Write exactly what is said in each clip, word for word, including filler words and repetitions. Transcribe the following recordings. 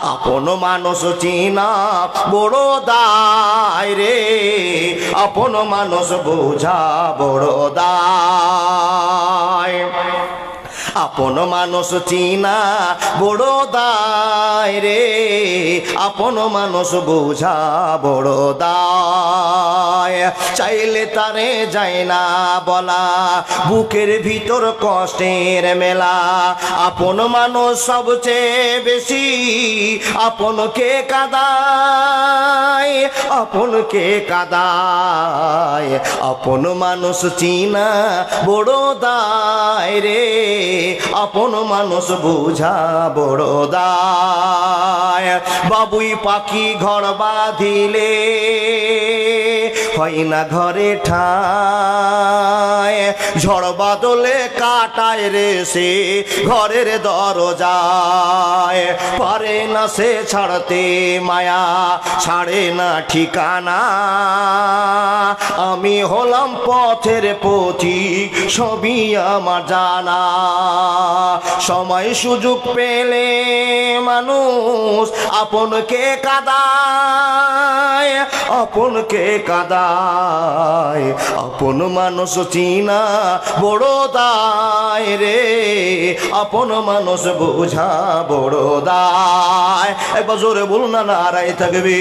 আপন মানুষ চিনা বড় দায় রে, আপন মানুষ বোঝা বড় দায়। আপন মানুষ চিনা বড় দায় রে, আপন মানুষ বোঝা বড় দায়। চাইলে তারে যায় না বলা, বুকের ভিতর কষ্টের মেলা। আপন মানুষ সবচেয়ে বেশি আপনকে কাঁদায়, আপনকে কাঁদায়। আপন মানুষ চিনা বড় দায় রে, আপন মানুষ বোঝা বড় দায়। বাবুই পাখি ঘর বাঁধিলে হয় না ঘরে ঠায়, ঝড় বাদলে কাটায় রে সে ঘরের দরজায়। পারে না সে ছাড়তে মায়া, ছাড়ে না ঠিকানা। আমি হলাম পথের পথিক, সবই আমার জানা। সময় সুযোগ পেলে মানুষ আপনকে কাঁদায়, আপনকে কাঁদায়। আপন মানুষ চিনা বড় দায় রে, আপন মানুষ বোঝা বড় দায়। একবার জোরে বলুন না, নারায়ে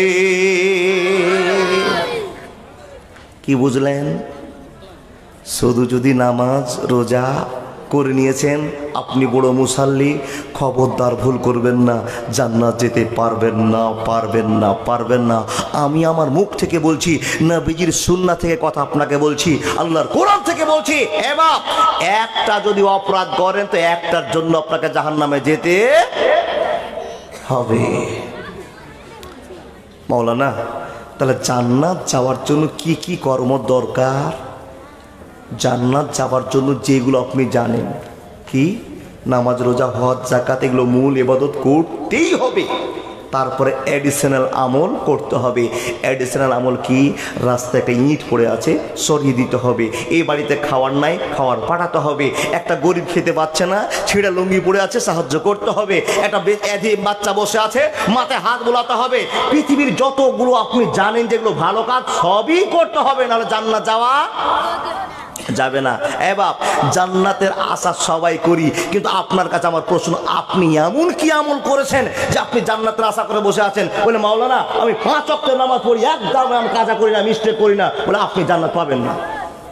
তাকবীর। কি বুঝলেন? শুধু যদি নামাজ রোজা করে নিয়েছেন আপনি বড় মুসাল্লি, খবরদার ভুল করবেন না, জান্নাত যেতে পারবেন না, পারবেন না, পারবেন না। আমি আমার মুখ থেকে বলছি, নবীজির সুন্নাহ থেকে কথা আপনাকে বলছি, আল্লাহর কোরআন থেকে বলছি। এবার একটা যদি অপরাধ করেন তো একটার জন্য আপনাকে জাহান্নামে যেতে হবে। মাওলানা, তাহলে জান্নাত যাওয়ার জন্য কি কি কর্ম দরকার? জান্নাত যাওয়ার জন্য যেগুলো আপনি জানেন, কি নামাজ রোজা হজ যাকাত, এগুলো মূল ইবাদত করতেই হবে। তারপরে অ্যাডিশনাল আমল করতে হবে। অ্যাডিশনাল আমল কি? রাস্তায় একটা ইট পড়ে আছে, সরিয়ে দিতে হবে। এই বাড়িতে খাওয়ার নাই, খাওয়ার পাঠাতে হবে। একটা গরিব খেতে পাচ্ছে না, ছিঁড়া লুঙ্গি পড়ে আছে, সাহায্য করতে হবে। একটা বাচ্চা বসে আছে, মাথায় হাত বোলাতে হবে। পৃথিবীর যতগুলো আপনি জানেন যেগুলো ভালো কাজ, সবই করতে হবে, নাহলে জান্নাত যাওয়া যাবে না। এবার জান্নাতের আশা সবাই করি, কিন্তু আপনার কাছে আমার প্রশ্ন, আপনি এমন কি আমল করেছেন যে আপনি জান্নাতের আশা করে বসে আছেন? বলে মাওলানা আমি পাঁচ ওয়াক্ত নামাজ পড়ি, একদম আমি কাজা করি না, মিস্টেক করি না, বলে আপনি জান্নাত পাবেন না।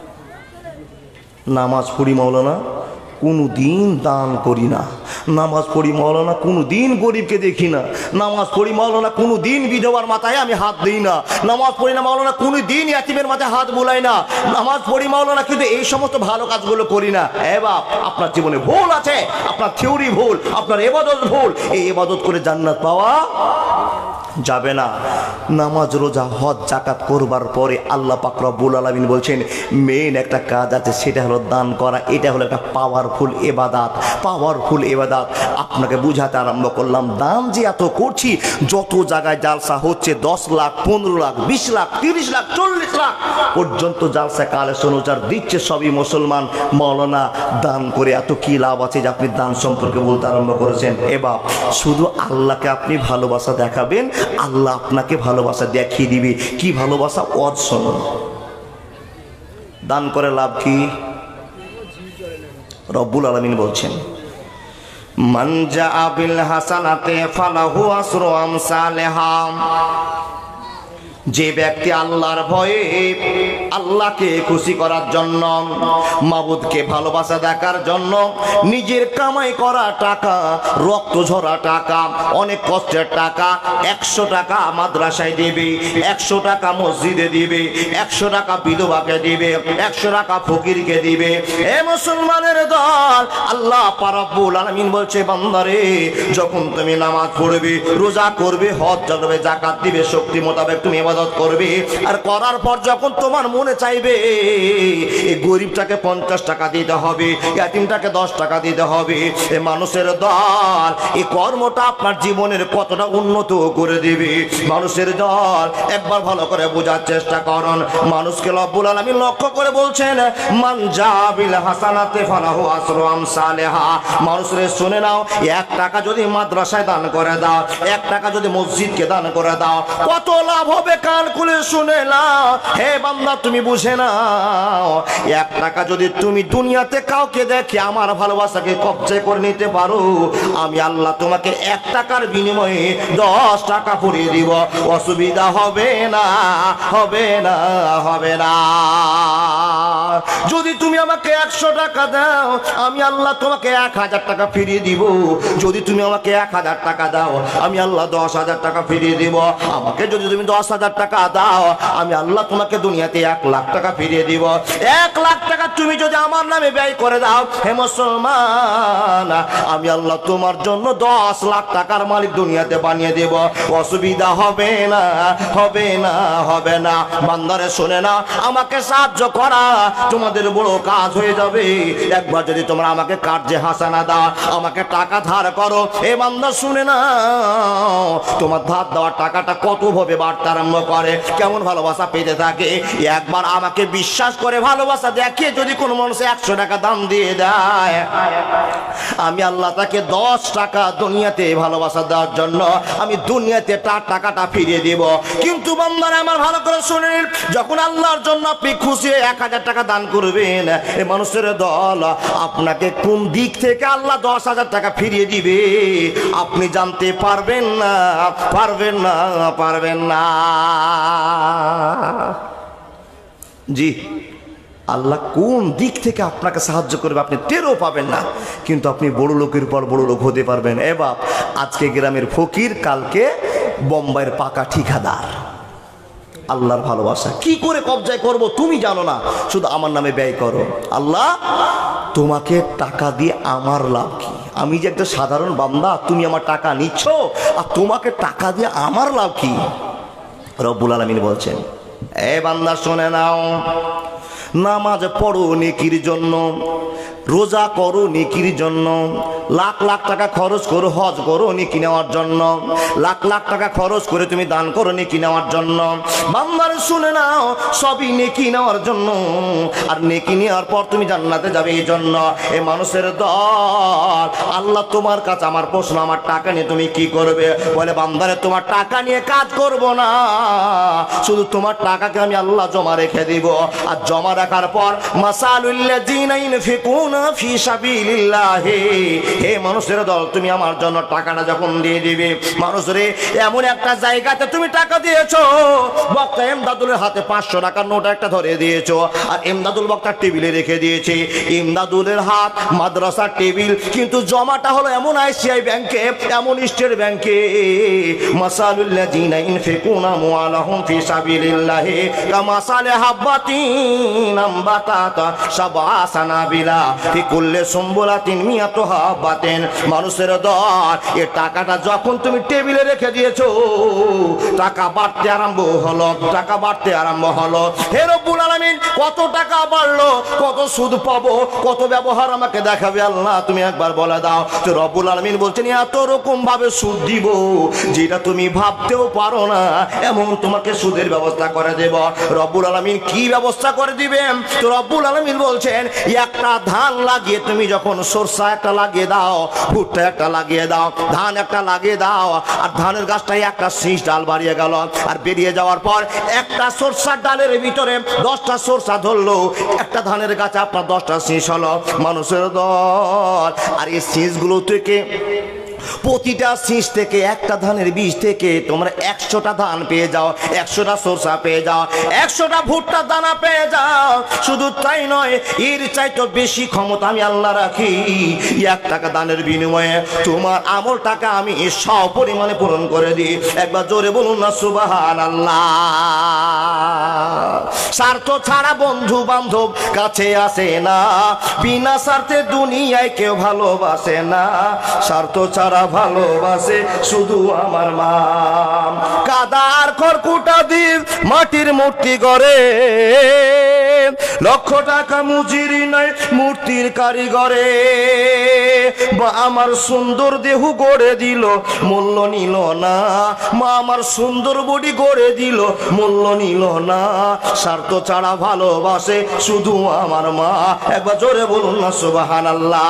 নামাজ পড়ি মাওলানা, কোনো দিন দান করি না। নামাজ পড়ি মাওলানা, কোনো দিন গরিবকে দেখি না। নামাজ পড়ি মাওলানা, কোনো দিন বিধবার মাথায় আমি হাত দিই না। নামাজ পড়ি না মাওলানা, কোনো দিন ইয়াতিমের মাথায় হাত বুলাই না। নামাজ পড়ি মাওলানা, কিন্তু এই সমস্ত ভালো কাজগুলো করি না। এ বাপ, আপনার জীবনে ভুল আছে, আপনার থিওরি ভুল, আপনার ইবাদত ভুল। এই ইবাদত করে জান্নাত পাওয়া যাবে না। নামাজ রোজা হজ যাকাত করবার পরে আল্লাহ পাক রব্বুল আলামিন বলছেন মেইন একটা কাজ আছে, সেটা হলো দান করা। এটা হলো একটা পাওয়ারফুল ইবাদত, পাওয়ারফুল ইবাদত। আপনাকে বুঝাতে আরম্ভ করলাম, দান যে এত করছি, যত জায়গায় জালসা হচ্ছে, দশ লাখ পনেরো লাখ বিশ লাখ তিরিশ লাখ চল্লিশ লাখ পর্যন্ত জালসা কালেকশন উচার দিচ্ছে, সবই মুসলমান। মাওলানা দান করে এত কি লাভ আছে যে আপনি দান সম্পর্কে বলতে আরম্ভ করেছেন? এবার শুধু আল্লাহকে আপনি ভালোবাসা দেখাবেন, আল্লাহ আপনাকে ভালোবাসা দেখিয়ে দিবে। কি ভালোবাসা? ওয়াজ শুনুন। দান করে লাভ কি? রব্বুল আলামিন বলছেন, মান জাআ বিল হাসানাতি ফালাহু আসরু আমসালিহা। যে ব্যক্তি আল্লাহর ভয়ে, আল্লাহকে খুশি করার জন্য, মাবুদকে ভালোবাসা দেখার জন্য নিজের কামাই করা টাকা, রক্ত ঝরা টাকা, অনেক কষ্টের টাকা, একশো টাকা মাদ্রাসায় দিবে, একশো টাকা মসজিদে দিবে, একশো টাকা বিধবাকে দিবে, একশো টাকা ফকিরকে দিবে। এ মুসলমানের দল, আল্লাহ পাক রব্বুল আলামিন বলছে, বান্দারে যখন তুমি নামাজ পড়বে, রোজা করবে, হজ করবে, যাকাত দিবে, শক্তি মোতাবেক তুমি ইবাদত ইবাদত করবে, আর করার পর যখন তোমার মনে চাইবে এই গরিবটাকে পঞ্চাশ টাকা দিতে হবে, ইয়াতিমটাকে দশ টাকা দিতে হবে, এই মানুষের দল এই কর্মটা আপনার জীবনের কতটা উন্নত করে দেবে। মানুষের দল একবার ভালো করে বোঝার চেষ্টা করুন। মানুষকে রব্বুল আলামিন লক্ষ্য করে বলছেন, মান জাবিল হাসানাতে ফালাহু আসরু আমসালিহা। মানুষরে শুনে নাও, এক টাকা যদি মাদ্রাসায় দান করে দাও, এক টাকা যদি মসজিদকে দান করে দাও, কত লাভ হবে কান খুলে শুনে নাও। হে বান্দা, তুমি বুঝে নাও, এক টাকা যদি তুমি দুনিয়াতে কাউকে দেখে আমার ভালোবাসাকে কবজা করে নিতে পারো, আমি আল্লাহ তোমাকে এক টাকার বিনিময়ে দশ টাকা পুড়িয়ে দিব। অসুবিধা হবে না, হবে না, হবে না। যদি তুমি আমাকে একশো টাকা দাও, আমি আল্লাহ তোমাকে এক হাজার টাকা ফিরিয়ে দিব। যদি তুমি আমাকে এক হাজার টাকা দাও, আমি আল্লাহ দশ হাজার টাকা ফিরিয়ে দিব। আমাকে যদি তুমি দশ হাজার টাকা দাও, আমি আল্লাহ তোমাকে দুনিয়াতে এক লাখ টাকা ফিরিয়ে দিব। এক লাখ টাকা তুমি যদি আমার নামে ব্যয় করে দাও, হে মুসলমান, আমি আল্লাহ তোমার জন্য দশ লাখ টাকার মালিক দুনিয়াতে বানিয়ে দেব। অসুবিধা হবে না, হবে না, হবে না। বান্দারে শুনে না, আমাকে সাহায্য করা তোমাদের বড় কাজ হয়ে যাবে। একবার যদি তোমরা আমাকে কার্যে হাসানা দাও, আমাকে টাকা ধার করো, এ বান্দা শুনে না, তোমার ধার দেওয়ার টাকাটা কত ভাবে বাড়তে আরম্ভ করে, কেমন ভালোবাসা পেতে থাকে। একবার আমাকে বিশ্বাস করে ভালোবাসা দেখিয়ে যদি কোনো মানুষ একশো টাকা দাম দিয়ে দেয়, আমি আল্লাহ তাকে দশ টাকা দুনিয়াতে ভালোবাসা দেওয়ার জন্য আমি দুনিয়াতে তার টাকাটা ফিরিয়ে দিব। কিন্তু বান্দারা আমার ভালো করে শুনেন, যখন আল্লাহর জন্য আপনি খুশি হয়ে এক হাজার টাকা দান করবেন, এই মানুষের দল আপনাকে কোন দিক থেকে আল্লাহ দশ হাজার টাকা ফিরিয়ে দিবে আপনি জানতে পারবেন না, পারবেন না, পারবেন না। জি, আল্লাহ কোন দিক থেকে আপনাকে সাহায্য করবে আপনি টেরও পাবেন না, কিন্তু আপনি বড় লোকের পর বড় লোক হতে পারবেন। এ বাপ, আজকে গ্রামের ফকির, কালকে বোম্বাইয়ের পাকা ঠিকাদার। আল্লাহর ভালোবাসা কি করে কবজায় করব তুমি জানো না, শুধু আমার নামে ব্যয় করো। আল্লাহ তোমাকে টাকা দিয়ে আমার লাভ কি? আমি যে একটা সাধারণ বান্দা, তুমি আমার টাকা নিচ্ছ, আর তোমাকে টাকা দিয়ে আমার লাভ কি? রব্বুল আলামিন বলছেন, এ বান্দা শুনে নাও, নামাজ পড়ো নেকির জন্য, রোজা করো নেকির জন্য, লাখ লাখ টাকা খরচ করো হজ করো নেকি নেওয়ার জন্য, লাখ লাখ টাকা খরচ করে তুমি দান করো নেকি নেওয়ার জন্য। বান্দার শুনে নাও, সবই নেকি নেওয়ার জন্য, আর নেকি নেওয়ার পর তুমি জান্নাতে যাবে এই জন্য। এ মানুষের দল, আল্লাহ তোমার কাছে আমার প্রশ্ন, আমার টাকা নিয়ে তুমি কি করবে? বলে, বান্দারে তোমার টাকা নিয়ে কাজ করব না, শুধু তোমার টাকাকে আমি আল্লাহ জমা রেখে দিব। আর জমা রাখার পর মাসালুল্লাযিনা ইনফিকুনা ফি সাবিলিল্লাহি, হে মানুষের দল, তুমি আমার জন্য টাকাটা যখন দিয়ে দিবে, মানুষরে এমন একটা জায়গাতে তুমি টাকা দিয়েছো, বক্তা ইমদাদুলের হাতে পাঁচশো টাকার নোট একটা ধরে দিয়েছো, আর ইমদাদুল বক্তার টেবিলে রেখে দিয়েছে। ইমদাদুলের হাত মাদ্রাসার টেবিল, কিন্তু জমাটা হলো এমন আইসিআই ব্যাংকে, এমন স্টেট ব্যাংকে। মাসালুল্লাযিনা ইনফিকুনা আমওয়ালাহুম ফি সাবিলিল্লাহি কামাসালি হাব্বাতিন আমবাতাত সাবআ সানাবিলা ফি কুল্লি সুমবুলাতিন মিয়াতু হাব্বাতিন। মানুষের দল, এ টাকাটা যখন তুমি টেবিলে রেখে দিয়েছো, টাকা বাড়তে আরম্ভ হলো, টাকা বাড়তে আরম্ভ হলো। হে রব্বুল আলামিন, কত টাকা বাড়লো, কত সুদ পাবো, কত ব্যবহার আমাকে দেখাবে আল্লাহ তুমি একবার বলে দাও। তো রব্বুল আলামিন বলছেন, এত রকম ভাবে সুদ দিব যেটা তুমি ভাবতেও পারো না, এমন তোমাকে সুদের ব্যবস্থা করে দেব। রব্বুল আলামিন কি ব্যবস্থা করে দিবেন? তো রব্বুল আলামিন বলছেন, একটা ধান লাগিয়ে তুমি যখন সরষা একটা লাগিয়ে দাও, ভুট্টা একটা লাগিয়ে দাও, ধান একটা লাগিয়ে দাও, আর ধানের গাছটাই একটা শীষ ডাল বাড়িয়ে গেল, আর বেরিয়ে যাওয়ার পর একটা সরষার ডালের ভিতরে দশটা সরষা ধরলো, একটা ধানের গাছে আপনার দশটা শীষ হলো। মানুষের দল, আর এই শীষগুলো থেকে প্রতিটা শীষ থেকে একটা ধানের বীজ থেকে তোমরা একশোটা ধান পেয়ে যাও, একশোটা সরষা পেয়ে যাও, একশোটা ভুট্টা দানা পেয়ে যাও। শুধু তাই নয়, এর চাইতে বেশি ক্ষমতা আমি আল্লাহ রাখি। এক টাকা দানের বিনিময়ে তোমার আমল টাকা আমি সপরিমাণে পূরণ করে দিই। একবার জোরে বলুন না সুবহানাল্লাহ। স্বার্থ ছাড়া বন্ধু বান্ধব কাছে আসে না, বিনা স্বার্থে দুনিয়ায় কেউ ভালোবাসে না, স্বার্থ ছাড়া ভালোবাসে শুধু আমার মা। কাদার খড়কুটা দিয়ে মাটির মূর্তি গড়ে, লক্ষ টাকা মজুরি নাই মূর্তির কারিগরে। বা আমার সুন্দর দেহ গড়ে দিল, মূল্য নিল না। মা আমার সুন্দর বডি গড়ে দিল, মূল্য নিল না। স্বার্থ ছাড়া ভালোবাসে শুধু আমার মা। একবার জোরে বলুন না সুবহানাল্লাহ।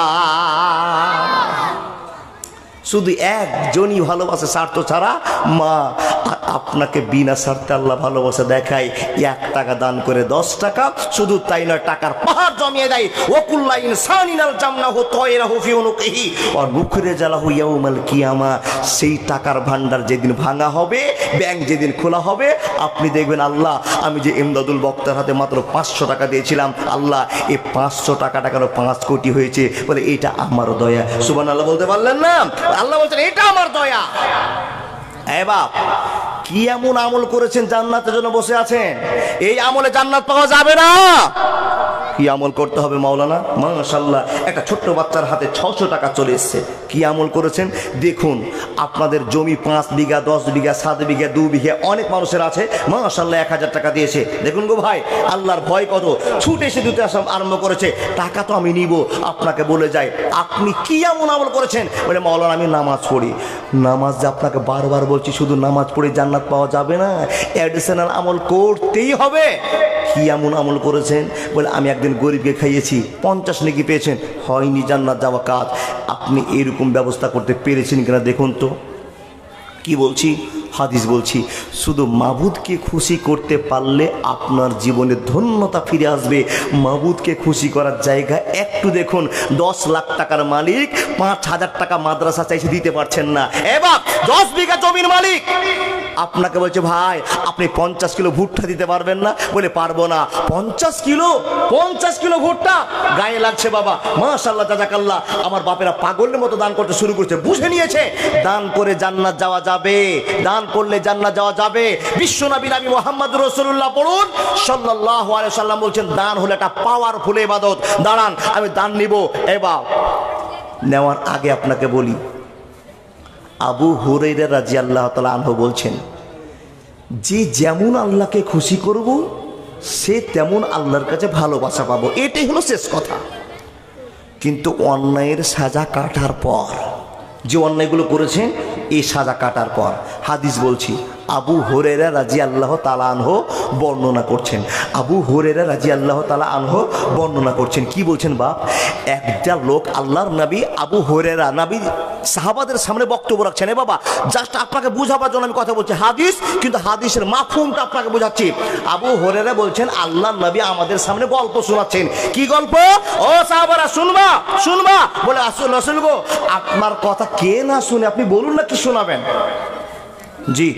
শুধু একজনই ভালোবাসে স্বার্থ ছাড়া, মা। আর আপনাকে বিনা স্বার্থে আল্লাহ ভালোবাসা দেখায়। এক টাকা দান করে দশ টাকা, শুধু তাই নয় টাকার পাহাড় জমিয়ে দেয়। ওকুল্লা ইনসানিনাল জামনাহু তায়রাহু ফি উনুকিহি ওয়া নুখরিজালাহু ইয়াউমাল কিয়ামা। সেই টাকার ভান্ডার যেদিন ভাঙা হবে, ব্যাংক যেদিন খোলা হবে, আপনি দেখবেন আল্লাহ, আমি যে ইমদাদুল বক্তার হাতে মাত্র পাঁচশো টাকা দিয়েছিলাম, আল্লাহ এই পাঁচশো টাকাটা কেন পাঁচ কোটি হয়েছে? বলে এটা আমার দয়া। সুবহানাল্লাহ বলতে পারলেন না? আল্লাহ বলছেন এটা আমার দয়া। এ বাপ, কি এমন আমল করেছেন জান্নাতের জন্য বসে আছেন? এই আমলে জান্নাত পাওয়া যাবে না। কি আমল করতে হবে মাওলানা? মাশাআল্লাহ, একটা ছোট্ট বাচ্চার হাতে ছশো টাকা চলে এসছে। কি আমল করেছেন দেখুন। আপনাদের জমি পাঁচ বিঘা, দশ বিঘা, সাত বিঘা, দু বিঘা, অনেক মানুষের আছে। মাশাআল্লাহ এক হাজার টাকা দিয়েছে। দেখুন গো ভাই, আল্লাহর ভয় কত, ছুটে এসে দিতে আরম্ভ করেছে। টাকা তো আমি নিব। আপনাকে বলে যাই, আপনি কি এমন আমল করেছেন? বলে মাওলানা আমি নামাজ পড়ি। নামাজ যে আপনাকে বারবার বলছি, শুধু নামাজ পড়ে জান্নাত পাওয়া যাবে না, অ্যাডিশনাল আমল করতেই হবে। কি এমন আমল করেছেন? বলে আমি একদিন গরিবকে খাইয়েছি, পঞ্চাশ নেকি পেয়েছেন। হয়নি জান্নাত যাওয়া কাজ। আপনি এরকম ব্যবস্থা করতে পেরেছেন কিনা দেখুন তো। কি বলছি? হাদিস বলছি। শুধু মাবুদকে খুশি করতে পারলে আপনার জীবনে ধন্যতা ফিরে আসবে। মাবুদকে খুশি করার জায়গা একটু দেখুন। দশ লাখ টাকার মালিক পাঁচ হাজার টাকা মাদ্রাসা চাইছে, দিতে পারছেন না। এবার দশ বিঘা জমির মালিক আপনাকে বলছে, ভাই আপনি পঞ্চাশ কিলো ভুট্টা দিতে পারবেন না? বলে পারবো না। পঞ্চাশ কিলো পঞ্চাশ কিলো ভুট্টা গায়ে লাগছে বাবা। মাশাআল্লাহ জাযাকাল্লাহ। আমার বাপেরা পাগলের মতো দান করতে শুরু করেছে, বুঝে নিয়েছে দান করে জান্নাত যাওয়া যাবে, দান করলে জান্নাত যাওয়া যাবে। বিশ্বনবী নবী মুহাম্মদ রাসূলুল্লাহ পড়ুন সাল্লাল্লাহু আলাইহি ওয়াসাল্লাম বলছেন, দান হলো একটা পাওয়ারফুল ইবাদত। দাঁড়ান আমি দান নিব। এবার নেওয়ার আগে আপনাকে বলি, আবু হুরায়রা রাদিয়াল্লাহু তাআলা আনহু বলছেন, যে যেমন আল্লাহকে খুশি করব, সে তেমন আল্লাহর কাছে ভালোবাসা পাবো। এটাই হলো শেষ কথা। কিন্তু অন্যায়ের সাজা কাটার পর, যে অন্যায়গুলো করেছেন এই সাজা কাটার পর, হাদিস বলছি, আবু হুরায়রা রাদিয়াল্লাহু তাআলা আনহু বর্ণনা করছেন। আবু হুরায়রা রাদিয়াল্লাহু তাআলা আনহু বর্ণনা করছেন। কি বলছেন বাপ? একটা লোক, আল্লাহর নবী আবু হুরায়রা, নবী সাহাবাদের সামনে বক্তব্য রাখছেন। এ বাবা, জাস্ট আপনাকে বুঝাবার জন্য আমি কথা বলছি, হাদিস কিন্তু হাদিসের মাফহুমটা আপনাকে বোঝাচ্ছি। আবু হুরায়রা বলছেন, আল্লাহর নবী আমাদের সামনে গল্প শোনাচ্ছেন। কি গল্প? ও সাহাবারা শুনবা শুনবা। বলে আসল আসল গো, আপনার কথা কে না শুনে, আপনি বলুন না কি শোনাবেন। জি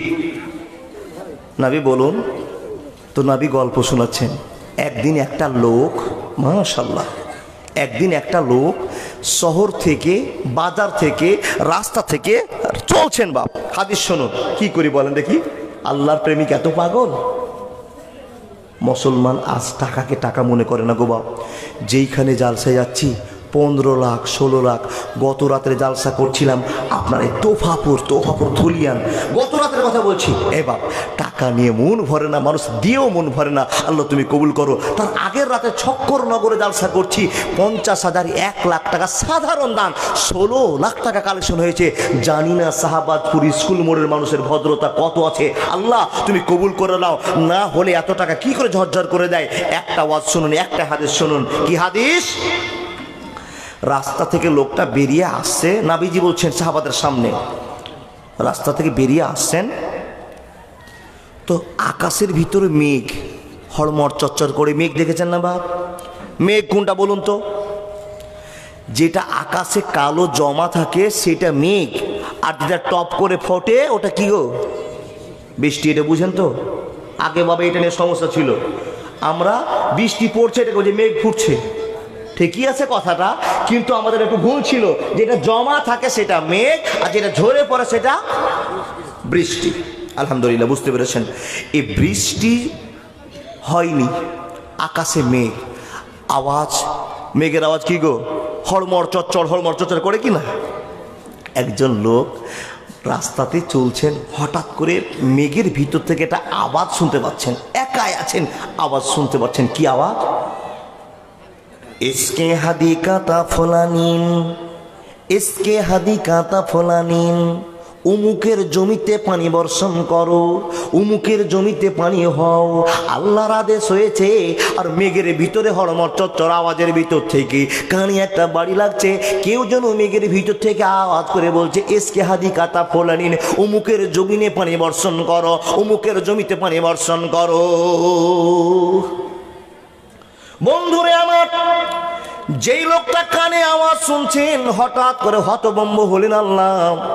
নবী বলুন। তো নবী গল্প শোনাচ্ছেন। একদিন একটা লোক, মাশাআল্লাহ, একদিন একটা লোক শহর থেকে, বাজার থেকে, রাস্তা থেকে চলছেন। বাপ হাদিস শুনুন, কি করি বলেন দেখি। আল্লাহর প্রেমিক এত পাগল। মুসলমান আজ টাকাকে টাকা মনে করে না গো বাপ। যেইখানে জালসায় যাচ্ছি পনেরো লাখ ষোলো লাখ। গত রাত্রে জালসা করছিলাম আপনার এই তোফাপুর তোফাপুর ধুলিয়ান, গত রাতের কথা বলছি। এ বাপ, টাকা নিয়ে মন ভরে না, মানুষ দিয়েও মন ভরে না। আল্লাহ তুমি কবুল করো। তার আগের রাতে ছক্কর নগরে জালসা করছি, পঞ্চাশ হাজার এক লাখ টাকা সাধারণ দান, ষোলো লাখ টাকা কালেকশন হয়েছে। জানি না শাহবাজপুর স্কুল মোড়ের মানুষের ভদ্রতা কত আছে। আল্লাহ তুমি কবুল করে নাও। না হলে এত টাকা কি করে ঝরঝর করে দেয়। একটা ওয়াজ শুনুন, একটা হাদিস শুনুন। কি হাদিস? রাস্তা থেকে লোকটা বেরিয়ে আসছে, নবীজি বলছেন সাহাবাদের সামনে, রাস্তা থেকে বেরিয়ে আসছেন তো আকাশের ভিতরে মেঘ, হড়মড় চচ্চর করে মেঘ দেখেছেন না বাপ? মেঘ কোনটা বলুন তো? যেটা আকাশে কালো জমা থাকে সেটা মেঘ, আর যেটা টপ করে ফোটে ওটা কি গো? বৃষ্টি। এটা বুঝেন তো? আগে বাবা এটা নিয়ে সমস্যা ছিল। আমরা বৃষ্টি পড়ছে এটা বলছি মেঘ ফুটছে, ঠিকই আছে কথাটা, কিন্তু আমাদের একটু ভুল ছিল। যেটা জমা থাকে সেটা মেঘ, আর যেটা ঝরে পড়ে সেটা বৃষ্টি। আলহামদুলিল্লাহ বুঝতে পেরেছেন। এই বৃষ্টি হয়নি, আকাশে মেঘ, আওয়াজ, মেঘের আওয়াজ কি গো? হড়মড় চচ্চড় হড়মড় চচ্চড় করে কি না? একজন লোক রাস্তাতে চলছেন, হঠাৎ করে মেঘের ভিতর থেকে একটা আওয়াজ শুনতে পাচ্ছেন। একাই আছেন, আওয়াজ শুনতে পাচ্ছেন। কি আওয়াজ? ইসকে হাদি কাতা ফলানিন, ইসকে হাদি কাতা ফলানিন, উমুকের জমিতে পানি বর্ষণ করো, উমুকের জমিতে পানি হও, আল্লাহর আদেশ হয়েছে। আর মেঘের ভিতরে হড়মড় চচ্চর আওয়াজের ভিতর থেকে কানে একটা বাড়ি লাগছে। কেউ যেন মেঘের ভিতর থেকে আওয়াজ করে বলছে, এসকে হাদি কাতা ফলানিন, উমুকের জমিনে পানি বর্ষণ করো, উমুকের জমিতে পানি বর্ষণ করো। বন্ধুরে আমার, যেই লোকটা কানে আওয়াজ শুনছেন, হঠাৎ করে হতভম্ব হলেন। আল্লাহ,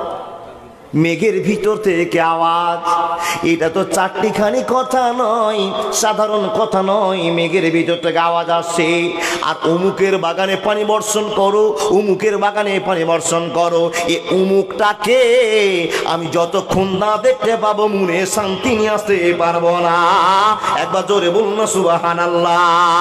মেঘের ভিতর থেকে আওয়াজ, এটা তো চারটিখানি কথা নয়, সাধারণ কথা নয়। মেঘের ভিতর থেকে আওয়াজ আসছে, আর অমুকের বাগানে পানি বর্ষণ করো, অমুকের বাগানে পানি বর্ষণ করো। এ অমুকটাকে আমি যতক্ষণ না দেখতে পাবো মনে শান্তি নিয়ে আসতে পারবো না। একবার জোরে বলুন না সুবহানাল্লাহ।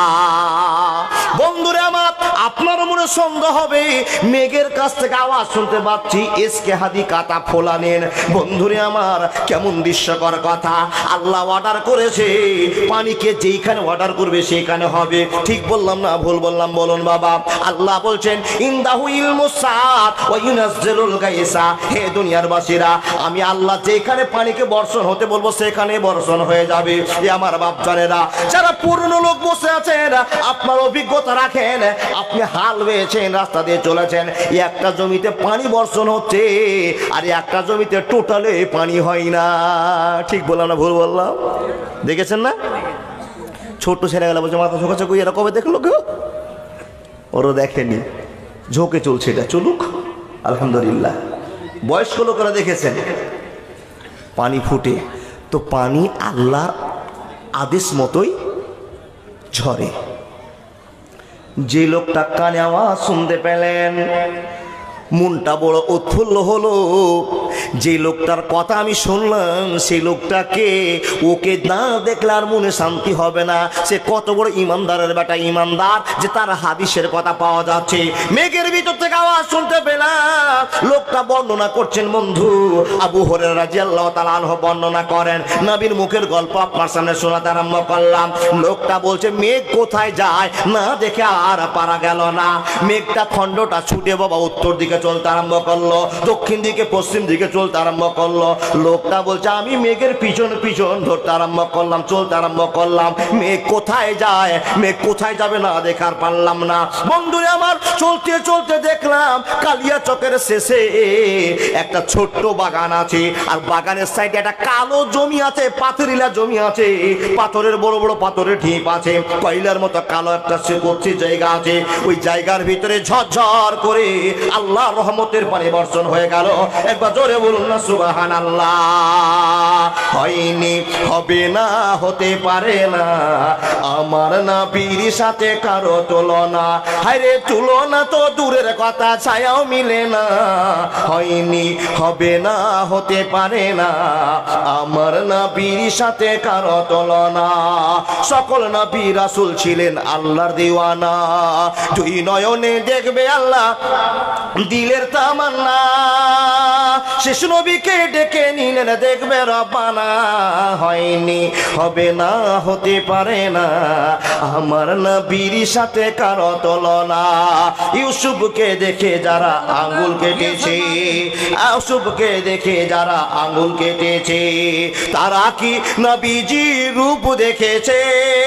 বন্ধুরে আমার, আপনার মনে সন্দেহ হবে, মেঘের কাছ থেকে আওয়াজ শুনতে পাচ্ছি, এসকে হাদি কাতা ফোলানেন। বন্ধুরে আমার, কেমন দৃশ্যকর কথা। আল্লাহ অর্ডার করেছে, পানিকে যেইখানে অর্ডার করবে সেইখানে হবে। ঠিক বললাম না ভুল বললাম? বলুন বাবা। আল্লাহ বলছেন, ইনদাহু ইলমুস সাআত ওয়া ইউনাজ্জিলুল গায়সা। হে দুনিয়ার বাসীরা, আমি আল্লাহ যেখানে পানিকে বর্ষণ হতে বলবো সেখানে বর্ষণ হয়ে যাবে। এ আমার বাপজানেরা, যারা পুরনো লোক বসে আছেন, আপনার অভিজ্ঞতা রাখেন, আপনি হাল বেয়েছেন, রাস্তা দিয়ে চলেছেন, একটা জমিতে পানি বর্ষণ হচ্ছে, আর একটা জমিতে টোটালে পানি হয় না। ঠিক বললাম না ভুল বললাম? দেখেছেন না? ছোট্ট ছেলে গেলে বলছে, মাথা ঝোঁকা চোখ, এরা কবে দেখলো কেউ? ওরা দেখেনি, ঝোঁকে চলছে, এটা চলুক আলহামদুলিল্লাহ। বয়স্ক লোকেরা দেখেছেন পানি ফুটে, তো পানি আল্লাহর আদেশ মতোই ঝরে। যে লোকটা কানে আওয়াজ শুনতে পেলেন, মনটা বড় উৎফুল্ল হলো। যে লোকটার কথা আমি শুনলাম, সেই লোকটাকে ওকে না দেখলে আর মনে শান্তি হবে না। সে কত বড় ইমানদারের বেটা, ইমানদার যে তার হাদিসের কথা পাওয়া যাচ্ছে। মেঘের ভিতর থেকে আওয়াজ শুনতে পেলাম, লোকটা বর্ণনা করছেন বন্ধু আবু হুরায়রা রাদিয়াল্লাহু তাআলা আনহু বর্ণনা করেন। নবীর মুখের গল্প আপনার সামনে শোনাতে আরম্ভ করলাম। লোকটা বলছে, মেঘ কোথায় যায় না দেখে আর পারা গেল না। মেঘটা খণ্ডটা ছুটে বাবা উত্তর দিকে চলতে আরম্ভ করলো, দক্ষিণ দিকে পশ্চিম দিকে চলতে আরম্ভ করলো। লোকটা বলছে, আমি মেঘের পিছন পিছন ধরতে আরম্ভ করলাম, চলতে আরম্ভ করলাম। মেঘ কোথায় যায়, মেঘ কোথায় যাবে না দেখার পারলাম না। বন্ধুরা আমার, চলতে চলতে দেখলাম কালিয়া চকের শেষে একটা ছোট্ট বাগান আছে, আর বাগানের সাইডে একটা কালো জমি আছে, পাথরিলা জমি আছে, পাথরের বড় বড় পাথরের ঢিপ আছে, কয়লার মতো কালো একটা সেকোচি জায়গা আছে। ওই জায়গার ভিতরে ঝরঝর করে আল্লাহ রহমতের পানি বর্ষণ হয়ে গেল। একবার জোরে বলুন না সুবহানাল্লাহ। হয়নি, হবে না, হতে পারে না, আমার নবীর সাথে কারো তুলনা। হায়রে তুলনা তো দূরের কথা, ছায়াও মিলে না। হয়নি, হবে না, হতে পারে না, আমার নবীর সাথে কারো তুলনা। সকল নবী রাসূল ছিলেন আল্লাহর দিওয়ানা। দুই নয়নে দেখবে আল্লাহ দিলের তামান্না, শেষ নবীকে ডেকে নিলেন দেখবে রব্বানা। হয়নি, হবে না, হতে পারে না, আমার নবীর সাথে কারো তুলনা। ইউসুফকে দেখে যারা আঙ্গুল কেটেছে, ইউসুফকে দেখে যারা আঙ্গুল কেটেছে, তারা কি নবীজির রূপ দেখেছে?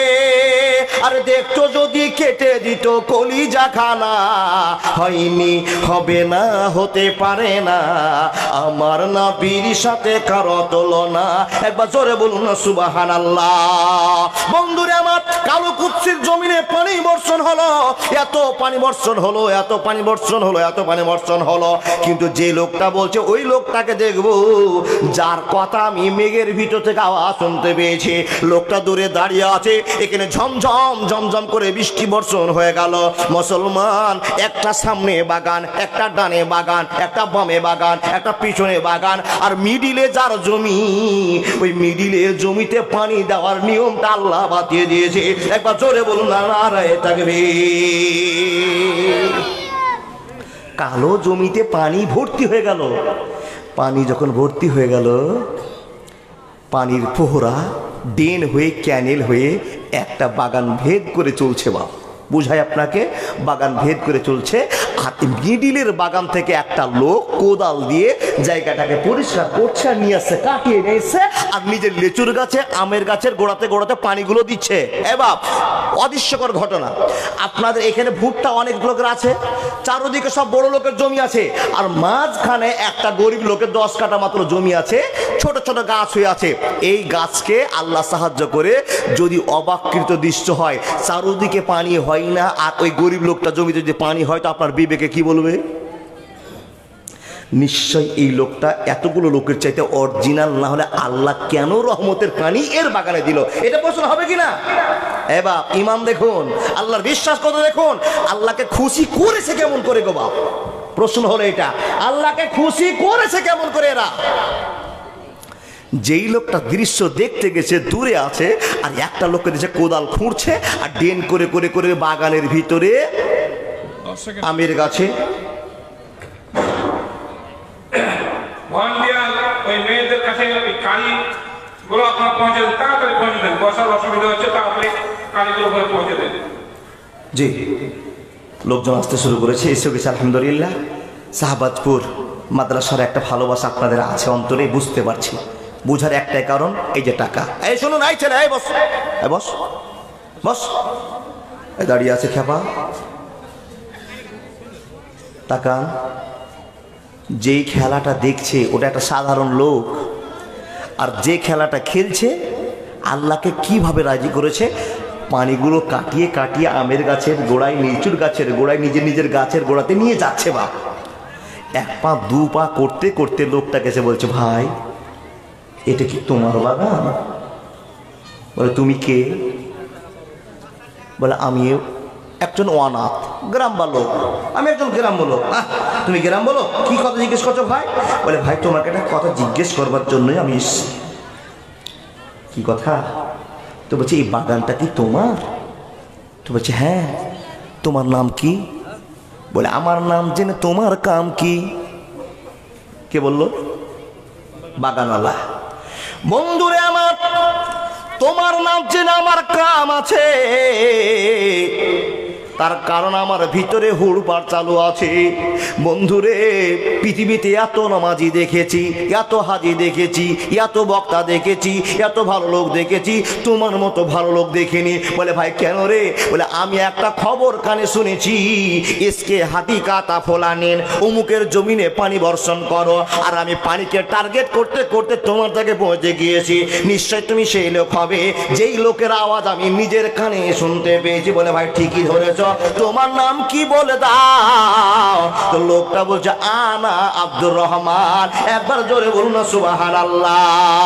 আর দেখতো যদি কেটে দিত কলিজা খানা। হয়নি, হবে না, হতে পারে না, আমার নবীর সাথে কারো তুলনা। একবার জোরে বলুন না সুবহানাল্লাহ। বন্ধুরে আমার, কালো কুৎসির জমিনে পানি বর্ষণ হলো, এত পানি বর্ষণ হলো, এত পানি বর্ষণ হলো, এত পানি বর্ষণ হলো। কিন্তু যে লোকটা বলছে, ওই লোকটাকে দেখবো যার কথা আমি মেঘের ভিতর থেকে আওয়াজ শুনতে পেয়েছি। লোকটা দূরে দাঁড়িয়ে আছে, এখানে ঝমঝম ঝমঝম করে বৃষ্টি বর্ষণ হয়ে গেল। মুসলমান, একটা সামনে বাগান, একটা ডানে বাগান, একটা বামে বাগান, একটা পিছনে বাগান, আর মিডিলে যার জমি, ওই মিডিলের জমিতে পানি দেওয়ার নিয়মটা আল্লাহ বাতিয়ে দিয়েছে। একবার জোরে বলুন না নারায়ে তাকবীর। কালো জমিতে পানি ভর্তি হয়ে গেল, পানি যখন ভর্তি হয়ে গেল, পানির ফোহরা ড্রেন হয়ে ক্যানেল হয়ে একটা বাগান ভেদ করে চলছে। বাপ বুঝায় আপনাকে, বাগান ভেদ করে চলছে। আর মিডিলের বাগান থেকে একটা লোক কোদাল দিয়ে জায়গাটাকে পরিষ্কার করছে আর নিয়ে আসছে, কাটিয়ে নিয়ে এসছে আর নিজের লিচুর গাছে আমের গাছের গোড়াতে গোড়াতে পানিগুলো দিচ্ছে। এ বাপ, অদৃশ্যকর ঘটনা। আপনাদের এখানে ভুট্টা অনেক লোকের আছে, চারদিকে সব বড় লোকের জমি আছে, আর মাঝখানে একটা গরিব লোকের দশ কাঠা মাত্র জমি আছে, ছোট ছোট গাছ হয়ে আছে। এই গাছকে আল্লাহ সাহায্য করে যদি অবাককৃত দৃশ্য হয়, চারদিকে পানি হয় না, আর ওই গরিব লোকটা জমিতে যদি পানি হয়, তো আপনার বিবেকে কি বলবে? নিশ্চয় এই লোকটা এতগুলো লোকের চাইতে অরিজিনাল না হলে আল্লাহ কেন রহমতের পানি এর বাগানে দিল? এটা প্রশ্ন হবে কিনা? এবার ইমান দেখুন, আল্লাহর বিশ্বাস কত দেখুন, আল্লাহকে খুশি করেছে কেমন করে গো বাপ? প্রশ্ন হলো এটা, আল্লাহকে খুশি করেছে কেমন করে এরা? যেই লোকটা দৃশ্য দেখতে গেছে দূরে আছে, আর একটা লোককে দিয়েছে কোদাল খুঁড়ছে আর ড্রেন করে করে করে বাগানের ভিতরে আমের গাছে ওই মেয়েদের কাছে ওই কালি গুলো আপনার পৌঁছে দেন, তাড়াতাড়ি পৌঁছে দেন, বসার অসুবিধা হচ্ছে, তাড়াতাড়ি কালিগুলো করে পৌঁছে দেন। জি, লোকজন আসতে শুরু করেছে, এসে গেছে আলহামদুলিল্লাহ। শাহবাজপুর মাদ্রাসার একটা ভালোবাসা আপনাদের আছে অন্তরে, বুঝতে পারছি। বুঝার একটাই কারণ, এই যে টাকা। এই শুনুন, এই ছেলে, এই বস, এই বস বস, এই দাঁড়িয়ে আছে খেপা, টাকা। যেই খেলাটা দেখছে ওটা একটা সাধারণ লোক, আর যে খেলাটা খেলছে আল্লাহকে কিভাবে রাজি করেছে, পানিগুলো কাটিয়ে কাটিয়ে আমের গাছের গোড়ায়, লিচুর গাছের গোড়ায়, নিজের নিজের গাছের গোড়াতে নিয়ে যাচ্ছে। বা এক পা দু পা করতে করতে লোকটা গেছে বলছে, ভাই এটা কি তোমার বাগান? বলে তুমি কে? বলে আমি একজন অনাথ গ্রাম বালক, আমি একজন গ্রাম বলক। তুমি গ্রাম বলো, কি কথা জিজ্ঞেস করছো ভাই? বলে ভাই তোমাকে একটা কথা জিজ্ঞেস করবার জন্যই আমি এসেছি। কি কথা? তো বলছে এই বাগানটা কি তোমার? তো বলছে হ্যাঁ। তোমার নাম কি? বলে আমার নাম জেনে তোমার কাম কি? কে বললো? বাগানওয়ালা। বন্ধুরে আমার, তোমার নাম জেনে আমার কাম আছে, তার কারণ আমার ভিতরে হুড়পাড় চালু আছে। বন্ধুরে, পৃথিবীতে এত নামাজি দেখেছি, এত হাজি দেখেছি, এত বক্তা দেখেছি, এত ভালো লোক দেখেছি, তোমার মতো ভালো লোক দেখিনি। বলে ভাই কেন রে? বলে আমি একটা খবর কানে শুনেছি, এসকে হাতি কাতা ফোলানেন, অমুকের জমিনে পানি বর্ষণ করো, আর আমি পানিকে টার্গেট করতে করতে তোমার থেকে পৌঁছে গিয়েছি। নিশ্চয় তুমি সেই লোক হবে যেই লোকের আওয়াজ আমি নিজের কানে শুনতে পেয়েছি। বলে ভাই ঠিকই ধরেছ, তোমার নাম কি বলে দাও। তো লোকটা বলছে আনা আব্দুর রহমান। একবার জোরে বলুন না সুবহানাল্লাহ।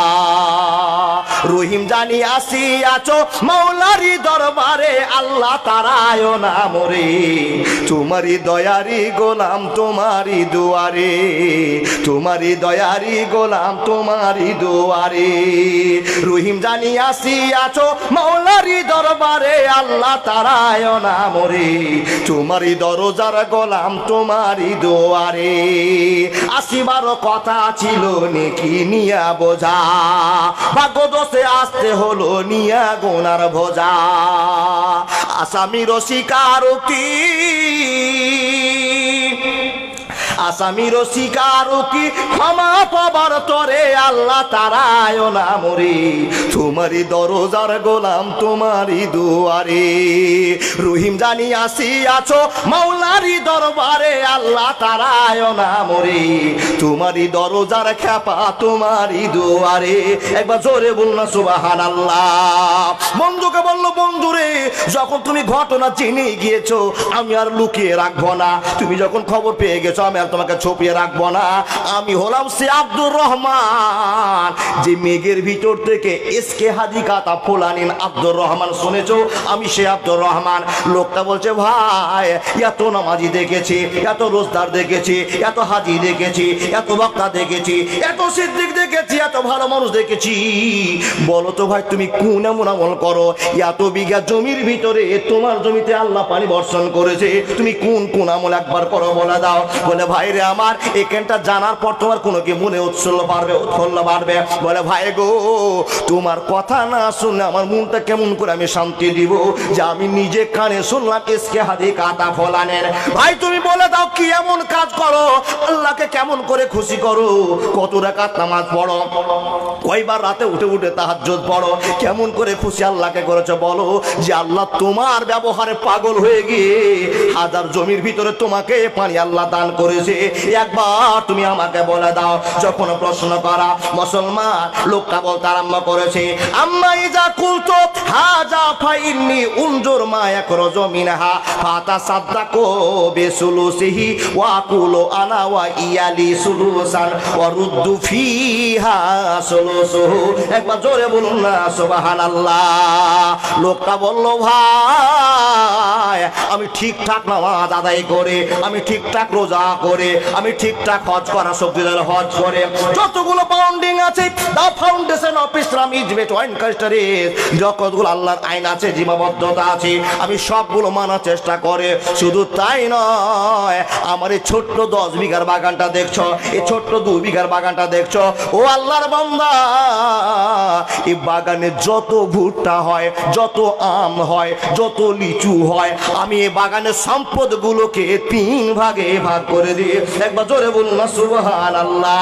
রহিম জানি আসি আছো মাওলারি দরবারে, আল্লাহ তারায় না মরে, তোমারি দয়ারি গোলাম তোমারি দুয়ারে, তোমারি দয়ারি গোলাম তোমারি দুয়ারে। রহিম জানি আসি আছো মাওলারি দরবারে, আল্লাহ তারায় না মরে, তোমারি দরজার গোলাম তোমারি দুয়ারে। আসিবার কথা ছিল নেকি নিয়া বোঝা, ভাগ্য দোষে আসতে হলো নিয়া গোনার ভোজা। আসামির স্বীকারোক্তি, আসামির স্বীকারোক্তি ক্ষমা পাবার তরে, আল্লাহ তারায় না মরে, তোমারি দরজার গোলাম তোমারি দুয়ারে। রহিম জানি আসি আছো মাওলারি দরবারে, আল্লাহ তারায় না মরে, তোমারি দরজার খেপা তোমারি দুয়ারে। একবার জোরে বলুন না সুবহানাল্লাহ। বন্ধুকে বললো, বন্ধুরে যখন তুমি ঘটনা জেনে গিয়েছো আমি আর লুকিয়ে রাখবো না, তুমি যখন খবর পেয়ে গেছো আমি আর তোমাকে ছপিয়ে রাখবো না। আমি হলাম সে আব্দুর রহমান, যে মেঘের ভিতর থেকে এসকে হাজি কাতা ফোলানিন আব্দুর রহমান শুনেছো, আমি সে আব্দুর রহমান। লোকটা বলছে ভাই এত নামাজি দেখেছি, এত রোজদার দেখেছি, এত হাজি দেখেছি, এত বক্তা দেখেছি, এত সিদ্দিক দেখেছি, এত ভালো মানুষ দেখেছি, বলো তো ভাই তুমি কোন এমন আমল করো, এত বিঘা জমির ভিতরে তোমার জমিতে আল্লাহ পানি বর্ষণ করেছে, তুমি কোন কোন আমল একবার করো বলে দাও। বলে ভাই রে আমার, এখানটা জানার পর তোমার কোনো কি মনে উৎসল্ল বাড়বে, উৎফুল্ল বাড়বে? বলে ভাই গো, তোমার কথা না শুনে আমার মনটা কেমন করে আমি শান্তি দিব, যে আমি নিজে কানে শুনলাম ইসকে হাদি কাটা ফলানের। ভাই তুমি বলে দাও কি এমন কাজ করো, আল্লাহকে কেমন করে খুশি করো? কত রাকাত নামাজ পড়ো, কয়বার রাতে উঠে উঠে তাহাজ্জুদ পড়ো, কেমন করে খুশি আল্লাহকে করেছো বলো? যে আল্লাহ তোমার ব্যবহারে পাগল হয়ে গিয়ে হাজার জমির ভিতরে তোমাকে পানি আল্লাহ দান করেছে, একবার তুমি আমাকে বলে দাও। যখন প্রশ্ন করা মুসলমান লোকটা বলতে আরম্ভ করেছে, আম্মা ইজা কুলতু হাজা ফাইন্নি উনজুর মা ইয়াখরুজু মিনহা ফাতাসাদ্দাকু বিসুলুসিহি ওয়া আকুলু আনা ওয়া ইয়ালি সুলুসান ওয়া রুদ্দু ফিহা সুলুসুহু। একবার জোরে বলুন না সুবহানাল্লাহ। লোকটা বলল, ভাই আমি ঠিকঠাক নামাজ আদায় করে, আমি ঠিকঠাক রোজা করে, আমি ঠিকঠাক হজ করা শক্তিদার হজ করে, যতগুলো বাউন্ডিং আছে the foundation of Islamic joint কাস্টারিজ, যতগুলো আল্লাহর আইন আছে, জীববদ্ধতা আছে, আমি সবগুলো মানার চেষ্টা করে। শুধু তাই নয়, আমার এই ছোট্ট দশ বিঘার বাগানটা দেখছো, এই ছোট্ট দুই বিঘার বাগানটা দেখছো, ও আল্লাহর বান্দা, এই বাগানে যত ভুট্টা হয়, যত আম হয়, যত লিচু হয়, আমি এই বাগানের সম্পদ গুলোকে তিন ভাগে ভাগ করে দিয়ে, একবার জোরে বলুন না সুবহানাল্লাহ।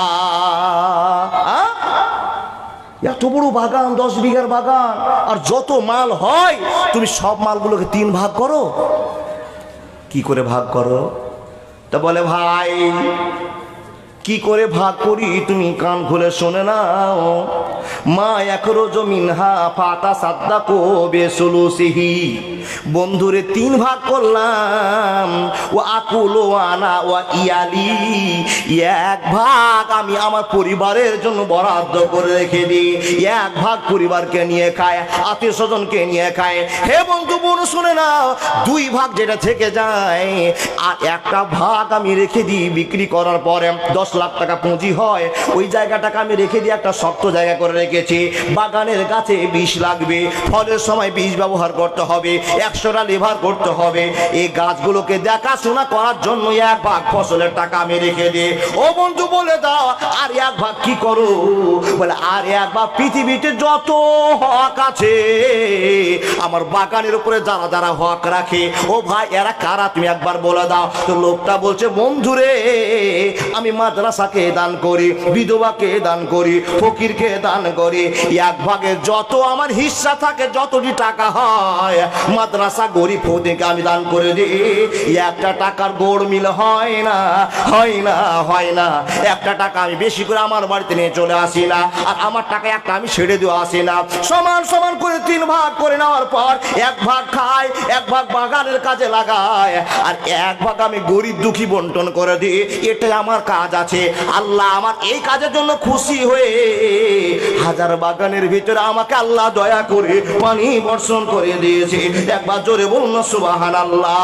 এত বড় বাগান, দশ বিঘার বাগান, আর যত মাল হয় তুমি সব মালগুলোকে তিন ভাগ করো। কি করে ভাগ করো? তা বলে ভাই কি করে ভাগ করি, তুমি কান খুলে শোনে নাও। মা ইয়াখরুজু মিনহা ফাতাসাদ্দাকু বিসুলুসিহি, বন্ধুরে তিন ভাগ করলাম। ও আকুলু আনা ওয়া ইয়ালি, এক ভাগ আমি আমার পরিবারের জন্য বরাদ্দ করে রেখে দিই, এক ভাগ পরিবারকে নিয়ে খায়, আত্মীয় স্বজনকে নিয়ে খায়। হে বন্ধু বোন শুনে নাও, দুই ভাগ যেটা থেকে যায়, আর একটা ভাগ আমি রেখে দিই বিক্রি করার পরে দশ লাখ টাকা পুঁজি হয়, ওই জায়গাটাকে আমি রেখে দিই একটা শক্ত জায়গা করে রেখেছি। বাগানের গাছে বিষ লাগবে, ফলের সময় বিষ ব্যবহার করতে হবে, একশোটা লেবার করতে হবে, এই গাছগুলোকে দেখাশোনা করার জন্য এক ভাগ ফসলের টাকা আমি রেখে দিই। ও বন্ধু বলে দাও, আর এক ভাগ কি করো? বলে আর এক ভাগ পৃথিবীতে যত হক আছে, আমার বাগানের উপরে যারা যারা হক রাখে, ও ভাই এরা কারা তুমি একবার বলে দাও। তো লোকটা বলছে, বন্ধুরে আমি মাদ্রাসাকে দান করি, বিধবাকে দান করি, ফকিরকে দান করি, এক ভাগে যত আমার হিস্সা থাকে, যতটি টাকা হয় মাদ্রাসা গরিব ফকিরকে আমি দান করে দিই। একটা টাকার গোড় মিল হয় না, হয় না, হয় না। একটা টাকা আমি বেশি করে আমার বাড়িতে নিয়ে চলে আসি না, আর আমার টাকা একটা আমি ছেড়ে দিয়ে আসি না। সমান সমান করে তিন ভাগ করে নেওয়ার পর এক ভাগ খায়, এক ভাগ বাগানের কাজে লাগায়, আর এক ভাগ আমি গরিব দুঃখী বন্টন করে দিই। এটাই আমার কাজ আছে। আল্লাহ আমার এই কাজের জন্য খুশি হয়ে হাজার বাগানের ভিতরে আমাকে আল্লাহ দয়া করে পানি বর্ষণ করে দিয়েছে। একবার জোরে বলুন না সুবহানাল্লাহ।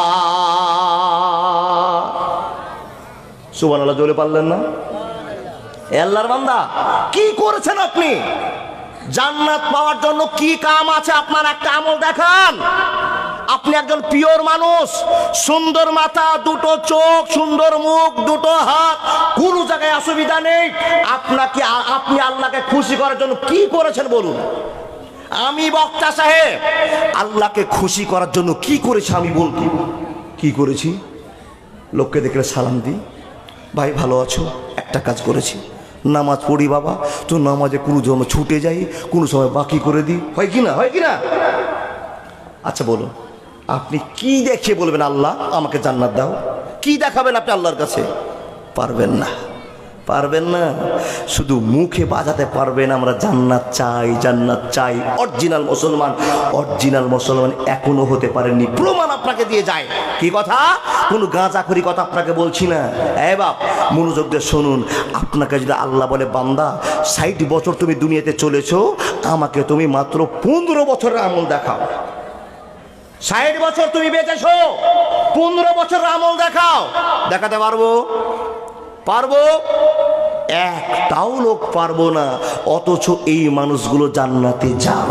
সুবহানাল্লাহ জোরে পারলেন না? আল্লাহর বান্দা কি করেছেন আপনি? জান্নাত পাওয়ার জন্য কি কাম আছে আপনার? একটা আমল দেখান। আপনি একজন পিওর মানুষ, সুন্দর মাথা, দুটো চোখ, সুন্দর মুখ, দুটো হাত, কোনো জায়গায় অসুবিধা নেই। আপনাকে আপনি আল্লাহকে খুশি করার জন্য কি করেছেন বলুন? আমি বক্তা সাহেব আল্লাহকে খুশি করার জন্য কি করেছি আমি বলবো। কি করেছি? লোককে দেখলে সালাম দিই, ভাই ভালো আছো, একটা কাজ করেছি, নামাজ পড়ি বাবা, তো নামাজে কোনো সময় ছুটে যাই, কোনো সময় বাকি করে দিই, হয় কি না? হয় কি না? আচ্ছা বলুন, আপনি কি দেখে বলবেন আল্লাহ আমাকে জান্নাত দাও? কি দেখাবেন আপনি আল্লাহর কাছে? পারবেন না, পারবেন না। শুধু মুখে বাজাতে পারবেন আমরা জান্নাত চাই, জান্নাত চাই। অরিজিনাল মুসলমান, অরিজিনাল মুসলমান এখনো হতে পারেননি, প্রমাণ আপনাকে দিয়ে যায়। কি কথা? কোনো গাঁজাখড়ি কথা আপনাকে বলছি না। এ বাপ মনোযোগ দিয়ে শুনুন। আপনাকে যদি আল্লাহ বলে, বান্দা ষাট বছর তুমি দুনিয়াতে চলেছো, আমাকে তুমি মাত্র পনেরো বছরের আমল দেখাও। ষাট বছর তুমি বেঁচেছো, পনেরো বছরের আমল দেখাও। দেখাতে পারবো? পারবো? একটাও লোক পারবো না। অথচ এই মানুষগুলো জান্নাতে যাব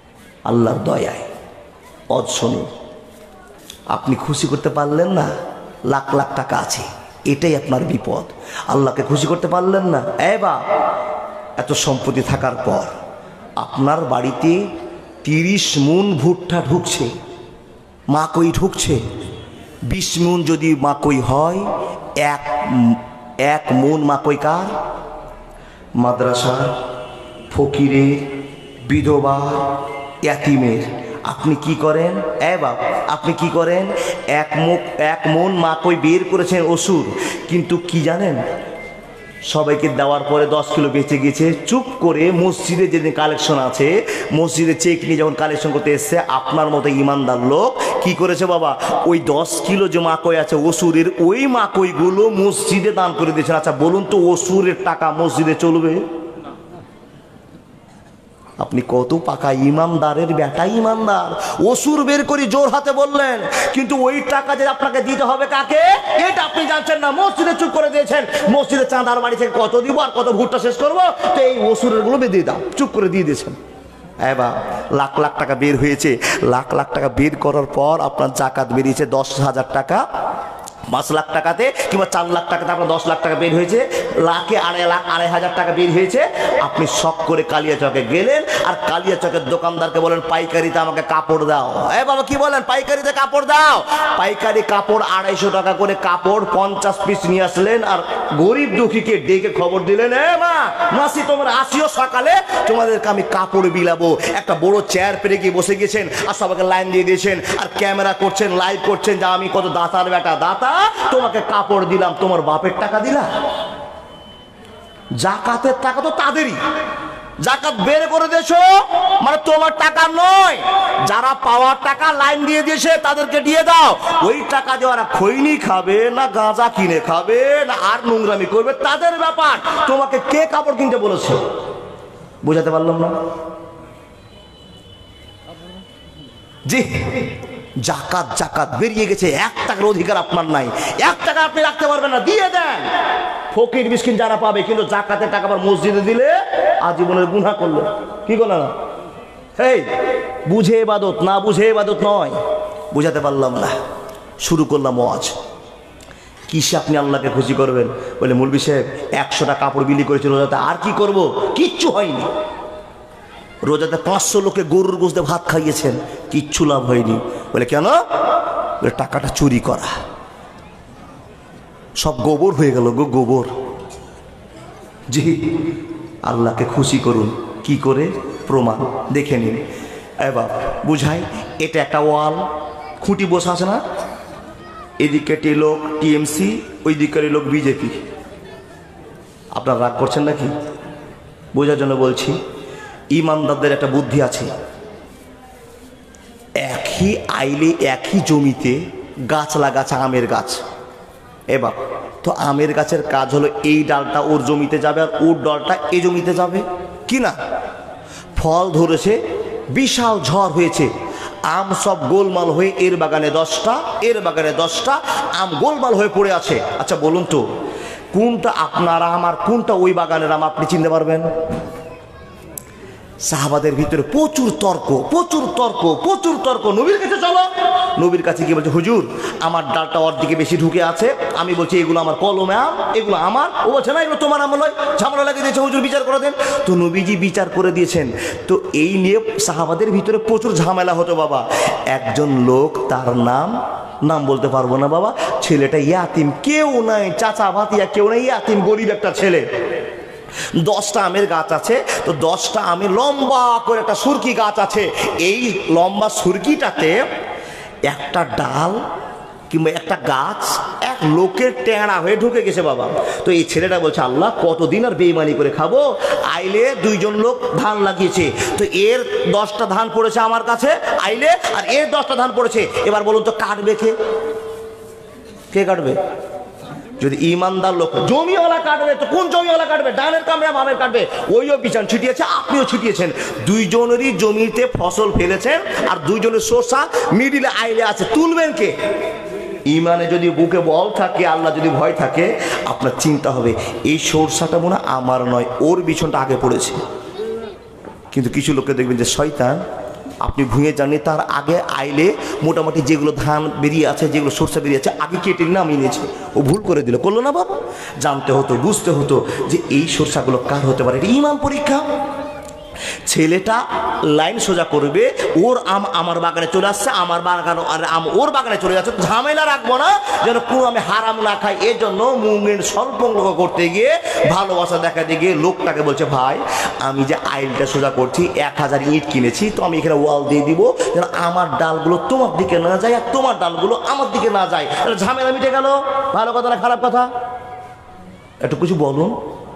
আল্লাহর দয়ায়। অজ শুনুন, আপনি খুশি করতে পারলেন না, লাখ লাখ টাকা আছে, এটাই আপনার বিপদ। আল্লাহকে খুশি করতে পারলেন না। এ বাপ, এত সম্পত্তি থাকার পর আপনার বাড়িতে তিরিশ মন ভুট্টা ঢুকছে, মাকই ঢুকছে। বিশ মন যদি মাকই হয়, এক এক মন মাকই কার? মাদ্রাসা, ফকিরের, বিধবা, ইয়াতিমের। আপনি কি করেন? এ বাপ, আপনি কি করেন? এক মুখ এক মন মাকই বের করেছেন ওষুধ, কিন্তু কি জানেন, সবাইকে দেওয়ার পরে দশ কিলো বেঁচে গেছে। চুপ করে মসজিদে যেদিন কালেকশন আছে, মসজিদে চেক নিয়ে যখন কালেকশন করতে এসছে, আপনার মতো ইমানদার লোক কি করেছে বাবা, ওই দশ কিলো যে মাকই আছে ওষুধের, ওই মাকইগুলো মসজিদে দান করে দিয়েছেন। আচ্ছা বলুন তো, ওষুধের টাকা মসজিদে চলবে? আপনি কত পাকা ইমানদারের বেটা, ইমানদার। ওসুর বের করে জোর হাতে বললেন, কিন্তু ওই টাকা যে আপনাকে দিতে হবে কাকে, এটা আপনি জানছেন না। মসজিদে চুপ করে দিয়েছেন, মসজিদে চাঁদার বাড়ি থেকে কত দিব আর কত ভুট্টা শেষ করবো, তো এই ওসুরের গুলো দিয়ে দাও, চুপ করে দিয়ে দিয়েছেন। এবার লাখ লাখ টাকা বের হয়েছে, লাখ লাখ টাকা বের করার পর আপনার জাকাত বেরিয়েছে দশ হাজার টাকা। পাঁচ লাখ টাকাতে কিংবা চার লাখ টাকাতে আপনার দশ লাখ টাকা বের হয়েছে, লাখে আড়াই লাখ আড়াই হাজার টাকা বের হয়েছে। আপনি শখ করে কালিয়াচকে গেলেন আর কালিয়াচকের দোকানদারকে বলেন, পাইকারিতে আমাকে কাপড় দাও। এ বাবা কি বলেন, পাইকারিতে কাপড় দাও। পাইকারি কাপড় আড়াইশো টাকা করে কাপড় পঞ্চাশ পিস নিয়ে আসলেন, আর গরিব দুঃখীকে ডেকে খবর দিলেন, এ মা মাসি তোমরা আসিও সকালে, তোমাদেরকে আমি কাপড় বিলাবো। একটা বড় চেয়ার পেরে গিয়ে বসে গেছেন আর সবাইকে লাইন দিয়ে দিয়েছেন, আর ক্যামেরা করছেন, লাইভ করছেন যে আমি কত দাতার বেটা, দাতা তোমাকে কাপড় দিলাম, তোমার বাপের টাকা দিলা। জাকাতের টাকা তো তাদেরই, জাকাত বের করে দিয়েছো মানে তোমার টাকা নয়। যারা পাওয়ার টাকা লাইন দিয়ে দিয়েছে তাদেরকে দিয়ে দাও। ওই টাকা দিয়ে ওরা খৈনি খাবে না গাঁজা কিনে খাবে না আর নোংরামি করবে, তাদের ব্যাপার। তোমাকে কে কাপড় কিনতে বলেছে? বুঝাতে পারলাম না? জি, জাকাত জাকাত বেরিয়ে গেছে, এক টাকার অধিকার আপনার নাই, এক টাকা আপনি রাখতে পারবেন না, দিয়ে দেন। ফকির মিসকিন যারা পাবে, কিন্তু জাকাতের টাকা আবার মসজিদে দিলে আজীবনের গুনাহ করলো। কি করলো না? এই বুঝে ইবাদত, না বুঝে ইবাদত নয়। বুঝাতে পারলাম না। শুরু করলাম ওয়াজ। কিসে আপনি আল্লাহকে খুশি করবেন? বলে মৌলভী সাহেব একশোটা কাপড় বিলি করেছে রোজাতে, আর কি করব? কিচ্ছু হয়নি। রোজাতে পাঁচশো লোকে গরুর গোশতে ভাত খাইয়েছেন, কিচ্ছু লাভ হয়নি। বলে কেন? বলে টাকাটা চুরি করা, সব গোবর হয়ে গেল গো, গোবর। জি, আল্লাহকে খুশি করুন কি করে? প্রমাণ দেখে নিন। এবার বুঝাই, এটা একটা ওয়াল, খুঁটি বসে আছে না, এদিকে লোক টিএমসি, ওই দিকের লোক বিজেপি। আপনারা রাগ করছেন নাকি? বোঝার জন্য বলছি। ইমানদারদের একটা বুদ্ধি আছে, একই আইলে একই জমিতে গাছ লাগাচ্ছে, আমের গাছ। এবার তো আমের গাছের কাজ হলো এই ডালটা ওর জমিতে যাবে আর ওর ডালটা এই জমিতে যাবে কি না? ফল ধরেছে, বিশাল ঝড় হয়েছে, আম সব গোলমাল হয়ে এর বাগানে দশটা, এর বাগানে দশটা, আম গোলমাল হয়ে পড়ে আছে। আচ্ছা বলুন তো, কোনটা আপনার আম আর কোনটা ওই বাগানের আম আপনি চিনতে পারবেন? সাহাবাদের ভিতরে প্রচুর তর্ক, প্রচুর তর্ক, প্রচুর তর্ক। নবীর কাছে চলো, নবীর কাছে গিয়ে বলছে, হুজুর আমার ডালটা ওর দিকে বেশি ঢুকে আছে, আমি বলছি এগুলো আমার কলমে আম, এগুলো আমার। ও বলছে না, এগুলো তোমার আম নয়, ঝামেলা লাগিয়ে দিয়েছে, হুজুর বিচার করে দেন। তো নবীজি বিচার করে দিয়েছেন। তো এই নিয়ে সাহাবাদের ভিতরে প্রচুর ঝামেলা হতো বাবা। একজন লোক, তার নাম নাম বলতে পারবো না বাবা, ছেলেটা ইয়াতিম, কেউ নাই, চাচা ভাতিয়া কেউ নাই, ইয়াতিম গরিব একটা ছেলে। দশটা আমের গাছ আছে, তো দশটা আমের লম্বা করে একটা সুরকি গাছ আছে। এই লম্বা সুরকিটাতে একটা ডাল কিংবা একটা গাছ এক লোকের টেঁড়া হয়ে ঢুকে গেছে বাবা। তো এই ছেলেটা বলছে, আল্লাহ কতদিন আর বেইমানি করে খাবো? আইলে দুইজন লোক ধান লাগিয়েছে, তো এর দশটা ধান পড়েছে আমার কাছে আইলে, আর এর দশটা ধান পড়েছে। এবার বলুন তো কাটবে কে? কে কাটবে? যদি ইমানদার লোক, জমিওয়ালা কাটবে, তো কোন জমিওয়ালা কাটবে? ডানের কামড়ে বামের কাটবে। ওইও বিছান ছিটিয়েছে, আপনিও ছিটিয়েছেন, দুইজনেরই জমিতে ফসল ফেলেছেন, আর দুইজনের শসা মিডিলে আইলে আছে, তুলবেন কে? ইমানে যদি বুকে বল থাকে, আল্লাহ যদি ভয় থাকে, আপনার চিন্তা হবে এই সরষাটা মনে আমার নয়, ওর বিছনটা আগে পড়েছে। কিন্তু কিছু লোককে দেখবেন যে শয়তান আপনি ভুঁয়ে যাননি, তার আগে আইলে মোটামুটি যেগুলো ধান বেরিয়ে আছে, যেগুলো সরষে বেরিয়ে আছে, আগে কেটে নামিয়ে নিয়েছে। ও ভুল করে দিল, করলো না বাবা? জানতে হতো, বুঝতে হতো যে এই সরষাগুলো কার হতে পারে। এটা ইমান পরীক্ষা। ছেলেটা লাইন সোজা করবে, ওর আম আমার বাগানে চলে আসছে, আমার বাগান আর আম ওর বাগানে চলে যাচ্ছে, ঝামেলা রাখবো না যেন কোনো আমি হারাম না খাই। এই জন্য মুমিন স্বল্প করতে গিয়ে ভালোবাসা দেখাতে গিয়ে লোকটাকে বলছে, ভাই আমি যে আইলটা সোজা করছি, এক হাজার ইট কিনেছি, তো আমি এখানে ওয়াল দিয়ে দিব যেন আমার ডালগুলো তোমার দিকে না যায় আর তোমার ডালগুলো আমার দিকে না যায়। ঝামেলা মিটে গেল। ভালো কথা না খারাপ কথা? একটু কিছু বলুন।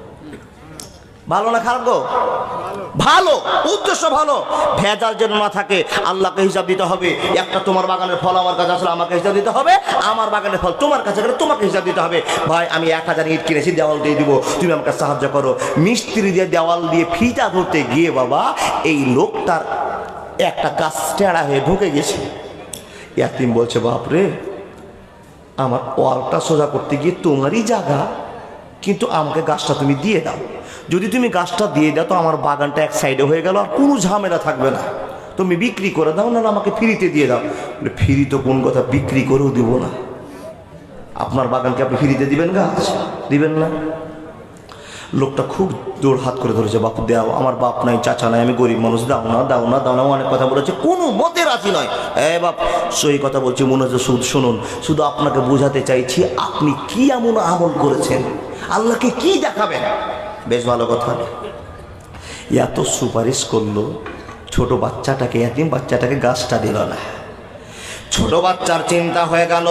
ভালো না খারাপ গো? ভালো, উদ্দেশ্য ভালো। ভেজাল যেন না থাকে, আল্লাহকে হিসাব দিতে হবে। একটা তোমার বাগানের ফল আমার কাছে আসলে আমাকে হিসাব দিতে হবে, আমার বাগানের ফল তোমার কাছে গেলে তোমাকে হিসাব দিতে হবে। ভাই আমি এক হাজার ইট কিনেছি, দেওয়াল দিয়ে দিব, তুমি আমাকে সাহায্য করো। মিস্ত্রি দিয়ে দেওয়াল দিয়ে ফিতা ধরতে গিয়ে বাবা এই লোকটার একটা গাছ টেড়া হয়ে ঢুকে গেছে। ইয়াতিম বলছে, বাপরে আমার ওয়ালটা সোজা করতে গিয়ে তোমারই জায়গা, কিন্তু আমাকে গাছটা তুমি দিয়ে দাও। যদি তুমি গাছটা দিয়ে দাও তো আমার বাগানটা এক সাইডে হয়ে গেল, আর কোনো ঝামেলা থাকবে না। তুমি বিক্রি করে দাও, না আমাকে ফ্রিতে দিয়ে দাও। বলে ফ্রি তো কোন কথা, বিক্রি করেও দিব না। আপনার বাগানকে আপনি ফ্রিতে দিবেন গাছ? দিবেন না। লোকটা খুব জোর হাত করে ধরেছে, বাপু দাও, আমার বাপ নাই, চাচা নাই, আমি গরিব মানুষ, দাও না দাও না দাও না। অনেক কথা বলেছে, কোনো মতে রাজি নয়। এ বাপ সই কথা বলছি, মনে হচ্ছে শুনুন, শুধু আপনাকে বোঝাতে চাইছি আপনি কি এমন আমল করেছেন, আল্লাহকে কি দেখাবেন। বেশ ভালো কথা। এত সুপারিশ করলো, ছোট বাচ্চাটাকে, এতিম বাচ্চাটাকে গাছটা দিল না। ছোট বাচ্চার চিন্তা হয়ে গেল,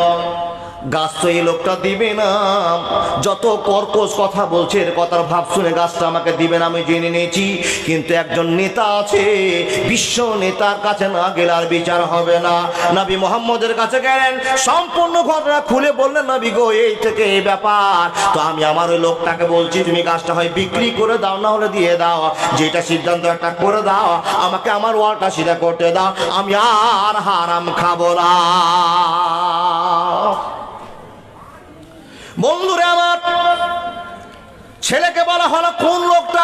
গাছ তো এই লোকটা দিবে না, যত কর্কশ কথা বলছে এর কথার ভাব শুনে গাছটা আমাকে দিবে না আমি জেনে নিয়েছি। কিন্তু একজন নেতা আছে, বিশ্ব নেতার কাছে না গেলে আর বিচার হবে না। নবী মুহাম্মদের কাছে গেলেন, সম্পূর্ণ ঘটনা খুলে বললেন, নবী গো এই থেকে এই ব্যাপার, তো আমি আমার ওই লোকটাকে বলছি তুমি গাছটা হয় বিক্রি করে দাও, না হলে দিয়ে দাও, যেটা সিদ্ধান্ত একটা করে দাও, আমাকে আমার ওয়ালটা সিধা করতে দাও, আমি আর হারাম খাবো না। বন্ধুরে আমার, ছেলেকে বলা হলো কোন লোকটা?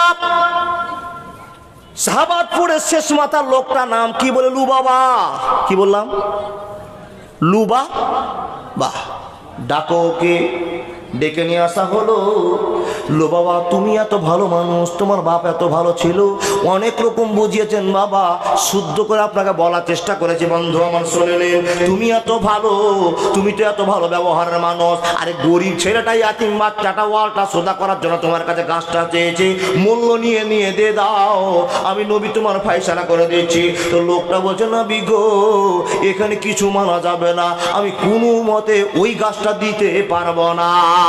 শাহাবাদপুরের শেষ মাথার লোকটা নাম কি? বলে লুবাবা। কি বললাম? লুবা। বাহ, ডাকো ওকে। ডেকে নিয়ে আসা হলো। লো বাবা তুমি এত ভালো মানুষ, তোমার বাপ এত ভালো ছিল, অনেক রকম বুঝিয়েছেন বাবা, শুদ্ধ করে আপনাকে বলার চেষ্টা করেছি, বন্ধু আমার শুনে নিন, তুমি এত ভালো, তুমি তো এত ভালো ব্যবহারের মানুষ, আরে গরিব ছেলেটাই ইয়াতিম বাচ্চাটা ওয়ালটা সোজা করার জন্য তোমার কাছে গাছটা চেয়েছে, মূল্য নিয়ে নিয়ে দে দাও, আমি নবী তোমার ফায়সালা করে দিচ্ছি। তো লোকটা বলছে, নবী গো এখানে কিছু মানা যাবে না, আমি কোনো মতে ওই গাছটা দিতে পারবো না।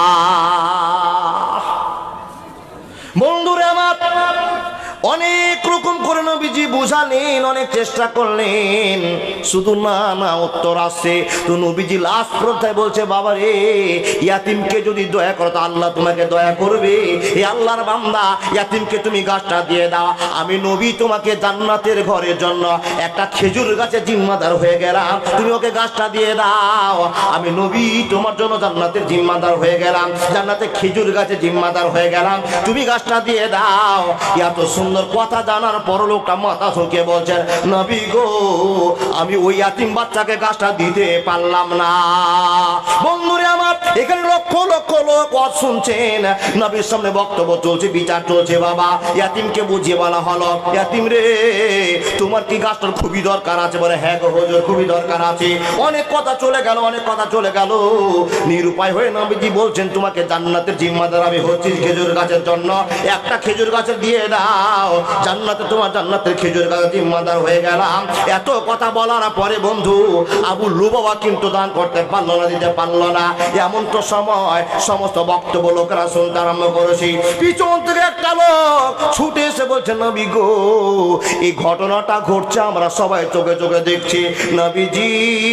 বন্ধুরে আমার, অনেক রকম করে নবীজি বুঝালেন, অনেক চেষ্টা করলেন, শুধু না না উত্তর আসছে। তো নবীজি লাস্ট পর্যায়ে বলছে, বাবা রে ইয়াতিমকে যদি দয়া করো তো আল্লাহ তোমাকে দয়া করবে, এই আল্লাহর বান্দা ইয়াতিমকে তুমি গাছটা দিয়ে দাও, আমি নবী তোমাকে জান্নাতের ঘরের জন্য একটা খেজুর গাছে জিম্মাদার হয়ে গেলাম, তুমি ওকে গাছটা দিয়ে দাও, আমি নবী তোমার জন্য জান্নাতের জিম্মাদার হয়ে গেলাম, জান্নাতে খেজুর গাছে জিম্মাদার হয়ে গেলাম, তুমি গাছটা দিয়ে দাও। এত সুন্দর কথা জানার পর লোকটা মাথা ঝুঁকে বলছেন, নবী গো আমি ওই ইয়াতিম বাচ্চাকে গাছটা দিতে পারলাম না। বন্ধুরে আমার, এখানে লক্ষ লক্ষ লোক শুনছেন, নবীর সামনে বক্তব্য চলছে, বিচার চলছে, বাবা ইয়াতিমকে বুঝিয়ে বলা হলো, ইয়াতিম রে তোমার কি গাছটার খুবই দরকার আছে? বলে হ্যাঁ গো হুজুর খুবই দরকার আছে। অনেক কথা চলে গেল, অনেক কথা চলে গেল, নিরুপায় হয়ে নবীজি বলছেন, তোমাকে জান্নাতের জিম্মাদার আমি হচ্ছি খেজুর গাছের জন্য, একটা খেজুর গাছে দিয়ে দাও, জান্নাতে তোমার জান্নাতের খেজুর গাছের জিম্মাদার হয়ে গেলাম। এত কথা বলার পরে বন্ধু আবু লুবাবা কিন্তু দান করতে পারলো না, দিতে পারলো না। এমন তো সময় সমস্ত বক্তব্য লোকেরা শুনতে আরম্ভ করেছি, পিছন থেকে একটা লোক ছুটে এসে বলছে, নবী গো এই ঘটনাটা ঘটছে, আমরা সবাই চোখে চোখে দেখছি, নবীজি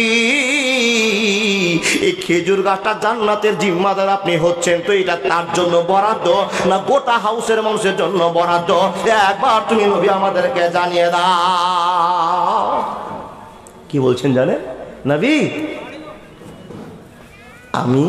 এই খেজুর গাছটা জান্নাতের জিম্মাদার আপনি হচ্ছেন, তো এটা তার জন্য বরাদ্দ না গোটা হাউসের মানুষের জন্য বরাদ্দ? একবার তুমি নবী আমাদেরকে জানিয়ে দাও। কি বলছেন জানেন নবী? আমি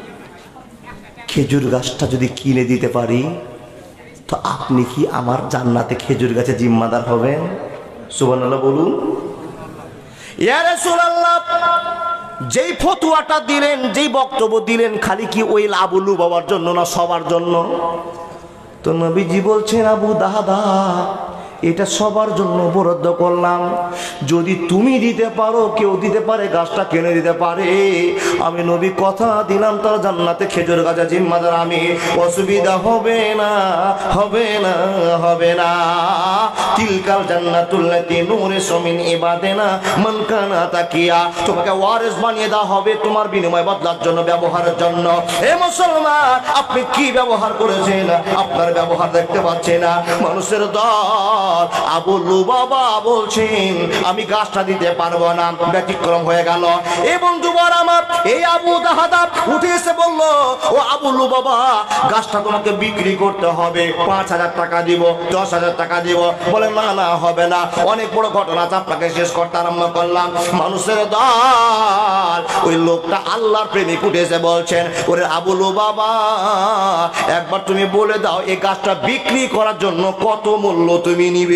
খেজুর গাছটা যদি কিনে দিতে পারি তো আপনি কি আমার জান্নাতে খেজুর গাছে জিম্মাদার হবেন? সুবহানাল্লাহ বলুন। ইয়া রাসূলুল্লাহ, যেই ফতোয়াটা দিলেন, যেই বক্তব্য দিলেন, খালি কি ওই আবু লুবাবার জন্য না সবার জন্য? তো নবীজি বলছেন, আবু দাহাদা এটা সবার জন্য বরাদ্দ করলাম, যদি তুমি দিতে পারো, কেউ দিতে পারে, গাছটা কিনে দিতে পারে, আমি নবী কথা দিলাম তার জান্নাতে খেজুর গাছের জিম্মাদার আমি, অসুবিধা হবে না, হবে না, হবে না। তিলকাল জান্নাতুল্লাতি নূরিসু মিন ইবাদিনা মান কানা তাকিয়া, তোমাকে ওয়ারিস বানিয়ে দেওয়া হবে তোমার বিনিময় বদলার জন্য, ব্যবহারের জন্য। হে মুসলমান, আপনি কি ব্যবহার করেছেন? আপনার ব্যবহার দেখতে পাচ্ছেন না। মানুষের দল আবু লুবাবা বলছেন আমি গাছটা দিতে পারবো না, ব্যতিক্রম হয়ে গেল। এই বন্ধুবার আমার, এই আবু দাহাদা উঠে এসে বলল, ও আবু লুবাবা, গাছটা তোমাকে বিক্রি করতে হবে, পাঁচ হাজার টাকা দিব, দশ হাজার টাকা দিব। বলে না না, হবে না। অনেক বড় ঘটনা, আপনাকে শেষ করতে আরম্ভ করলাম। মানুষের দল ওই লোকটা আল্লাহর প্রেমিক উঠে এসে বলছেন, ওরে আবু লুবাবা, একবার তুমি বলে দাও এই গাছটা বিক্রি করার জন্য কত মূল্য তুমি নিবে?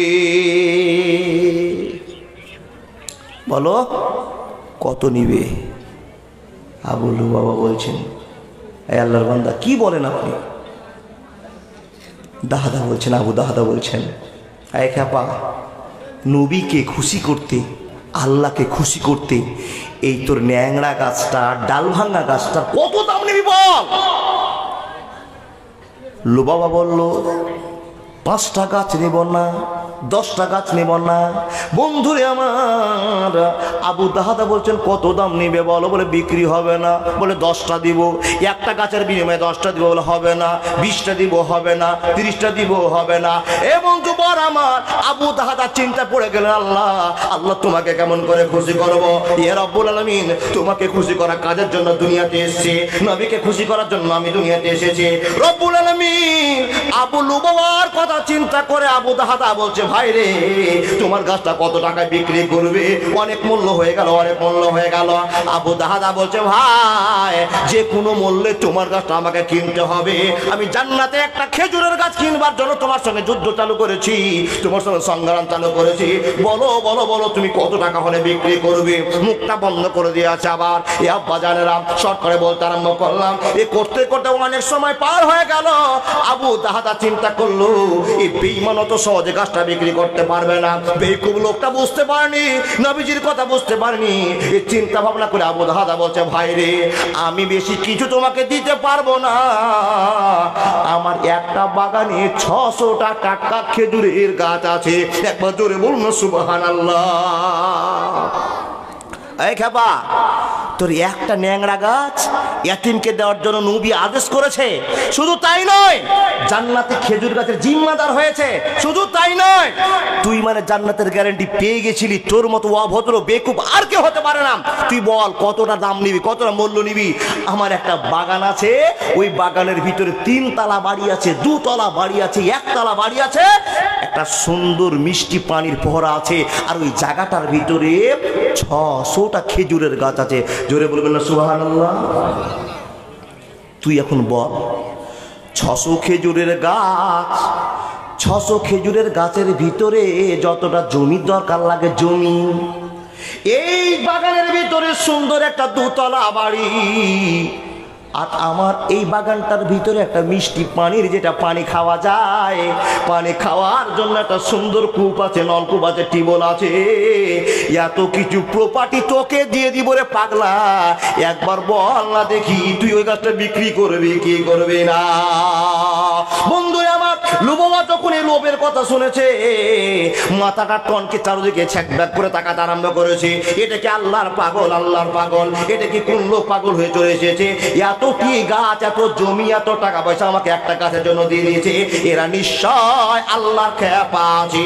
বলো কত নিবে? আবু লুবাবা বলছেন, এই আল্লাহর বান্দা কি বলেন আপনি? দাহাদা বলছেন, আবু দাহাদা বলছেন, এই খেপা, নবীকে খুশি করতে, আল্লাহকে খুশি করতে এই তোর ন্যাংরা গাছটা, ডাল ভাঙা গাছটা কত দাম নিবি বল? লুবাবা বলল, পাঁচটা গাছ নেব না, দশটা গাছ নেব না। বন্ধুরে আমার, আবু দাহাদা বলছেন কত দাম নিবে বলো? বলে বিক্রি হবে না। বলে দশটা দিব, একটা গাছের বিনিময়ে দশটা দিব। বলে হবে না। বিশটা দিব, হবে না। তিরিশটা দিব, হবে না। এ বন্ধু বর আমার, আবু দাহাদা চিন্তা পড়ে গেলেন, আল্লাহ আল্লাহ তোমাকে কেমন করে খুশি করবো? ইয়া রব্বুল আলামিন, তোমাকে খুশি করার কাজের জন্য দুনিয়াতে এসেছি, নবীকে খুশি করার জন্য আমি দুনিয়াতে এসেছি। রব্বুল আলামিন আবু লুবাবার কথা চিন্তা করে আবু দাহাদা বলছে, ভাই রে, তোমার গাছটা কত টাকায় বিক্রি করবে? অনেক মূল্য হয়ে গেল, অনেক মূল্য হয়ে গেল। আবু দাহাদা বলছে, ভাই, যে কোনো মূল্যে তোমার গাছটা আমাকে কিনতে হবে। আমি জান্নাতে একটা খেজুরের গাছ কিনবার জন্য তোমার সঙ্গে যুদ্ধ চালু করেছি, তোমার সঙ্গে সংগ্রাম চালু করেছি। বলো বলো বলো, তুমি কত টাকা হলে বিক্রি করবে? মুখটা বন্ধ করে দিয়ে আছে। আবার এ আব্বা জানেরা সরকারে বলতে আরম্ভ করলাম। এ করতে করতে অনেক সময় পার হয়ে গেল। আবু দাহাদা চিন্তা করলো, এই বেঈমান অত সহজে গাছটা বিক্রি করতে পারবে না। বেকুব লোকটা বুঝতে পারেনি, নবীজির কথা বুঝতে পারেনি। এই চিন্তা ভাবনা করে আবু দাহাদা বলছে, ভাই রে, আমি বেশি কিছু তোমাকে দিতে পারবো না। আমার একটা বাগানে ছশোটা টাটকা খেজুরের গাছ আছে। একবার জোরে বলুন সুবহানাল্লাহ। এই খেপা, তোর একটা ন্যাংরা গাছ ইয়াতিমকে দেওয়ার জন্য নবী আদেশ করেছে। শুধু তাই নয়, জান্নাতে খেজুর গাছের জিম্মাদার হয়েছে। শুধু তাই নয়, তুই মানে জান্নাতের গ্যারান্টি পেয়ে গেছিলি। তোর মতো অভদ্র বেকুব আর কেউ হতে পারে না। তুই বল কতটা দাম নিবি, কতটা মূল্য নিবি? আমার একটা বাগান আছে, ওই বাগানের ভিতরে তিন তলা বাড়ি আছে, দুতলা বাড়ি আছে, একতলা বাড়ি আছে, একটা সুন্দর মিষ্টি পানির ফোয়ারা আছে, আর ওই জায়গাটার ভিতরে ছশোটা খেজুরের গাছ আছে। জোরে বলবেন না সুবহানাল্লাহ? তুই এখন বল, ছশো খেজুরের গাছ, ছশো খেজুরের গাছের ভিতরে যতটা জমির দরকার লাগে জমি, এই বাগানের ভিতরে সুন্দর একটা দুতলা বাড়ি, আর আমার এই বাগানটার ভিতরে একটা মিষ্টি পানির, যেটা পানি খাওয়া যায়, পানি খাওয়ার জন্য একটা সুন্দর কূপ আছে, নলকূপ আছে, টিউবওয়েল আছে। এত কিছু প্রপার্টি তোকে দিয়ে দিব রে পাগলা। একবার বল না দেখি, তুই ওই গাছটা বিক্রি করবি কি করবি না? বন্ধু আমার, লুবাবা যখন এই লোভের কথা শুনেছে, মাথাটা টনকে চারদিকে ছ্যাক ব্যাক করে তাকাতে আরম্ভ করেছে। এটা কি আল্লাহর পাগল? আল্লাহর পাগল? এটা কি কোন লোক পাগল হয়ে চলে এসেছে? এত কি গাছ, এত জমি, এত টাকা পয়সা আমাকে একটা গাছের জন্য দিয়ে দিয়েছে। এরা নিশ্চয় আল্লাহর খেপাজি।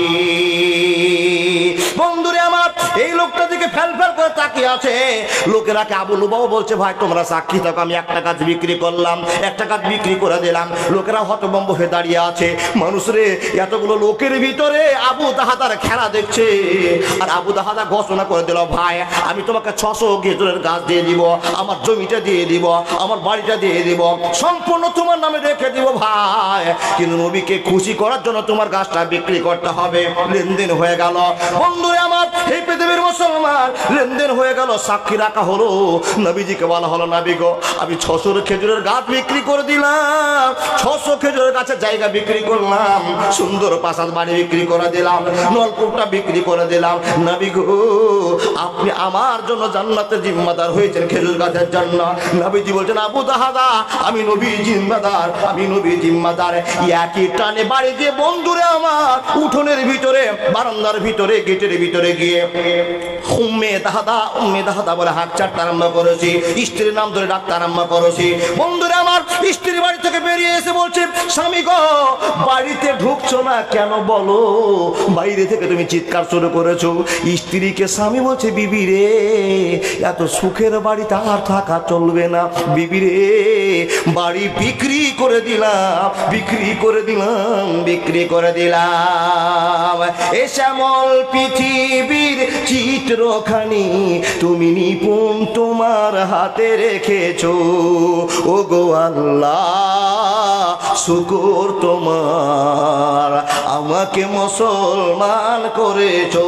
বন্ধুরে আমার, এই লোকটা দিকে ফেল ফেল করে তাকিয়ে আছে। লোকেরাকে আবু লুবাবা বলছে, ভাই তোমরা সাক্ষী থাকো, আমি একটা গাছ বিক্রি করলাম, একটা গাছ বিক্রি করে দিলাম। লোকেরা হতভম্ব হয়ে দাঁড়িয়ে আছে। আছে। মানুষ রে, এতগুলো লোকের ভিতরে আবু দাহাদার খেলা দেখছে, আর আবু দাহাদা ঘোষণা করে দিল, ভাই আমি তোমাকে ছশো খেজুরের গাছ দিয়ে দিব, আমার জমিটা দিয়ে দিব, আমার বাড়িটা দিয়ে দিব, সম্পূর্ণ তোমার নামে রেখে দিব ভাই, কিন্তু নবীকে খুশি করার জন্য তোমার গাছটা বিক্রি করতে হবে। লেনদেন হয়ে গেল। বন্ধুরা আমার, এই পৃথিবীর মুসলমান, লেনদেন হয়ে গেল, সাক্ষী রাখা হলো। নবীজিকে বলা হলো, নবী গো আমি ছশো খেজুরের গাছ বিক্রি করে দিলাম, ছশো খেজুরের গাছের জায়গা বিক্রি করলাম, সুন্দর প্রাসাদ বাড়ি বিক্রি করে দিলাম, নলকূপটা বিক্রি করে দিলাম। নবী গো আপনি আমার জন্য জান্নাতের জিম্মাদার হয়েছেন খেজুর গাছের জন্য। নবীজি বলছেন, আবু দাহাদা আমি নবী জিম্মাদার, আমি নবী জিম্মাদার। একই টানে বাড়ি দিয়ে বন্ধুরে আমার উঠোনের ভিতরে, বারান্দার ভিতরে, গেটের ভিতরে গিয়ে উম্মে দাহাদা উম্মে দাহাদা বলে হাত চাটতে আরম্ভ করেছি, স্ত্রীর নাম ধরে ডাকতে আরম্ভ করেছি। বন্ধুরে আমার স্ত্রী বাড়ি থেকে বেরিয়ে এসে বলছে, স্বামী গো বাড়িতে ঢুকছো না কেন বলো, বাইরে থেকে তুমি চিৎকার শুরু করেছো। স্ত্রীকে স্বামী বলছে, বিবি রে এত সুখের বাড়িতে আর থাকা চলবে না, বিবি রে বাড়ি বিক্রি করে দিলাম, বিক্রি করে দিলাম, বিক্রি করে দিলাম। এ শ্যামল পৃথিবীর চিত্রখানি তুমি নিপুণ তোমার হাতে রেখেছো, ও গো আল্লাহ শুকর তোমার আমাকে মুসলমান করেছো।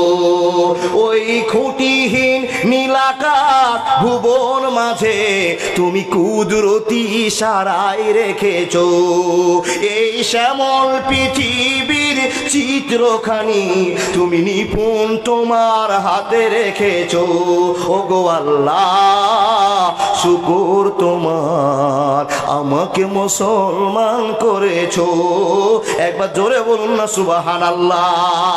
ওই খুঁটিহীন নীলাকাশ ভুবন মাঝে তুমি কুদরতি ইশারায় রেখেছো, এই শ্যামল পৃথিবীর চিত্রখানি তুমি নিপুণ তোমার হাতে রেখেছো, ও গো আল্লাহ শুকর তোমার আমাকে মুসলমান করেছো। একবার জোরে বলুন না সুবহানাল্লাহ।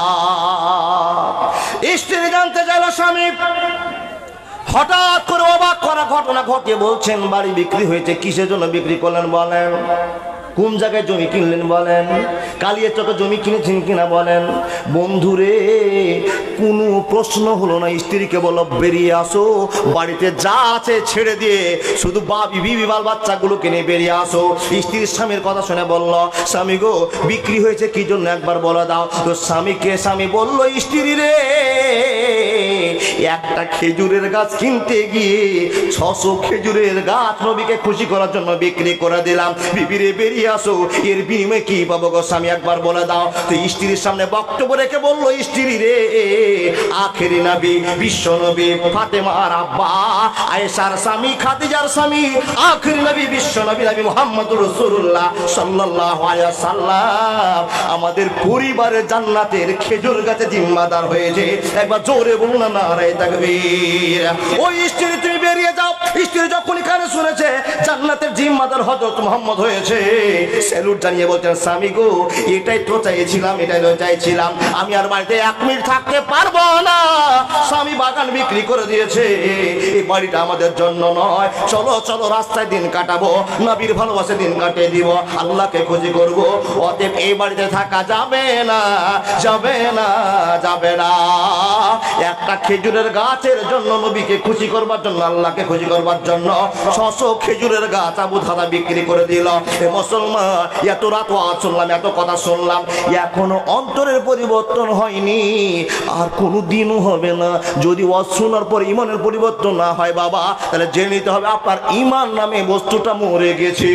স্ত্রী জানতে চাইল স্বামী, হঠাৎ করে অবাক করা ঘটনা ঘটে বলছেন, বাড়ি বিক্রি হয়েছে, কিসের জন্য বিক্রি করলেন বলেন, কোন জায়গায় জমি কিনলেন বলেন, কালিয়া চকে জমি কিনেছেন কিনা বলেন। বন্ধুরে কোনো প্রশ্ন হলো না, স্ত্রীকে বলো বেরিয়ে আসো, বাড়িতে যা আছে ছেড়ে দিয়ে শুধু বাবি বিবি বাল বাচ্চাগুলোকে নিয়ে বেরিয়ে আসো। স্ত্রীর স্বামীর কথা শুনে বলল, স্বামী গো বিক্রি হয়েছে কি জন্য একবার বলে দাও। তো স্বামীকে স্বামী বলল, স্ত্রী রে একটা খেজুরের গাছ কিনতে গিয়ে ছশো খেজুরের গাছ নবীকে খুশি করার জন্য বিক্রি করে দিলাম, বিবিরে বেরিয়ে আসো, এর বিনিময়ে কি পাবো গো স্বামী একবার বলে দাও। তো স্ত্রীর সামনে বক্তব্য রেখে বলল, স্ত্রী রে আখেরি নবী বিশ্ব নবী ফাতেমার আব্বা আয়েশার স্বামী খাদিজার স্বামী আখেরি নবী বিশ্ব নবী নবী মুহাম্মদুর রাসূলুল্লাহ সাল্লাল্লাহু আলাইহি ওয়াসাল্লাম আমাদের পরিবারের জান্নাতের খেজুর গাছে জিম্মাদার হয়েছে। একবার জোরে বলুন না নারায়ে তাকবীর। ওই স্ত্রী তুমি বেরিয়ে যাও। স্ত্রী যখনই কানে শুনেছে জান্নাতের জিম্মাদার হযরত মুহাম্মদ হয়েছে, স্যালুট জানিয়ে বলছেন, স্বামী গো এটাই তো চাইছিলাম, এটাই তো চাইছিলাম, আমি আর বাড়িতে এক মিনিট থাকতে পারবো না, স্বামী বাগান বিক্রি করে দিয়েছে, এই বাড়িটা আমাদের জন্য নয়, চলো চলো রাস্তায় দিন কাটাবো, নবীর ভালোবাসে দিন কাটিয়ে দিব, আল্লাহকে খুশি করবো, অতএব এই বাড়িতে থাকা যাবে না, যাবে না, যাবে না। একটা খেজুরের গাছের জন্য নবীকে খুশি করবার জন্য, আল্লাহকে খুশি করবার জন্য ছশো খেজুরের গাছ আবু দাহাদা বিক্রি করে দিল। এ মুসলমান, এত রাত ওয়াজ শুনলাম, এত কথা শুনলাম, এখনো অন্তরের পরিবর্তন হয়নি, আর কোনো দিনও হবে না। যদি ওয়াজ শোনার পর ইমানের পরিবর্তন না হয় বাবা, তাহলে জেনে নিতে হবে আপনার ইমান নামে বস্তুটা মরে গেছে।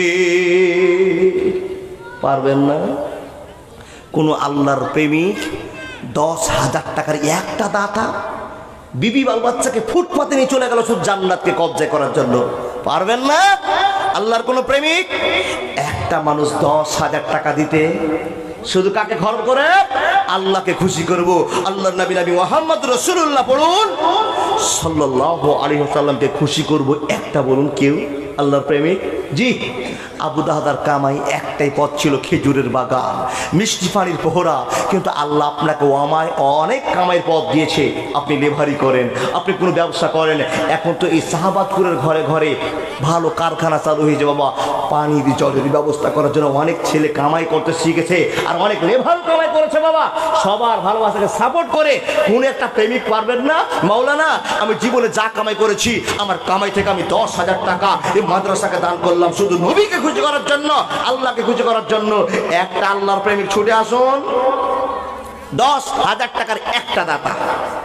পারবেন না? কোন আল্লাহর প্রেমিক দশ হাজার টাকার একটা দাতা বিবি বাল বাচ্চাকে ফুটপাতে নিয়ে চলে গেল শুধু জান্নাতকে কবজা করার জন্য। পারবেন না? আল্লাহর কোন প্রেমিক একটা মানুষ দশ হাজার টাকা দিতে শুধু কাকে খরচ করে? আল্লাহকে খুশি করব, আল্লাহর নবী নবী মুহাম্মদ রাসূলুল্লাহ পড়ুন সাল্লাল্লাহু আলাইহি ওয়াসাল্লামকে খুশি করব, একটা বলুন কেউ আল্লাহর প্রেমিক? জি। আবু দাহাদার কামাই একটাই পথ ছিল, খেজুরের বাগান, মিষ্টি পানির পোহরা, কিন্তু আল্লাহ আপনাকে আমায় অনেক কামাইয়ের পথ দিয়েছে। আপনি লেভারি করেন, আপনি কোনো ব্যবসা করেন, এখন তো এই শাহবাজপুরের ঘরে ঘরে ভালো কারখানা চালু হয়েছে বাবা, পানির জলের ব্যবস্থা করার জন্য অনেক ছেলে কামাই করতে শিখেছে, আর অনেক লেভার কামাই করেছে বাবা। সবার ভালোবাসাকে সাপোর্ট করে কোন একটা প্রেমিক পারবেন না, মাওলানা আমি জীবনে যা কামাই করেছি আমার কামাই থেকে আমি দশ হাজার টাকা এই মাদ্রাসাকে দান করলাম শুধু নবীকে খুশি করার জন্য, আল্লাহকে খুশি করার জন্য। একটা আল্লাহর প্রেমিক ছুটে আসুন, দশ হাজার টাকার একটা দাতা।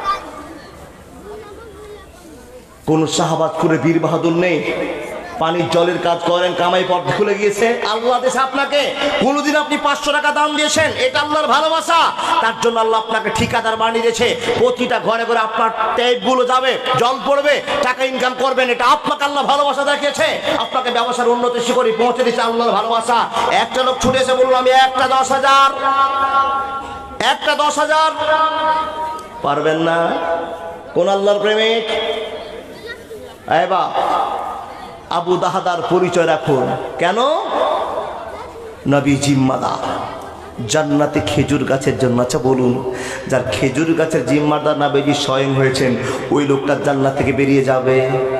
কোন শাহবাজ করে বীর বাহাদুর নেই, পানির জলের কাজ করেন, কামাই পথ খুলে গিয়েছে আল্লাহ দেশে। আপনাকে কোনদিন আপনি পাঁচশো টাকা দাম দিয়েছেন, এটা আল্লাহর ভালোবাসা, তার জন্য আল্লাহ আপনাকে ঠিকাদার বানিয়ে দিয়েছে। প্রতিটা ঘরে ঘরে আপনার ট্যাপ গুলো যাবে, জল পড়বে, টাকা ইনকাম করবেন, এটা আপনাকে আল্লাহ ভালোবাসা দেখিয়েছে। আপনাকে ব্যবসার উন্নতি শিখরে পৌঁছে দিচ্ছে আল্লাহর ভালোবাসা। একটা লোক ছুটে এসে বললো আমি একটা দশ হাজার একটা দশ হাজার পারবেন না? কোন আল্লাহর প্রেমিক? আবু দাহাদার পরিচয় রাখুন। কেন? নবী জিম্মাদার, জান্নাতে খেজুর গাছের জন্য। আচ্ছা বলুন, যার খেজুর গাছের জিম্মাদার নবীজি স্বয়ং হয়েছেন, ওই লোকটা জান্নাত থেকে বেরিয়ে যাবে?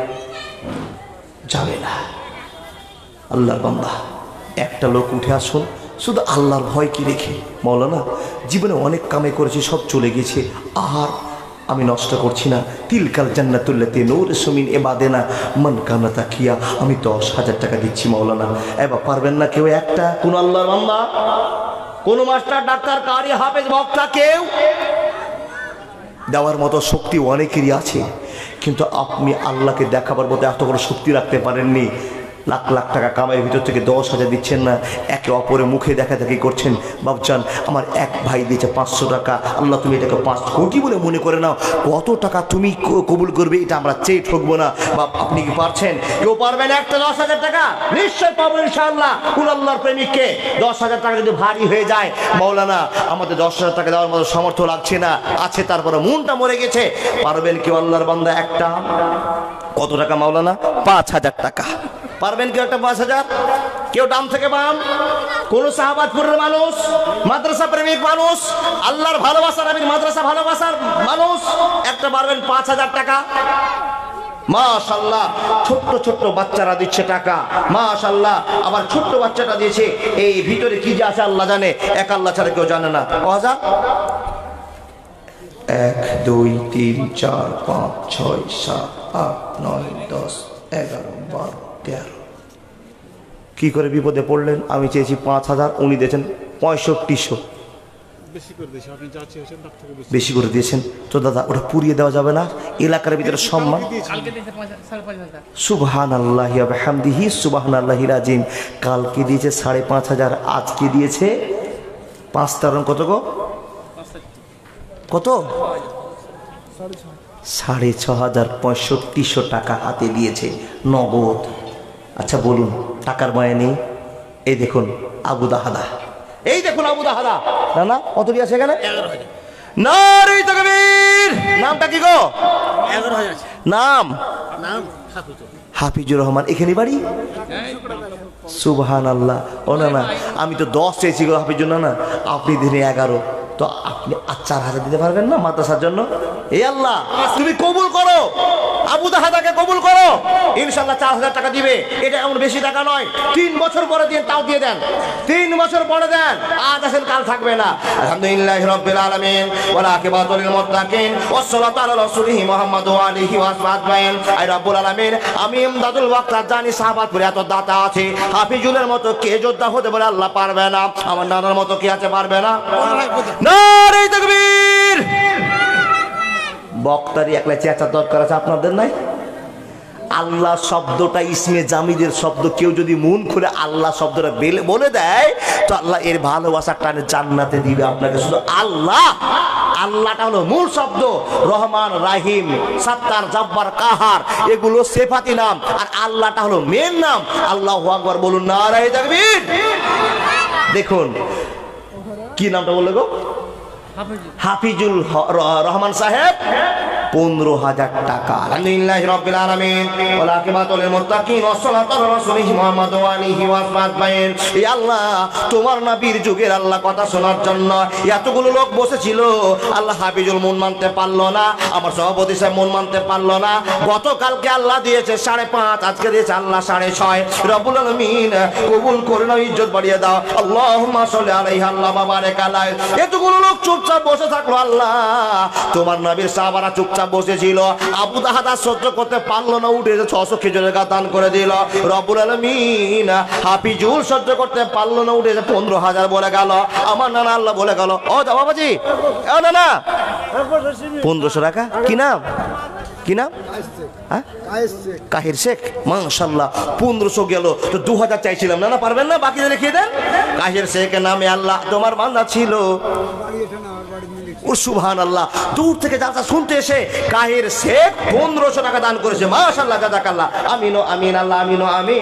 যাবে না। আল্লাহর বান্দা, একটা লোক উঠে আসুন শুধু আল্লাহর ভয় কি রেখে, মাওলানা জীবনে অনেক কামাই করেছি, সব চলে গেছে, আর আমি নষ্ট করছি না। তিলকাল জান্নাতুল্লাতি নূর সুমিন ইবাদিনা মান কানা তাকিয়া, আমি দশ হাজার টাকা দিচ্ছি মাওলানা। এবার পারবেন না কেউ একটা? কোন আল্লাহর বান্দা, কোন মাস্টার, ডাক্তার, কারি, হাফেজ, বক্তা কেউ? দেওয়ার মতো শক্তি অনেকেরই আছে, কিন্তু আপনি আল্লাহকে দেখাবার মতো এত বড় শক্তি রাখতে পারেননি। লাখ লাখ টাকা কামাইয়ের ভিতর থেকে দশ হাজার দিচ্ছেন না, একে অপরের মুখে দেখা দেখি করছেন। বাবজান আমার এক ভাই দিয়েছে পাঁচশো টাকা, আল্লাহ তুমি এটাকে পাঁচ কোটি বলে মনে করে নাও, কত টাকা তুমি কবুল করবে এটা আমরা চেয়ে ঠকবো না। বাপ আপনি কি পারছেন? কেউ পারবেন একটা দশ হাজার টাকা? নিশ্চয় পাবো ইনশাআল্লাহ। কোন আল্লাহর প্রেমিককে দশ হাজার টাকা যদি ভারী হয়ে যায়, মাওলানা আমাদের দশ হাজার টাকা দেওয়ার মতো সামর্থ্য লাগছে না, আছে তারপরে মনটা মরে গেছে, পারবেন কেউ আল্লাহর বান্দা একটা? কত টাকা মাওলানা? পাঁচ হাজার টাকা। পারবেন কেউ একটা পাঁচ হাজার? কেউ ডান থেকে বাম, কোন শাহবাজপুরের মানুষ, মাদ্রাসা প্রেমিক মানুষ, আল্লাহর ভালোবাসার আমি মাদ্রাসা ভালোবাসার মানুষ, একটা পারবেন পাঁচ হাজার টাকা? মাশাআল্লাহ, ছোট্ট ছোট্ট বাচ্চারা দিচ্ছে টাকা, মাশাআল্লাহ। আবার ছোট্ট বাচ্চাটা দিয়েছে, এই ভিতরে কি যে আছে আল্লাহ জানে, এক আল্লাহ ছাড়া কেউ জানে না। ক হাজার? এক দুই তিন চার পাঁচ ছয় সাত আট নয় দশ এগারো বারো তেরো। কি করে বিপদে পড়লেন? আমি চেয়েছি পাঁচ হাজার, উনি দিয়েছেন পঁয়ষট্টিশো, বেশি করে দিয়েছেন। তো দাদা ওটা পুড়িয়ে দেওয়া যাবে না? এলাকার ভিতরে সম্মান। সুবহানাল্লাহি ওয়া বিহামদিহি সুবহানাল্লাহিল আযীম। কালকে দিয়েছে সাড়ে পাঁচ হাজার, আজকে দিয়েছে পাঁচ তারণ কত গো? কত? সাড়ে ছ হাজার পঁয়ষট্টিশো টাকা হাতে দিয়েছে নগদ। আচ্ছা বলুন, টাকার মায়া নেই? এই দেখুন আবু দাহাদা, এই দেখুন আবু দাহাদা। না না কত দিয়েছে এখানে? নারে তাকবীর। নামটা কি গো? নাম হাফিজুর রহমান। এখানে বাড়ি? সুবহানাল্লাহ। ও না না, আমি তো দশ চেয়েছি গো হাফিজুর। না না, আপনি দিনে এগারো, তো আপনি আর চার হাজার দিতে পারবেন না মাদ্রাসার জন্য? এই আল্লাহ তুমি কবুল করো, আবু দাহাদাকে কবুল করো, ইনশাআল্লাহ চার হাজার টাকা দিবে। এটা এমন বেশি টাকা নয়, তিন বছর পরে দিয়ে তাও দিয়ে দেন, তিন বছর পরে দেন, আজ আছেন কাল থাকবে না। আলহামদুলিল্লাহি রাব্বিল আলামিন ওয়া আকিবাতুল লিল মুত্তাকিন ওয়াসসালাতু আলা রাসূলিহি মুহাম্মদ ওয়া আলিহি ওয়া আসহাবিহি আজমাইন। আই রাব্বুল আলামিন, আমি ইমদাদুল ওয়াক্ত জানি শাহবাজপুরে এত দাতা আছে, হাফিজুলের মতো কে যোদ্ধা হতে পারে? আল্লাহ পারবে না। আমার নানার মতো কে আছে? পারবে না। নারে তাকবীর। বক্তারি একলা চেঁচার দরকার আছে আপনাদের নাই? আল্লাহ শব্দটা ইসমে জামিদের শব্দ, কেউ যদি মন খুলে আল্লাহ শব্দটা বলে দেয় তো আল্লাহ এর ভালোবাসার টানে জান্নাতে দিবে আপনাকে। শুধু আল্লাহ, আল্লাহটা হলো মূল শব্দ। রহমান, রাহিম, সাত্তার, জব্বার, কাহার এগুলো সেফাতি নাম, আর আল্লাহটা হলো মেন নাম। আল্লাহু আকবার বলুন, নারে তাকবীর। দেখুন কি নামটা বললে গো? হাফিজুল রহমান সাহেব পনেরো হাজার টাকা। আলহামদুলিল্লাহি রাব্বিল আলামিন ওয়াল আকিবাতু লিল মুত্তাকিন ওয়াস সালাতু আলা রাসূলিহি মুহাম্মদ ওয়া আলিহি ওয়া সাহবিহি। ই আল্লাহ, তোমার নবীর যুগের আল্লাহ কথা শোনার জন্য এতগুলো লোক বসেছিল। আল্লাহ হাফিজুল মন মানতে পারলো না, আমার সভাপতি সাহেব মন মানতে পারলো না। গতকালকে আল্লাহ দিয়েছে সাড়ে পাঁচ, আজকে দিয়েছে আল্লাহ সাড়ে ছয়। রব্বুল আলামিন কবুল করে নাও, ইজ্জত বাড়িয়ে দাও। আল্লাহুম্মা সাল্লি আলাইহি আল্লাহ বাবারিক আলাইহি। এতগুলো লোক চুপচাপ বসে থাকলো। আল্লাহ, তোমার নবীর সাহাবারা চুপচাপ বসেছিল। আবু দাহাদা সহ্য করতে পারলো না, উঠে ছশো খেজুরের গাছ দান করে দিল। রব্বুল আলামিন হাফিজুল সহ্য করতে পারলো না, উঠে পনেরো হাজার বলে গেল। আমার নানা আল্লাহ বলে গেল, ও যা বাবাজি, ও নানা পনেরোশো টাকা। কি নাম, কি নাম? কাহির শেখ। মাশাআল্লাহ, পনেরোশো গেল। তো দু হাজার চাইছিলাম, না না পারবেন না, বাকি রেখে দেন। কাহির শেখের নামে আল্লাহ তোমার বান্দা ছিল। ও সুবহানাল্লাহ, দূর থেকে যারা শুনতে এসে কাহির শেখ পনেরোশো টাকা দান করেছে। মাশাআল্লাহ, জাযাকাল্লাহ। আমিন আমিন আল্লাহ আমিন আমিন।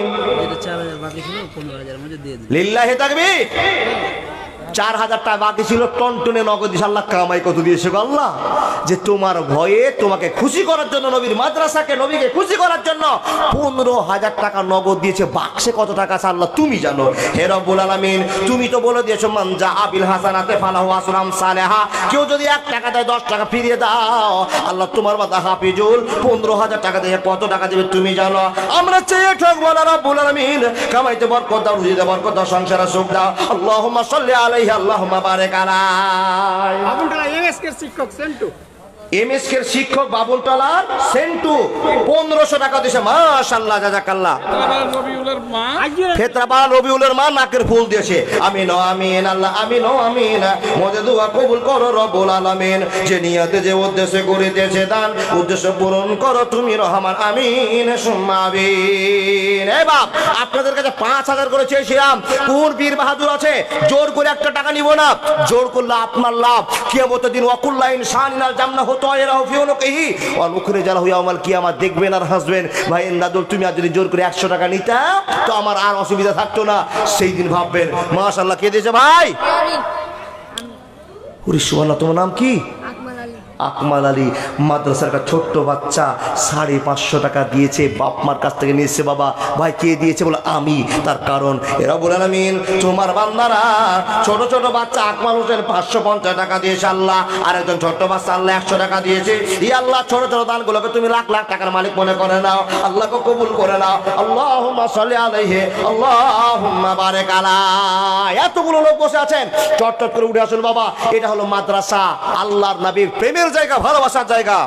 লিল্লাহি তাকবীর। চার হাজার টাকা বাকি ছিল, টনটনে নগদ দিয়েছে। আল্লাহ কামাই কত দিয়েছে গো আল্লাহ, যে তোমার ভয়ে তোমাকে খুশি করার জন্য, নবীর মাদ্রাসাকে নবীকে খুশি করার জন্য পনেরো হাজার টাকা নগদ দিয়েছে। বাক্সে কত টাকা আছে আল্লাহ তুমি জানো। হে রব্বুল আলামিন, তুমি তো বলে দিয়েছো মান জা আবিল হাসানাতে ফালাহু আসরাম সালেহা। কেউ যদি এক টাকা দেয় দশ টাকা ফিরিয়ে দাও। আল্লাহ তোমার বান্দা হাফিজুল পনেরো হাজার টাকা দিয়ে কত টাকা দেবে তুমি জানো। আমরা চেয়ে ঠকবো না। রব্বুল আলামিন কামাইতে বরকত দাও, রুজিতে বরকত দাও, সংসারে সুখ দাও। আল্লাহুম্মা সাল্লি আলাইহি আল্লাহুম্মা বারিক আলাইহি। বাবুলতলা এমএসকে শিক্ষক সেন্টু, এমএসকে শিক্ষক বাবুলতলার সেন্টু পনেরোশো টাকা দিয়েছে। মাশাআল্লাহ, জাযাকাল্লাহ। রবিউলের মা, ফেতরাবা রবিউলের মা নাকের ফুল দিয়েছে। আমিন আমিন আল্লাহ আমিন আমিন। মোদের দোয়া কবুল করো রব্বুল আলামিন। যে নিয়তে যে উদ্দেশ্যে করিতেছে দান, উদ্দেশ্য পূরণ করো তুমি রহমান। আমিন সুম্মা আমিন। এই বাপ, আপনাদের কাছে পাঁচ হাজার করে চেয়েছিলাম। কোন বীর বাহাদুর আছে জোর করে একটা টাকা নিব না? জোর করলে আপনার লাভ। কিয়ামতের দিন ওয়াকুল্লা ইনসানিন আল জান্নাহ দেখবেন আর হাসবেন। ভাই দাদুল, তুমি আজ যদি জোর করে একশো টাকা নিতা তো আমার আর অসুবিধা থাকতো না, সেই দিন ভাববেন। মাশাআল্লাহ, কে দিয়েছে ভাই? সুবহানাল্লাহ। তোমার নাম কি? আকমাল আলী। মাদ্রাসার একটা ছোট্ট বাচ্চা সাড়ে পাঁচশো টাকা দিয়েছে, বাপ মার কাছ থেকে নিয়েছে। বাবা ভাই কে দিয়েছে? বলে আমি। তার কারণ এরা বলে আমিন তোমার বান্দারা ছোট ছোট বাচ্চা আকমাল হোসেন পাঁচশো পঞ্চাশ টাকা দিয়েছে আল্লাহ। আর একজন ছোট্ট বাচ্চা আল্লাহ একশো টাকা দিয়েছে। ই আল্লাহ, ছোট ছোট দানগুলোকে তুমি লাখ লাখ টাকার মালিক মনে করে নাও। আল্লাহকে কবুল করে নাও। আল্লাহুম্মা সাল্লি আলাইহি আল্লাহুম্মা বারিক আলাইহি। এতগুলো লোক বসে আছেন, চটচট করে উঠে আসুন বাবা। এটা হলো মাদ্রাসা, আল্লাহর নবীর প্রেমের জায়গা, ভালোবাসার জায়গা।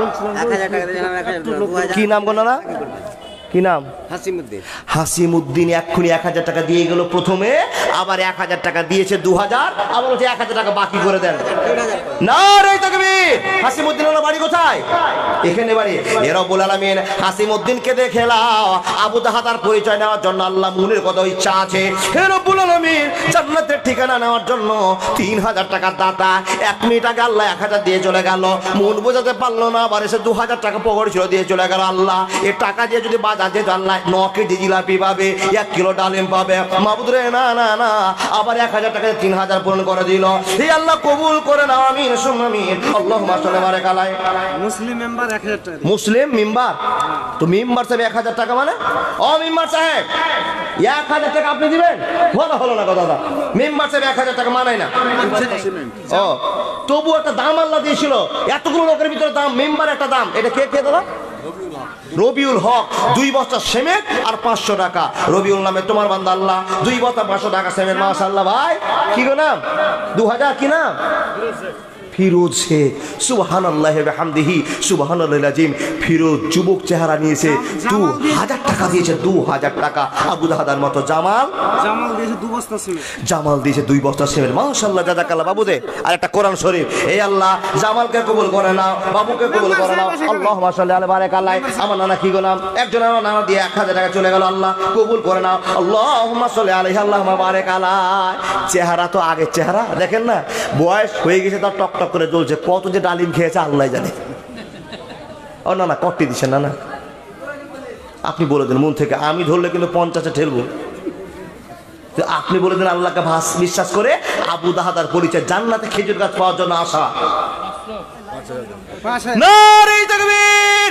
কি নাম গো না? কি নাম? হাসিমউদ্দিন। হাসিমউদ্দিন এক্ষুনি এক হাজার টাকা দিয়ে গেল প্রথমে, আবার এক হাজার টাকা দিয়েছে দু হাজার, আবার বলছে এক হাজার টাকা বাকি করে দেন। নারে তাকবীর। হাসিমউদ্দিন ওর বাড়ি কোথায়? এখানে বাড়ি। এ রব্বুল আলামিন হাসিমউদ্দিনকে দেখে লাও। আবু দাহাদার পরিচয় নেওয়ার জন্য আল্লাহ মনের কত ইচ্ছা আছে। হে রব্বুল আলামিন জান্নাতের ঠিকানা নেওয়ার জন্য তিন হাজার টাকার দাতা এক মিনিট আগে আল্লাহ এক হাজার দিয়ে চলে গেল। মন বোঝাতে পারলো না, আবার এসে দু হাজার টাকা পকেটে ছিল দিয়ে চলে গেল। আল্লাহ এ টাকা দিয়ে যদি বাজার যে আল্লাহ ন কেজি জিলাপি পাবে, এক কিলো ডালিম পাবে। মাবুদ রে, না না না, আবার এক হাজার টাকা তিন হাজার পূরণ করে দিল। হে আল্লাহ কবুল করে নাও। আমিন সুম্মা আমিন। আল্লাহুম্মা সাল্লি বারিক আলাইহি। মুসলিম মেম্বার এক হাজার টাকা। মুসলিম মেম্বার তো মেম্বার সাহেব এক হাজার টাকা মানে? ও মেম্বার সাহেব এক হাজার টাকা আপনি দিবেন? কথা হলো না কথা। মেম্বার সাহেব এক হাজার টাকা মানায় না। ও তবু একটা দাম আল্লাহ দিয়েছিল। এতগুলো লোকের ভিতরে দাম, মেম্বার একটা দাম। এটা কে কে দিল? রবিউল হক। দুই বস্তা সিমেন্ট আর পাঁচশো টাকা। রবিউল নামে তোমার বান্দা আল্লাহ দুই বস্তা পাঁচশো টাকা সিমেন্ট। মাশাআল্লাহ। ভাই কি গো নাম? দু হাজার কি নাম? ফিরোজ শেখ। সুবহানাল্লাহি ওয়া বিহামদিহি সুবহানাল্লাহিল আযীম। ফিরোজ যুবক চেহারা নিয়েছে, দু হাজার টাকা দিয়েছে। দু হাজার টাকা। আবু দাহাদার মতো জামাল, জামাল দিয়েছে দুই বস্তা সিমেন্ট। জামাল দিয়েছে দুই বস্তা সিমেন্ট। মাশাআল্লাহ, জাযাকাল্লাহ। বাবু দে আর একটা কোরআন শরীফ। এই আল্লাহ জামালকে কবুল করে নাও, বাবুকে কবুল করে নাও। আল্লাহুম্মা সাল্লি আলা বারিক আলাইহি। আমার নানা কি গো নাম? একজন আমার নানা দিয়ে এক হাজার টাকা চলে গেল। আল্লাহ কবুল করে নাও। আল্লাহুম্মা সাল্লি আলাইহি আল্লাহুম্মা বারিক আলাইহি। চেহারা তো আগের চেহারা, দেখেন না, বয়স হয়ে গেছে তার টক টক করে জ্বলছে। কত যে ডালিম খেয়েছে আল্লাহ জানে। ও না না, কটি দিচ্ছেন না না, আপনি বলে দেন মন থেকে। আমি ধরলে কিন্তু পঞ্চাশে ঠেলবো। আপনি বলে দেন আল্লাহকে বিশ্বাস করে আবু দাহাদার পরিচয়, জান্নাতে খেজুর গাছ পাওয়ার জন্য আসা। নারে তাকবীর।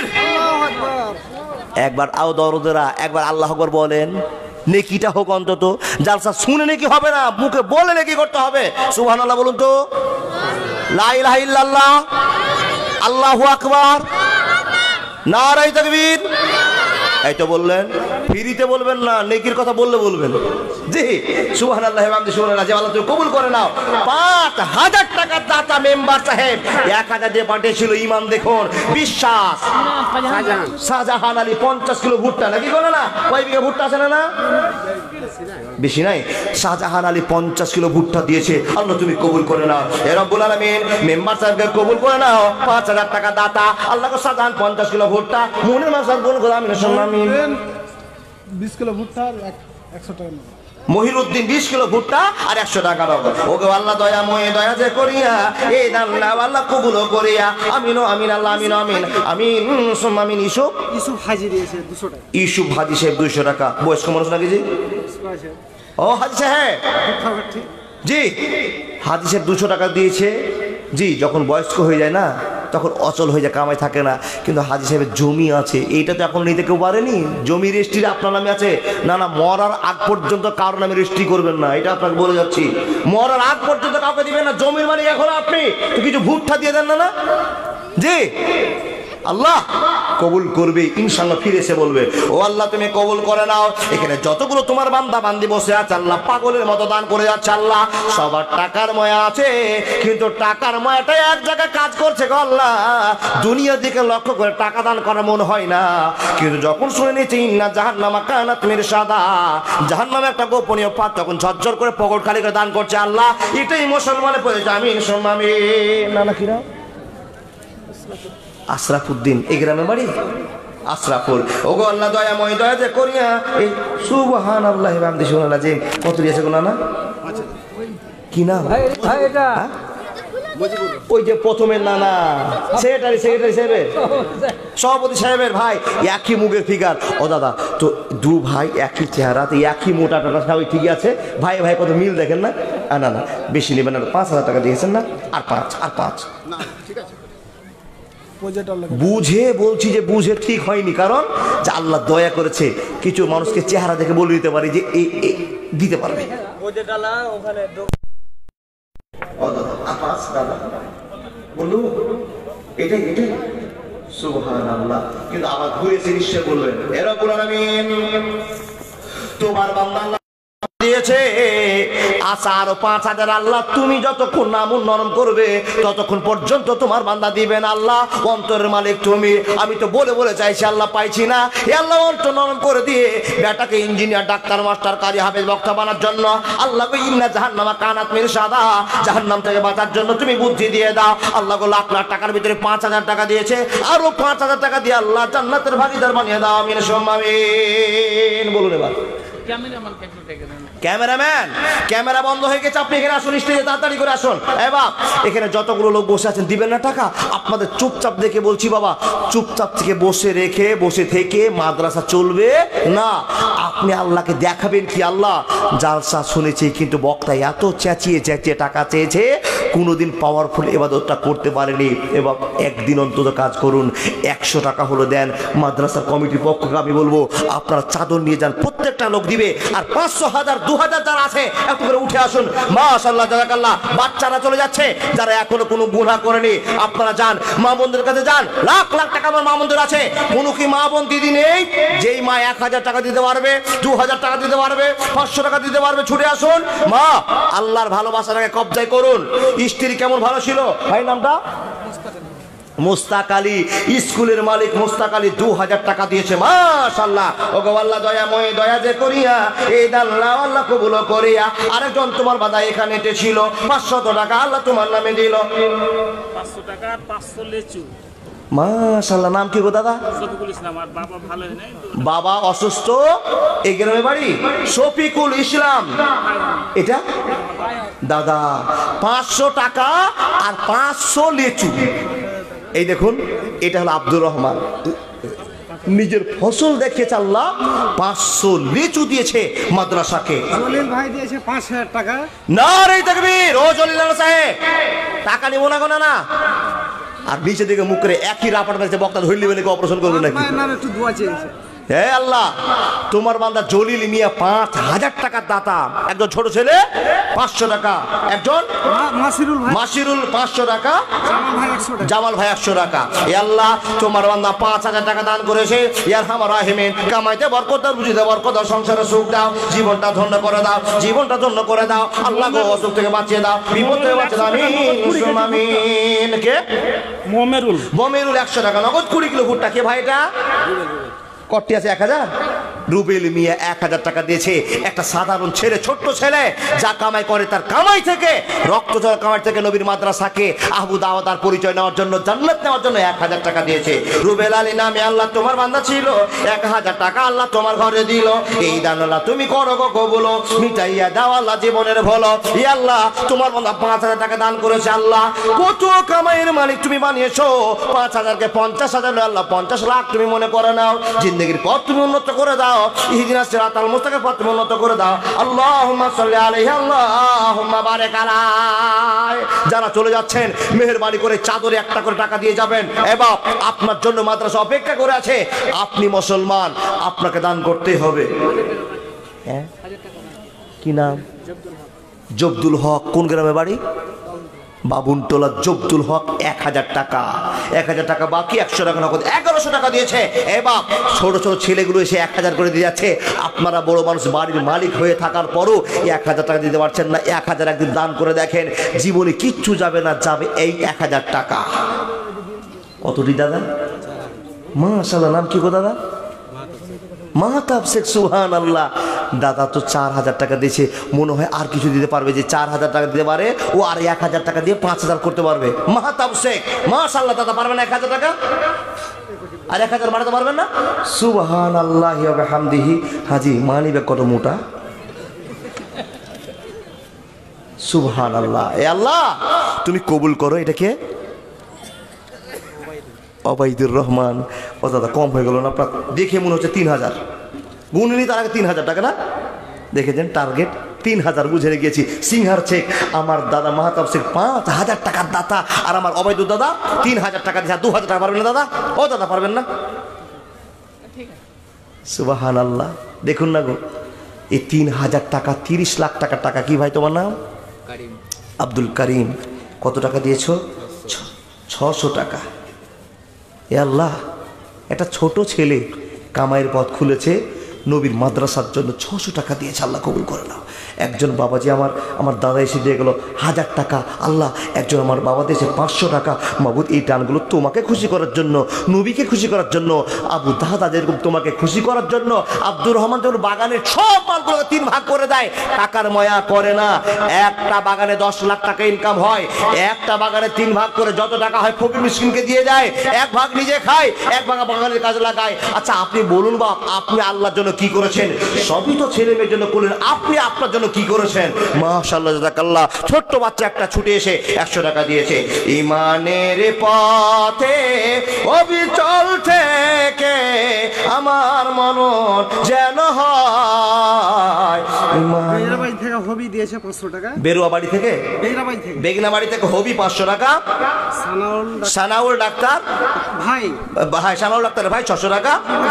একবার আও দরদেরা একবার আল্লাহু আকবার বলেন, নেকিটা হোক অন্তত। জালসা শুনে নেকি হবে না, মুখে বলে নেকি করতে হবে। সুবহানাল্লাহ বলুন তো, লা ইলাহা ইল্লাল্লাহ, আল্লাহু আকবার, নারে তাকবীর। এই তো বললেন, ফ্রিতে বলবেন না, নেকির কথা বললে বলবেন। জি সুবহানাল্লাহ ওয়া সুবহানাল্লাহ। যে আল্লাহ তুমি কবুল করে নাও। পাঁচ হাজার টাকার দাতা মেম্বার সাহেব এক হাজার দিয়ে পাঠিয়েছিল। ইমান দেখুন, বিশ্বাস। শাহজাহান আলী পঞ্চাশ কিলো ভুট্টা, নাকি বলে না? কয় বিঘা ভুট্টা আছে না? না বেশি নাই। শাহজাহান আলী পঞ্চাশ কিলো ভুট্টা দিয়েছে। আল্লাহ তুমি কবুল করে নাও। এ রব্বুল আলামিন মেম্বার সাহেবকে কবুল করে নাও। পাঁচ হাজার টাকা দাতা আল্লাহকে শাহজাহান পঞ্চাশ কিলো ভুট্টা মনের মাসার বল করে আমি শুনলাম বিশ কিলো ভুট্টা একশো টাকা। মহিরুদ্দিন বিশ কিলো ভুট্টা আর একশো টাকা নগদ। ওকে আল্লাহ দয়া ময়ে দয়া যে করিয়া এই দান আল্লাহ কবুল করিয়া। আমিন আমিন আল্লাহ আমিন আমিন আমিন সুম্মা আমিন। ইসুফ ইসুফ হাজি দিয়েছে দুশো টাকা। ইসুফ হাজি সাহেব দুইশো টাকা। বয়স্ক মানুষ নাকি? জি ও হাজি সাহেব, জি হাজি সাহেব দুশো টাকা দিয়েছে। জি যখন বয়স্ক হয়ে যায় না তখন অচল হয়ে যায়, কামাই থাকে না। কিন্তু হাজি সাহেবের জমি আছে, এইটা তো এখন নিতে কেউ পারেনি। জমি রেজিস্ট্রি আপনার নামে আছে না? না, মরার আগ পর্যন্ত কারোর নামে রেজিস্ট্রি করবেন না, এটা আপনাকে বলে যাচ্ছি। মরার আগ পর্যন্ত কাউকে দিবেন না। জমির মালিক এখন আপনি, তো কিছু ভুট্টা দিয়ে দেন না। না জি আল্লাহ কবুল করবে ইনশাআল্লাহ। ফিরে এসে বলবে, ও আল্লাহ তুমি কবুল করে নাও। এখানে যতগুলো তোমার বান্দা বান্দি বসে আছে আল্লাহ পাগলের মতো দান করে যাচ্ছে। আল্লাহ সবার টাকার ময়া আছে, কিন্তু টাকার ময়াটা এক জায়গায় কাজ করছে গো আল্লাহ। দুনিয়ার দিকে লক্ষ্য করে টাকা দান করার মন হয় না, কিন্তু যখন শুনে নিয়েছি ইন্না জাহান্নামা কানাত মিরসাদা, জাহান্নামে একটা গোপনীয় পাত, তখন ঝরঝর করে পকেট খালি করে দান করছে। আল্লাহ এটাই মুসলমানের পড়েছে। আমিন সুম্মা আমিন। না না কিরা আশরাফুদ্দিন এই গ্রামে বাড়ি আশরাফুল। ওগো আল্লাহ দয়াময় দয়া যে করিয়া এই সুবহানাল্লাহ ওয়া বিহামদিহি সুবহানাল্লাহ। যে কত দিয়েছে গো নানা? কি নাম? ওই যে প্রথমের নানা, সেক্রেটারি সেক্রেটারি সাহেবের, সভাপতি সাহেবের ভাই, একই মুখের ফিগার। ও দাদা তো দু ভাই একই চেহারা, তো একই মোটা টাকা সবাই ঠিকই আছে। ভাই ভাই কত মিল দেখেন না? না না বেশি নেবেন না, পাঁচ হাজার টাকা দিয়েছেন না? আর পাঁচ আর পাঁচ ঠিক আছে। বুঝে বলছি যে বুঝে ঠিক হয়নি, কারণ যে আল্লাহ দয়া করেছে কিছু মানুষকে চেহারা দেখে বলে দিতে পারি যে এই দিতে পারবে। সুবহানাল্লাহ। কিন্তু আবার ঘুরে এসে নিশ্চয় বলবেন, এরকম তোমার বান্দা দিয়েছে আশা আরো পাঁচ হাজার। আল্লাহ তুমি যতক্ষণ নাম নরম করবে ততক্ষণ পর্যন্ত তোমার বান্দা দিবেন। আল্লাহ অন্তরের মালিক তুমি। আমি তো বলে বলে চাইছি আল্লাহ পাইছি না। এ আল্লাহ অন্তর নরম করে দিয়ে বেটাকে ইঞ্জিনিয়ার ডাক্তার মাস্টার কাজী হাফেজ বক্তা বানার জন্য আল্লাহ গো ইন্না জাহান্নামা কানাত মিরসাদা, জাহান্নাম থেকে বাঁচার জন্য তুমি বুদ্ধি দিয়ে দাও। আল্লাহ গো লাখ লাখ টাকার ভিতরে পাঁচ হাজার টাকা দিয়েছে, আরো পাঁচ হাজার টাকা দিয়ে আল্লাহ জান্নাতের ভাগীদার বানিয়ে দাও। আমিন সুম্মা আমিন। বলুন এবার। ক্যামেরাম্যান ক্যামেরা বন্ধ হয়ে গেছে, আপনি এখানে আসুন, স্টেজে তাড়াতাড়ি করে আসুন। এ বাপ এখানে যতগুলো লোক বসে আছেন দিবেন না টাকা? আপনাদের চুপচাপ দেখে বলছি বাবা, চুপচাপ থেকে বসে রেখে বসে থেকে মাদ্রাসা চলবে না। আপনি আল্লাহকে দেখাবেন কি? আল্লাহ জালসা শুনেছি কিন্তু বক্তা এত চেঁচিয়ে চেঁচিয়ে টাকা চেয়েছে, কোনোদিন পাওয়ারফুল এবাদতটা করতে পারেনি। এবার একদিন অন্তত কাজ করুন, একশো টাকা হলো দেন। মাদ্রাসার কমিটির পক্ষকে আমি বলবো আপনারা চাদর নিয়ে যান, প্রত্যেকটা লোক দিবে। আর পাঁচশো হাজার দু হাজার যারা আছে একটু করে উঠে আসুন। মাশাআল্লাহ জাযাকাল্লাহ। বাচ্চারা চলে যাচ্ছে যারা এখনো কোনো গুনাহ করেনি, আপনারা যান মা বোনদের কাছে যান। লাখ লাখ টাকা আমার মা বোনদের আছে, কোনো কি মা বোন দিদি নেই যেই মা এক হাজার টাকা দিতে পারবে, দু হাজার টাকা দিতে পারবে, পাঁচশো টাকা দিতে পারবে? ছুটে আসুন। মা আল্লাহর ভালোবাসাটাকে কবজায় করুন। স্ত্রী কেমন ভালো ছিল ভাই? নামটা মুস্তাক আলী, স্কুলের মালিক মুস্তাক আলী দু হাজার টাকা দিয়েছে। মাশাআল্লাহ। ওগো আল্লাহ দয়াময় দয়া যে করিয়া এই দান আল্লাহ কবুল করিয়া। আরেকজন তোমার বাদা এখানে ছিল, পাঁচশো টাকা আল্লাহ তোমার নামে দিল। পাঁচশো টাকা আর পাঁচশো লেচু। মাশাআল্লাহ। নাম কি গো দাদা? শফিকুল ইসলাম। আর বাবা ভালো নেই, বাবা অসুস্থ, এই গ্রামে বাড়ি শফিকুল ইসলাম। এটা দাদা পাঁচশো টাকা আর পাঁচশো লিচু। এই দেখুন এটা হলো আব্দুর রহমান, নিজের ফসল দেখিয়েছে আল্লাহ, পাঁচশো লিচু দিয়েছে মাদ্রাসাকে। জলিল ভাই দিয়েছে পাঁচ হাজার টাকা। নারে তাকবীর। ও জলিল সাহেব টাকা নিব না, না আর নিচে দিকে মুখ করে একই রাপার মেরেছে, বক্তা ধরলি বেলে অপারেশন করবে নাকি? মায়ের নামে একটু দোয়া চেয়েছে। হে আল্লাহ, তোমার বান্দা জলিল মিয়া পাঁচ হাজার টাকার দাতা, একজন ছোট ছেলে পাঁচশো টাকা, একজন মা- মাসিরুল ভাই মাসিরুল পাঁচশো টাকা, জামাল ভাই একশো টাকা। জামাল ভাই একশো টাকা। এ আল্লাহ, তোমার বান্দা পাঁচ হাজার টাকা দান করেছে। ইয়ার হামার রাহিমিন, কামাইতে বরকত দাও, রুজিতে বরকত দাও, সংসারে সুখ দাও, জীবনটা ধন্য করে দাও, জীবনটা ধন্য করে দাও। আল্লাহ গো, অসুখ থেকে বাঁচিয়ে দাও, বিপদ থেকে বাঁচিয়ে দাও। আমিন আমিন। কে? মোমেরুল বমেরুল একশো টাকা নগদ। কুড়ি কিলো ভুট্টা। কে ভাই এটা? কট্টি আছে এক হাজার। রুবেল মিয়া এক হাজার টাকা দিয়েছে। একটা সাধারণ ছেলে, ছোট্ট ছেলে, যা কামাই করে তার কামাই থেকে, রক্ত জল কামাই থেকে নবীর মাদ্রাসাকে আবু দাওয়াদার পরিচয় নেওয়ার জন্য, জান্নাত নেওয়ার জন্য এক হাজার টাকা দিয়েছে। রুবেল আলী নামে আল্লাহ তোমার বান্দা ছিল, এক হাজার টাকা আল্লাহ তোমার ঘরে দিল। এই দান আল্লাহ তুমি করো গো কবুল, মিটাইয়া দাও আল্লাহ জীবনের ভলো। ই আল্লাহ, তোমার বান্দা পাঁচ হাজার টাকা দান করেছে। আল্লাহ, কত কামাইয়ের মালিক তুমি বানিয়েছো। পাঁচ হাজারকে পঞ্চাশ হাজার, আল্লাহ পঞ্চাশ লাখ তুমি মনে করে নাও। জিন্দগির পথ তুমি উন্নত করে দাও। ইহদিনাস সিরাতাল মুস্তাকিম পথ তুমি উন্নত করে দাও। আল্লাহুম্মা সাল্লি আলাইহি, আল্লাহুম্মা বারিক আলাইহি। যারা চলে যাচ্ছেন, মেহেরবানি করে চাদরে একটা করে টাকা দিয়ে যাবেন। এবং আপনার জন্য মাদ্রাসা অপেক্ষা করে আছে। আপনি মুসলমান, আপনাকে দান করতে হবে। হ্যাঁ, কি নাম? জব্দুল হক। কোন গ্রামে বাড়ি? বাবুনটোলা। জব্দুল হক এক হাজার টাকা। এক হাজার টাকা বাকি, একশো টাকা নগদ, এগারোশো টাকা দিয়েছে। এবার ছোট ছোট ছেলেগুলো এসে এক হাজার করে দিয়ে যাচ্ছে। আপনারা বড় মানুষ, বাড়ির মালিক হয়ে থাকার পরও এক হাজার টাকা দিতে পারছেন না। এক হাজার একদিন দান করে দেখেন, জীবনে কিচ্ছু যাবে না, যাবে এই এক হাজার টাকা। কতটি দাদা? মাশাআল্লাহ। নাম কি গো দাদা? মাহতাব শেখ। সুবহানাল্লাহ। দাদা তো চার হাজার টাকা দিয়েছে। মনে হয় আর কিছু দিতে পারবে, যে চার হাজার টাকা দিতে পারে ও আর এক হাজার টাকা দিয়ে পাঁচ হাজার করতে পারবে। মাহতাব শেখ, মাশাআল্লাহ। দাদা পারবেন এক হাজার টাকা? আর এক হাজার বাড়াতে পারবেন না? সুবহানাল্লাহি ওয়া বিহামদিহি। হাজি মানি ব্যাগ কত মোটা। সুবহানাল্লাহ। এ আল্লাহ, তুমি কবুল করো। এটাকে অবাইদুর রহমান। ও দাদা কম হয়ে গেল না আপনার? দেখে মনে হচ্ছে তিন হাজার। গুণিনি তার আগে তিন হাজার টাকা না? দেখেছেন, টার্গেট তিন হাজার বুঝে গিয়েছি। সিংহার শেখ আমার দাদা মাহতাব শেখ পাঁচ হাজার টাকার দাতা, আর আমার অবাইদুর দাদা তিন হাজার টাকা দিয়েছে। দু হাজার টাকা পারবেন না দাদা? ও দাদা পারবেন না? সুবহানাল্লাহ। দেখুন না গো, এই তিন হাজার টাকা তিরিশ লাখ টাকার টাকা। কি ভাই তোমার নাম? আব্দুল করিম। কত টাকা দিয়েছ? ছশো টাকা। এ আল্লাহ, একটা ছোট ছেলে কামাইয়ের পথ খুলেছে, নবীর মাদ্রাসার জন্য ছশো টাকা দিয়েছে। আল্লাহ কবুল করে নাও। একজন বাবাজি আমার আমার দাদা এসে দিয়ে গেল হাজার টাকা। আল্লাহ, একজন আমার বাবা দিয়েছে পাঁচশো টাকা। মাবুদ, এই টানগুলো তোমাকে খুশি করার জন্য, নবীকে খুশি করার জন্য, আবু দাদা যেরকম তোমাকে খুশি করার জন্য। আব্দুর রহমান যখন বাগানের সব মালগুলো তিন ভাগ করে দেয়, টাকার ময়া করে না। একটা বাগানে দশ লাখ টাকা ইনকাম হয়, একটা বাগানে তিন ভাগ করে যত টাকা হয় ফকির মিসকিনকে দিয়ে দেয়। এক ভাগ নিজে খায়, এক ভাগ বাগানের কাজে লাগায়। আচ্ছা আপনি বলুন বাপ, আপনি আল্লাহর জন্য কি করেছেন? সবই তো ছেলে মেয়ের জন্য করলেন, আপনি আপনার জন্য কি করেছেন? মাশাআল্লাহ, জাযাকাল্লাহ। ছোট্ট বাচ্চা একটা ছুটে এসে একশো টাকা দিয়েছে। ইমানের পথে অবিচল থেকে আমার মন যেন হয়। বেগনাবাড়ি থেকে হবি দিয়েছে পাঁচশো টাকা। বেরুয়া বাড়ি থেকে, বেগনাবাড়ি থেকে বেগনা বাড়ি থেকে হবি পাঁচশো টাকা। সানাউল ডাক- সানাউল ডাক্তার ভাই ভাই, সানাউল ডাক্তার ভাই ছশো টাকা।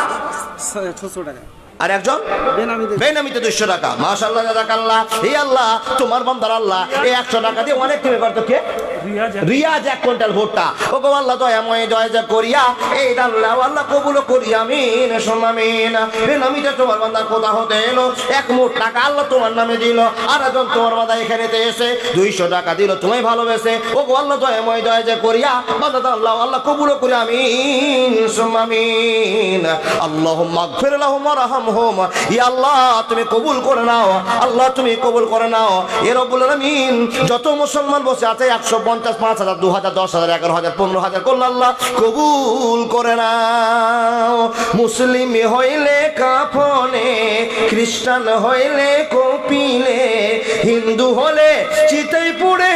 ছশো টাকা। আর একজন বেনামি দিয়েছে বেনামিতে দুইশো টাকা। মাশাআল্লাহ, জাযাকাল্লাহ। এই আল্লাহ, তোমার বান্দার আল্লাহ এই একশো টাকা দিয়ে অনেক তুমি করতো। কে? রিয়াজ এক কুইন্টাল ভুট্টা। ও গো আল্লাহ, দয়াময় দয়া যা করিয়া এই আল্লাহ আল্লাহ কবুল করি। আমিন আমিন। বেনামিতে তোমার বান্দা কোথা হতে এলো এক মুঠ টাকা আল্লাহ তোমার নামে দিল। আর একজন তোমার বান্দা এখানেতে এসে দুইশো টাকা দিল তুমি ভালোবেসে। ও গো আল্লাহ, দয়াময় দয়া যা করিয়া বান্দা আল্লাহ আল্লাহ কবুল করি। আমিন আমিন। আল্লাহুম্মা আগফির লাহুম ওয়ারহামহুম। ইয়া আল্লাহ, তুমি কবুল করে নাও। আল্লাহ, তুমি কবুল করে নাও। এ রব্বুল আলামিন, যত মুসলমান বসে আছে একশো পঞ্চাশ, পাঁচ হাজার, দু হাজার, দশ হাজার, এগারো হাজার, পনেরো হাজার করলে আল্লাহ কবুল করে নাও। মুসলিম হইলে কাফনে, খ্রিস্টান হইলে কপিলে, হিন্দু হলে চিতাই পুড়ে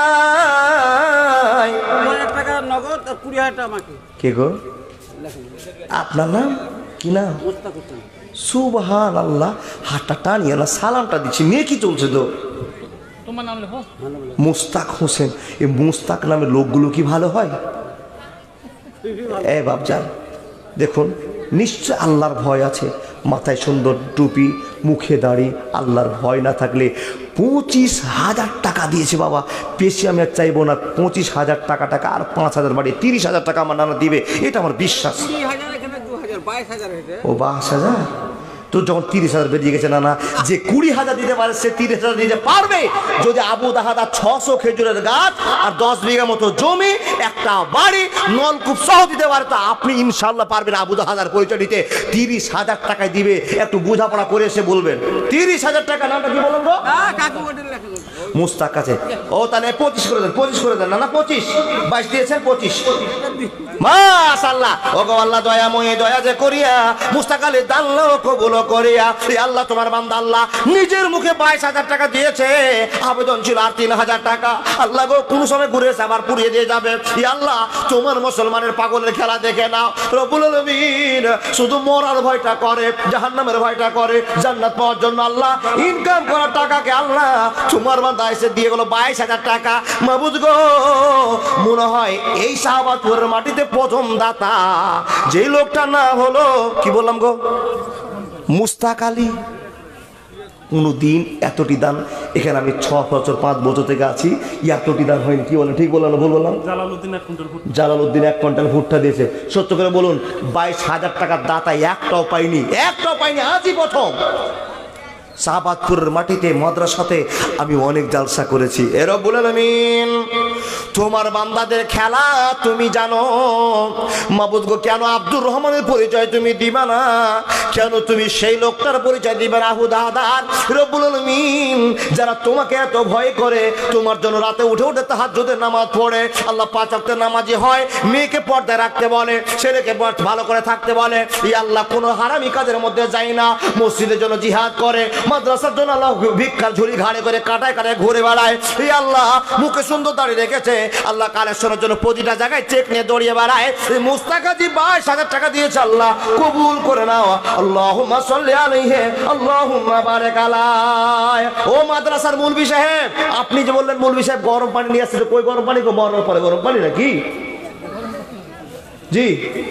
ছাই। টাকা নগদ আর কুড়ি হাজার টাকা আমাকে। কে গো? আপনার নাম কি? নাম সুবহানাল্লাহ। হাতটা টানিয়ে না সালামটা দিচ্ছি। মেয়ে কি চলছে তো? তোমার নাম লেখো। মুস্তাক হোসেন। এই মুস্তাক নামে লোকগুলো কি ভালো হয়? এ বাপজান দেখুন, নিশ্চয় আল্লাহর ভয় আছে, মাথায় সুন্দর টুপি, মুখে দাড়ি, আল্লাহর ভয় না থাকলে পঁচিশ হাজার টাকা দিয়েছে বাবা। বেশি আমি আর চাইবো না, পঁচিশ হাজার টাকা টাকা আর পাঁচ হাজার বাড়িয়ে তিরিশ হাজার টাকা আমার নানা দিবে, এটা আমার বিশ্বাস। ও বাইশ হাজার তো যখন তিরিশ হাজার বেরিয়ে গেছে নানা, যে কুড়ি হাজার দিতে পারে সে তিরিশ হাজার দিতে পারবে যদি আবু দাহাদা ছশো খেজুরের গাছ আর দশ বিঘা মতো জমি, একটা বাড়ি, নলকূপ সহ দিতে পারে, তো আপনি ইনশাল্লাহ পারবেন আবু দাহাদার পরিচয় দিতে। তিরিশ হাজার টাকায় দিবে, একটু বোঝাপড়া করে এসে বলবেন তিরিশ হাজার টাকা। নামটা কি বলেন গো? মুস্তাক আছে। ও তাহলে পঁচিশ করে দেন, পঁচিশ করে দেন না, না পঁচিশ, বাইশ দিয়েছেন পঁচিশ। মাশাআল্লাহ, ও গো আল্লাহ দয়াময় দয়া যে করিয়া মুস্তাক আলী দাল্লাহ কবুল করিয়া, আল্লাহ তোমার বান্দা আল্লাহ নিজের মুখে বাইশ হাজার টাকা দিয়েছে, আবেদন ছিল আর তিন হাজার টাকা। আল্লাহ গো কোন সময় ঘুরে এসে আবার পুড়িয়ে দিয়ে যাবে। আল্লাহ তোমার মুসলমানের পাগলের খেলা দেখে নাও রব্বুল আলামিন। শুধু মরার ভয়টা করে, জাহান্নামের ভয়টা করে, জান্নাত পাওয়ার জন্য আল্লাহ ইনকাম করার টাকাকে আল্লাহ তোমার বান্দা এসে দিয়ে গেল বাইশ হাজার টাকা। মাবুদ গো, মনে হয় এই শাহবাজপুরের মাটিতে প্রথম দাতা যেই লোকটা না হলো কি বললাম গো, মুস্তাক আলী। কোনদিন এতটি দান, এখানে আমি ছ বছর পাঁচ বছর থেকে আছি, এতটি দান হয়নি। কি বলেন, ঠিক বললাম না ভুল বললাম? জালালউদ্দিন এক কুইন্টাল ভুট্টা দিয়েছে। সত্য করে বলুন, বাইশ হাজার টাকার দাতা একটাও পাইনি, একটাও পাইনি, আজই প্রথম। শাহবাজপুরের মাটিতে মাদ্রাসাতে আমি অনেক জালসা করেছি। এ রব্বুল আলামিন তোমার বান্দাদের খেলা তুমি জানো। মাবুদ গো, কেন আব্দুর রহমানের পরিচয় তুমি দিবা না? কেন তুমি সেই লোকটার পরিচয় দিবে না আবু দাহাদার? রব্বুল আলামিন যারা তোমাকে এত ভয় করে, তোমার জন্য রাতে উঠে উঠে তাহাজ্জুদের নামাজ পড়ে, আল্লাহ পাঁচ ওয়াক্তের নামাজি হয়, মেয়েকে পর্দায় রাখতে বলে, ছেলেকে ভালো করে থাকতে বলে, এই আল্লাহ কোনো হারামি কাজের মধ্যে যায় না, মসজিদের জন্য জিহাদ করে, মাদ্রাসার জন্য আল্লাহ ভিক্ষার ঝুড়ি ঘাড়ে করে কাটায় কাটায় ঘুরে বেড়ায়, এই আল্লাহ মুখে সুন্দর দাঁড়িয়ে রেখেছে, আল্লাহ কালেকশনের জন্য প্রতিটা জায়গায় চেক নিয়ে দৌড়িয়ে বেড়ায়। মুস্তাক আলী বাইশ হাজার টাকা দিয়েছে, আল্লাহ কবুল করে নাও। আল্লাহুম্মা সাল্লি আলাইহি আল্লাহুম্মা বারিক আলাইহি। ও মাদ্রাসার মুলবি সাহেব, আপনি যে বললেন মুলবি সাহেব গরম পানি নিয়ে আসছে, কই গরম পানি গো? মরার পরে গরম পানি নাকি? জি,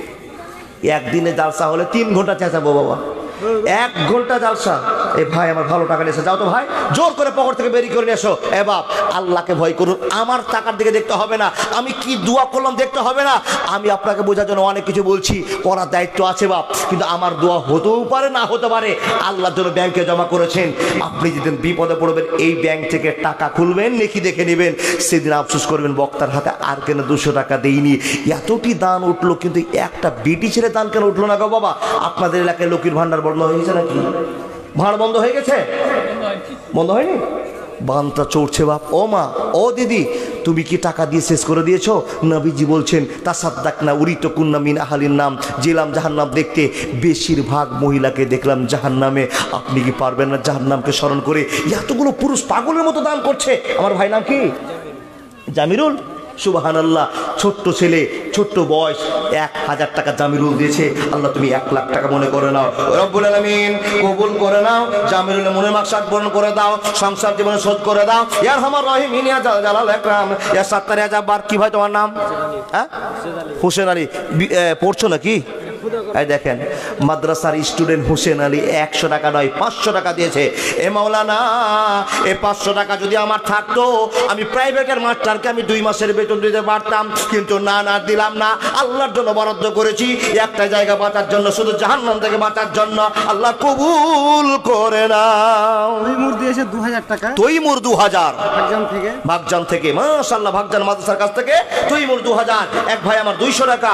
একদিনে জালসা হলে তিন ঘন্টা চেঁচাবো বাবা, এক ঘন্টা জালসা। এ ভাই আমার ভালো টাকা নিয়েছে, যাও তো ভাই, জোর করে পকেট থেকে বেরিয়ে করে নিয়ে এসো। এ বাপ, আল্লাহকে ভয় করুন, আমার টাকার দিকে দেখতে হবে না, আমি কি দোয়া করলাম দেখতে হবে না। আমি আপনাকে বোঝার জন্য অনেক কিছু বলছি, করার দায়িত্ব আছে বাপ, কিন্তু আমার দোয়া হতেও পারে না হতে পারে। আল্লাহর জন্য ব্যাংকে জমা করেছেন, আপনি যেদিন বিপদে পড়বেন এই ব্যাংক থেকে টাকা খুলবেন, নেকি দেখে নেবেন, সেদিন আফসোস করবেন বক্তার হাতে আর কেন দুশো টাকা দেইনি। এতটি দান উঠলো, কিন্তু একটা বিটি ছেড়ে দান কেন উঠলো না গো বাবা? আপনাদের এলাকায় লক্ষ্মীর ভান্ডার বন্ধ হয়ে গেছে নাকি? ভাড় বন্ধ হয়ে গেছে? বন্ধ হয়নি, বানটা চড়ছে বাপ। ও মা, ও দিদি, তুমি কি টাকা দিয়ে শেষ করে দিয়েছো? নবীজি বলছেন তাসাদ্দাক না উরিত কুন্না মিন আহালিন নাম, জেলাম জাহান্নাম দেখতে, বেশিরভাগ মহিলাকে দেখলাম জাহান্নামে। আপনি কি পারবেন না জাহান্নামকে স্মরণ করে এতগুলো পুরুষ পাগলের মতো দান করছে? আমার ভাই নাম কি? জামিরুল। সুবহানাল্লাহ, ছোট্ট ছেলে, ছোট্ট বয়স, এক হাজার টাকা জামিরুল দিয়েছে। আল্লাহ তুমি এক লাখ টাকা মনে করে নাও, রব্বুল আলামিন কবুল করে নাও, জামিরুলের মনে মাকসাদ পূরণ করে দাও, সংসার জীবনে শোধ করে দাও। ইয়া আরহামার রাহিমিন, ইয়া জালাল আকরাম, ইয়া সাত্তার, ইয়া জাব্বার। কি ভাই তোমার নাম? হ্যাঁ, হোসেন আলী। পড়ছো নাকি? এই দেখেন, মাদ্রাসার স্টুডেন্ট হোসেন আলী একশো টাকা নয় পাঁচশো টাকা দিয়েছে। এ মাওলানা, এ পাঁচশো টাকা যদি আমার থাকতো, আমি প্রাইভেটের মাস্টারকে আমি দুই মাসের বেতন দিতে পারতাম, কিন্তু না, না দিলাম না। আল্লাহর জন্য বরাদ্দ করেছি, একটা জায়গা বাঁচার জন্য, শুধু জাহান্নাম থেকে বাঁচার জন্য। আল্লাহ কবুল করে নাও। তৈমুর দিয়েছে দু হাজার টাকা। তৈমুর দু হাজার ভাগজান থেকে, ভাগজান থেকে, মাশাআল্লাহ, ভাগজান মাদ্রাসার কাছ থেকে তৈমুর দু হাজার। এক ভাই আমার দুইশো টাকা।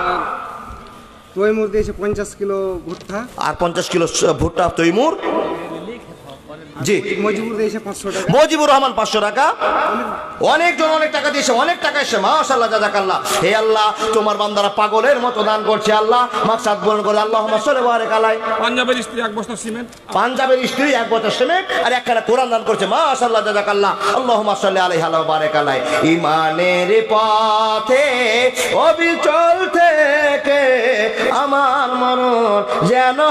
তৈমুর দিয়েছে পঞ্চাশ কিলো ভুট্টা আর পঞ্চাশ কিলো ভুট্টা তৈমুর। জি, মজিবুর দিয়েছে পাঁচশো টাকা। মজিবুর রহমান পাঁচশো টাকা। অনেকজন অনেক টাকা দিয়েছে, অনেক টাকা এসে, মাশাআল্লাহ, জাযাকাল্লাহ। হে আল্লাহ, তোমার বান্দারা পাগলের মতো দান করছে, আল্লাহ মাকসাদ পূরণ করে। আল্লাহুম্মা সাল্লি ওয়া বারিক আলাইহি। পাঞ্জাবের স্ত্রী এক বস্তা সিমেন্ট, পাঞ্জাবের স্ত্রী এক বস্তা সিমেন্ট আর একখানা কোরআন দান করছে, মাশাআল্লাহ, জাযাকাল্লাহ। আল্লাহুম্মা সাল্লি আলাইহি ওয়া বারিক আলাইহি। ঈমানের পথে অবিচল থেকে আমার মরণ যেন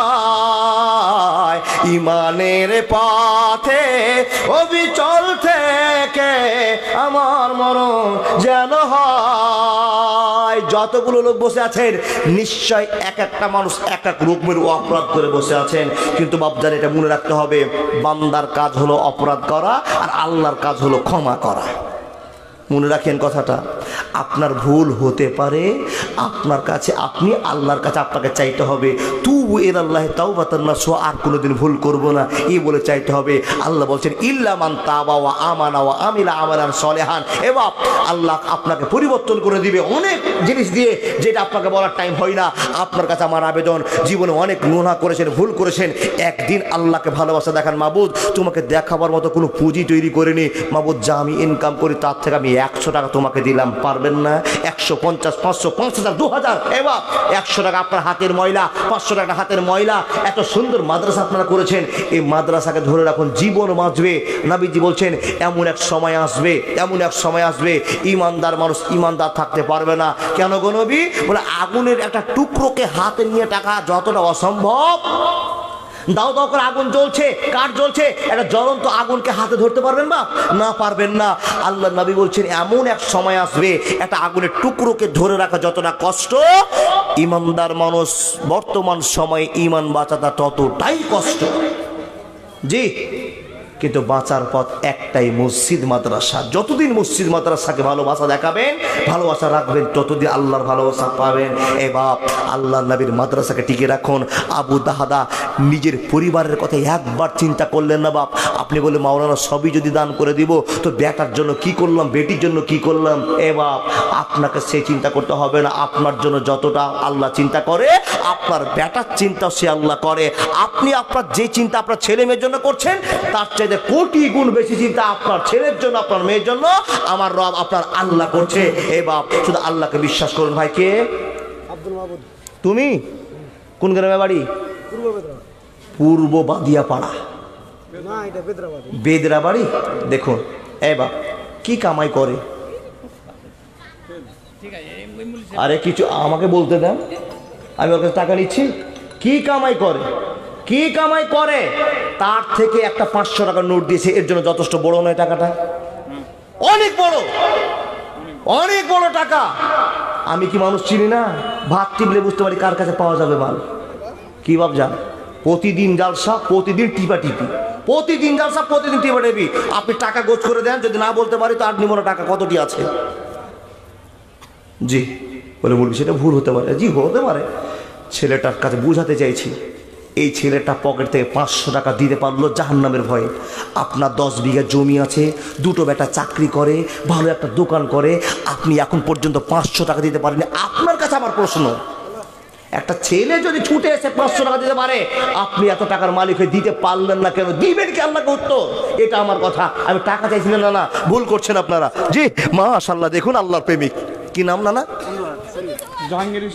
হয়, ঈমানের পথে অবিচল থেকে আমার মরণ যেন হয়। নিশ্চয় যতগুলো লোক বসে আছেন নিশ্চয় এক একটা মানুষ এক এক রকমের অপরাধ করে বসে আছেন, কিন্তু বাপজান এটা মনে রাখতে হবে, বান্দার কাজ হলো অপরাধ করা আর আল্লাহর কাজ হলো ক্ষমা করা। মনে রাখেন কথাটা, আপনার ভুল হতে পারে, আপনার কাছে আপনি আল্লাহর কাছে আপনাকে চাইতে হবে তুবু ইলাল্লাহি তাওবাতান নাসুহা, আর কোনোদিন ভুল করব না এই বলে চাইতে হবে। আল্লাহ বলছেন ইল্লা মান তাবা ওয়া আমানা ওয়া আমিলা আমালান সলিহান। এবার আল্লাহ আপনাকে পরিবর্তন করে দিবে অনেক জিনিস দিয়ে, যেটা আপনাকে বলার টাইম হয় না। আপনার কাছে আমার আবেদন, জীবনে অনেক গুনাহ করেছেন, ভুল করেছেন, একদিন আল্লাহকে ভালোবাসা দেখান। মাবুদ তোমাকে দেখাবার মতো কোনো পুঁজি তৈরি করিনি, মাবুদ যা আমি ইনকাম করি তার থেকে আমি একশো টাকা তোমাকে দিলাম, পারবেন না? একশো পঞ্চাশ পাঁচশো পাঁচ হাজার দু হাজার এবার একশো টাকা আপনার হাতের ময়লা, পাঁচশো টাকা হাতের ময়লা। এত সুন্দর মাদ্রাসা আপনারা করেছেন, এই মাদ্রাসাকে ধরে রাখুন, জীবন বাঁচবে। নবীজি বলছেন এমন এক সময় আসবে, এমন এক সময় আসবে ইমানদার মানুষ ইমানদার থাকতে পারবে না। কেন গো নবী? বলে আগুনের একটা টুকরোকে হাতে নিয়ে টাকা যতটা অসম্ভব, দাও দাও করে আগুন জ্বলছে, কাঠ জ্বলছে, একটা জ্বলন্ত আগুনকে হাতে ধরতে পারবেন না? না পারবেন না। আল্লাহ নবী বলছেন এমন এক সময় আসবে একটা আগুনের টুকরোকে ধরে রাখা যতটা কষ্ট, ইমানদার মানুষ বর্তমান সময়ে ইমান বাঁচাটা ততটাই কষ্ট। জি, কিন্তু বাঁচার পথ একটাই, মসজিদ মাদ্রাসা। যতদিন মসজিদ মাদ্রাসাকে ভালোবাসা দেখাবেন, ভালোবাসা রাখবেন, ততদিন আল্লাহর ভালোবাসা পাবেন। এ বাপ, আল্লাহর নবীর মাদ্রাসাকে টিকে রাখুন। আবু দাহাদা নিজের পরিবারের কথা একবার চিন্তা করলেন না বাপ। আপনি বলে মাওলানা সবই যদি দান করে দিব তো বেটার জন্য কি করলাম, বেটির জন্য কি করলাম? এ বাপ, আপনাকে সে চিন্তা করতে হবে না। আপনার জন্য যতটা আল্লাহ চিন্তা করে, আপনার বেটার চিন্তা সে আল্লাহ করে। আপনি আপনার যে চিন্তা আপনার ছেলে মেয়ের জন্য করছেন, তার চাইতে কোটি গুণ বেশি চিন্তা আপনার ছেলের জন্য, আপনার মেয়ের জন্য আমার রব আপনার আল্লাহ করছে। এ বাপ, শুধু আল্লাহকে বিশ্বাস করুন। ভাই কে? আব্দুল মাহমুদ। তুমি কোন গ্রামে বাড়ি? পূর্ব বেদরা। পূর্ব বাদিয়া পাড়া, না এটা বেদরাবাড়ি। বেদরা বাড়ি। দেখুন এ বাপ, কি কামাই করে? আরে কিছু আমাকে বলতে দেন, আমি ওর কাছে টাকা নিচ্ছি। কি কামাই করে? কি কামাই করে? তার থেকে একটা পাঁচশো টাকার নোট দিয়েছে, এর জন্য যথেষ্ট বড় নয় টাকাটা? অনেক বড়, অনেক বড় টাকা। আমি কি মানুষ চিনি না? ভাত টিপলে বুঝতে পারি কার কাছে পাওয়া যাবে মাল। কি ভাব যান, প্রতিদিন জালসা, প্রতিদিন টিপা টিপি, প্রতিদিন জালসা, প্রতিদিন টিপা টিপি। আপনি টাকা গোছ করে দেন, যদি না বলতে পারি তো আট নিমোনা টাকা কতটি আছে? জি বলে বলবি সেটা ভুল হতে পারে। জি হতে পারে। ছেলেটার কাছে বুঝাতে চাইছি, এই ছেলেটা পকেট থেকে পাঁচশো টাকা দিতে পারলো জাহান্নামের ভয়ে। আপনার দশ বিঘা জমি আছে, দুটো বেটা চাকরি করে, ভালো একটা দোকান করে, আপনি এখন পর্যন্ত পাঁচশো টাকা দিতে পারেননি। আপনার কাছে আমার প্রশ্ন, একটা ছেলে যদি ছুটে এসে পাঁচশো টাকা দিতে পারে, আপনি এত টাকার মালিক হয়ে দিতে পারলেন না কেন? দিবেন কি আল্লাহকে উত্তর? এটা আমার কথা। আমি টাকা চাইছি না, না ভুল করছেন আপনারা। জি মাশাআল্লাহ, দেখুন আল্লাহর প্রেমিক। কি নাম নানা? জাহাঙ্গীর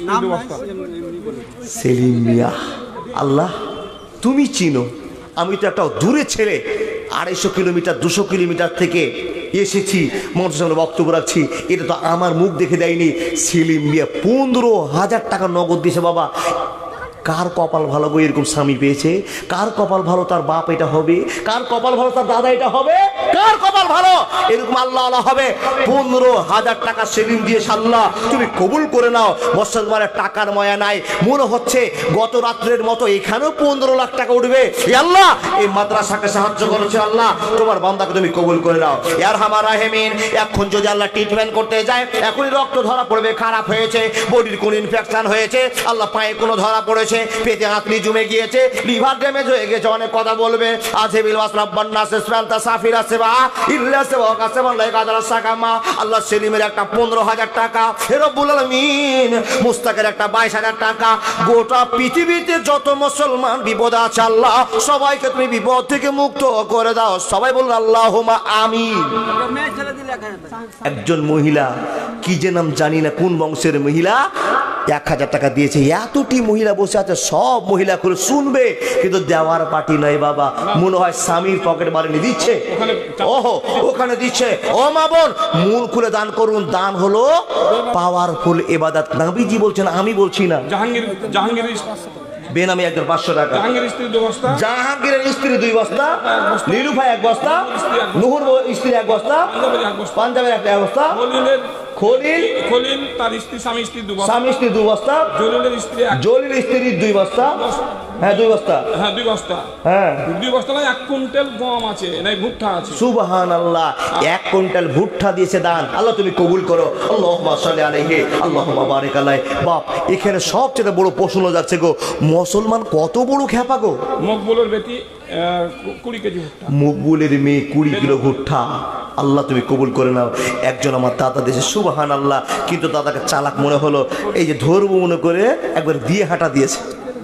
সেলিম মিয়া। আল্লাহ তুমি চিনো, আমি তো একটা দূরে ছেলে, আড়াইশো কিলোমিটার দুশো কিলোমিটার থেকে এসেছি, মানুষের সামনে বক্তব্য রাখছি। এটা তো আমার মুখ দেখে দেয়নি। সেলিম মিয়া পনেরো হাজার টাকা নগদ দিয়েছে। বাবা, কার কপাল ভালো গো এরকম স্বামী পেয়েছে? কার কপাল ভালো তার বাপ এটা হবে? কার কপাল ভালো তার দাদা এটা হবে? কার কপাল ভালো এরকম আল্লাহ আল্লাহ হবে? পনেরো হাজার টাকা সেলিম দিয়ে আল্লাহ তুমি কবুল করে নাও। মুসলমানের টাকার ময়া নাই, মনে হচ্ছে গত রাত্রের মতো এখানেও পনেরো লাখ টাকা উঠবে। আল্লাহ এই মাদ্রাসাকে সাহায্য করেছে, আল্লাহ তোমার বান্দাকে তুমি কবুল করে নাও। ইয়ার হামার রাহেমিন। এখন যদি আল্লাহ ট্রিটমেন্ট করতে যায়, এখনই রক্ত ধরা পড়বে, খারাপ হয়েছে, বডির কোন ইনফেকশন হয়েছে, আল্লাহ পায়ে কোনো ধরা পড়েছে, পেটে হাতলি জমে গিয়েছে, লিভার ড্যামেজ হয়ে গেছে, অনেক কথা বলবে। আছে বিলওয়াস রাব্বান্না সেসফান্তা সাফিরা সেবা ইল্লা সেবা কাসেবান লাইকাদারা সাকামা। আল্লাহ সেলিমের একটা পনেরো হাজার টাকা, হে রব্বুল আলামিন মুস্তাকের একটা বাইশ হাজার টাকা। গোটা পৃথিবীতে যত মুসলমান বিপদে আছে আল্লাহ সবাইকে তুমি বিপদ থেকে মুক্ত করে দাও। সবাই বলুন আল্লাহুম্মা আমিন। একজন মহিলা, কি যে নাম জানি না, কোন বংশের মহিলা, এক হাজার টাকা দিয়েছে। এতটি মহিলা বসে আছে, সব মহিলা করে শুনবে, কিন্তু দেওয়ার পার্টি নাই বাবা। মনে হয় স্বামীর পকেট বাড়িয়ে দিচ্ছে, ওহো ওখানে দিচ্ছে। ও মা বোন, মূল খুলে দান করুন। দান হলো পাওয়ারফুল ইবাদত। নবীজি বলছেন, আমি বলছি না। জাহাঙ্গীর জাহাঙ্গীর বেনামি একজন পাঁচশো টাকা, জাহাঙ্গীর স্ত্রী দুই বস্তা, জাহাঙ্গীরের স্ত্রী দুই বস্তা, নীলুফাই এক বস্তা, নুহুর স্ত্রী এক বস্তা, পাঞ্জাবের একটা বস্তা, খলিল খলিল তার স্ত্রী স্বামী স্ত্রী দু বস্তা, স্বামী স্ত্রী দুই বস্তা, জলিলের স্ত্রী এক, জলিল স্ত্রীর দুই বস্তা, হ্যাঁ দুই বস্তা, হ্যাঁ দুই বস্তা, হ্যাঁ দুই বস্তা নয় এক কুইন্টাল গম আছে, নাই ভুট্টা আছে। সুবহানাল্লাহ, এক কুইন্টাল ভুট্টা দিয়েছে দান। আল্লাহ তুমি কবুল করো। আল্লাহুম্মা সাল্লি আলাইহি আল্লাহুম্মা বারিক আলাইহি। বাপ, এখানে সবচেয়ে বড় প্রশ্ন যাচ্ছে গো, মুসলমান কত বড় খেপা গো। মকবুলের বেটি কুড়ি কেজি ভুট্টা, মকবুলের মেয়ে কুড়ি কিলো ভুট্টা। আল্লাহ তুমি কবুল করে নাও। একজন আমার দাদা দেশে, সুবহানাল্লাহ, কিন্তু দাদাকে চালাক মনে হলো, এই যে ধরবো মনে করে একবার দিয়ে হাঁটা দিয়েছে,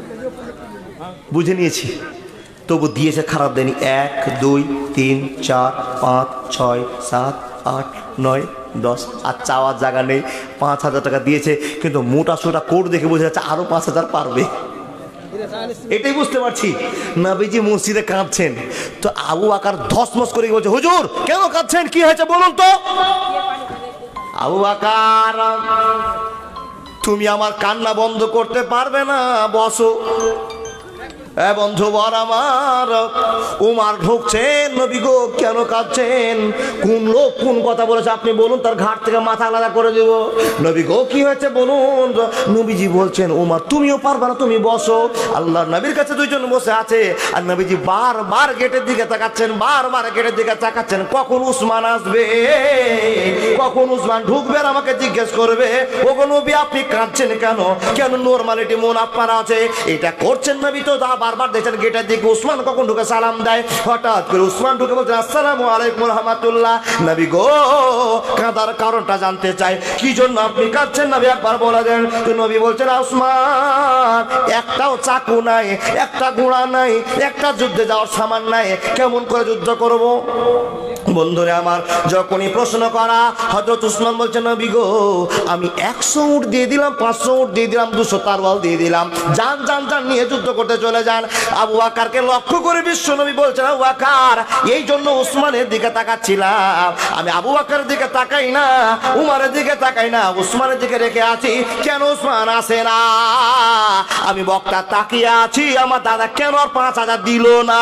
বুঝে নিয়েছি, তবু দিয়েছে, খারাপ দেয়নি। এক দুই তিন চার পাঁচ ছয় সাত আট নয় দশ, আর চাওয়ার জায়গা নেই। পাঁচ হাজার টাকা দিয়েছে, কিন্তু মোটা সোটা কোট দেখে বোঝা যাচ্ছে আরো পাঁচ হাজার পারবে। এটাই বুঝতে পারছি। নবীজি মসজিদে কাঁদছেন, তো আবু বকর ধসমস করে বলছে, হুজুর কেন কাঁদছেন, কি হয়েছে বলুন তো। আবু বকর, তুমি আমার কান্না বন্ধ করতে পারবে না, বসো। এ বন্ধু বর আমার, উমার ঢুকছেন, নবী গো কেন কাঁদছেন, কোন লোক কোন কথা বলেছে আপনি বলুন, তার ঘাট থেকে মাথা আলাদা করে দেব। নবী গো কি হয়েছে বলুন। নবীজি বলছেন, উমার তুমিও পারবে না, তুমি বসো। আল্লাহর নবীর কাছে দুইজন বসে আছে, আর নবীজি বারবার গেটের দিকে তাকাচ্ছেন, বারবার গেটের দিকে তাকাচ্ছেন, কখন উসমান আসবে, কখন উসমান ঢুকবে আর আমাকে জিজ্ঞেস করবে, ওগো নবী আপনি কাঁদছেন কেন, কেন নরমালিটি মন আপনার আছে, এটা করছেন নবী তো বারবার দেখছেন গেটের দিকে, উসমান কখন ঢুকে সালাম দেয়, হঠাৎ করে উসমান ঢুকে বলছেন আসসালামু আলাইকুম রাহমাতুল্লাহ। নবী গো কাঁদার কারণটা জানতে চাই, কি জন্য আপনি কাঁদছেন নবী একবার বলে দেন। তো নবী বলছেন, উসমান একটাও চাকু নাই, একটা ঘোড়া নাই, একটা যুদ্ধে যাওয়ার সামান নাই, কেমন করে যুদ্ধ করব। বন্ধুরে আমার, যখনই প্রশ্ন করা, হযরত উসমান বলছেন, নবী গো আমি একশো উট দিয়ে দিলাম, পাঁচশো উট দিয়ে দিলাম, দুশো তারওয়াল দিয়ে দিলাম, যান যান যান নিয়ে যুদ্ধ করতে চলে যান। আবু বকরকে লক্ষ্য করে বিশ্ব নবী বলছেন, আবু বকর এই জন্য উসমানের দিকে তাকাচ্ছিলাম, আমি আবু বকরের দিকে তাকাই না, উমারের দিকে তাকাই না, উসমানের দিকে রেখে আছি, কেন উসমান আসে না, আমি বক্তা তাকিয়ে আছি, আমার দাদা কেন আর পাঁচ হাজার দিল না।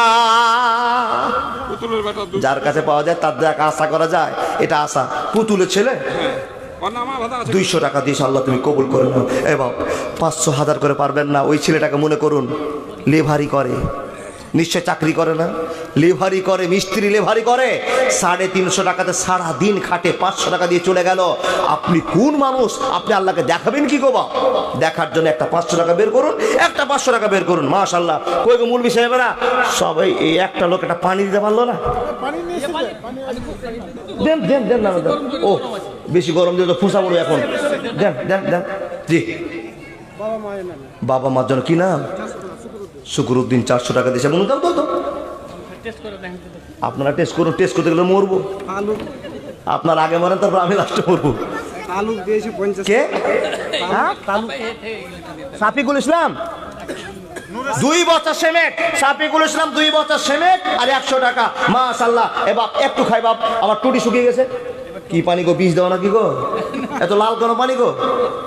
যার কাছে পাওয়া যায় তার দেখা আশা করা যায়, এটা আশা। পুতুলের ছেলে দুইশো টাকা দিয়েছে, আল্লাহ তুমি কবুল করে নাও। এবং পাঁচশো হাজার করে পারবেন না, ওই ছেলেটাকে মনে করুন লেভারি করে, নিশ্চয় চাকরি করে না, লেভারি করে, মিস্ত্রি লেভারি করে, সাড়ে তিনশো টাকাতে সারা দিন খাটে, পাঁচশো টাকা দিয়ে চলে গেল। আপনি কোন মানুষ, আপনি আল্লাহকে দেখাবেন কি গোবা, দেখার জন্য একটা পাঁচশো টাকা বের করুন, একটা পাঁচশো টাকা বের করুন, মাশাআল্লাহ। কই গো মৌলভী সাহেবেরা, সবাই এই একটা লোক একটা পানি দিতে পারলো না, দেন দেন দেন না, ও বেশি গরম দিয়ে তো ফুসা পড়বে এখন, দেন দেন দেন। জি, বাবা মার জন্য কি নাম, শুকুরউদ্দিন, চারশো টাকা দিয়েছে, মনে দাম তো। আপনারা টেস্ট করুন, টেস্ট করতে গেলে মরবো, আপনার আগে মরেন তারপর আমি লাস্টে মরবো। কে? সাফিকুল ইসলাম দুই বছর সেমেট, সাফিকুল ইসলাম দুই বছর সেমেট আর একশো টাকা, মাশাআল্লাহ। এ বাপ একটু খাই বাপ, আমার টুটি শুকিয়ে গেছে। কি পানি গো, বীজ দেওয়া নাকি গো, এত লাল কেন পানি গো।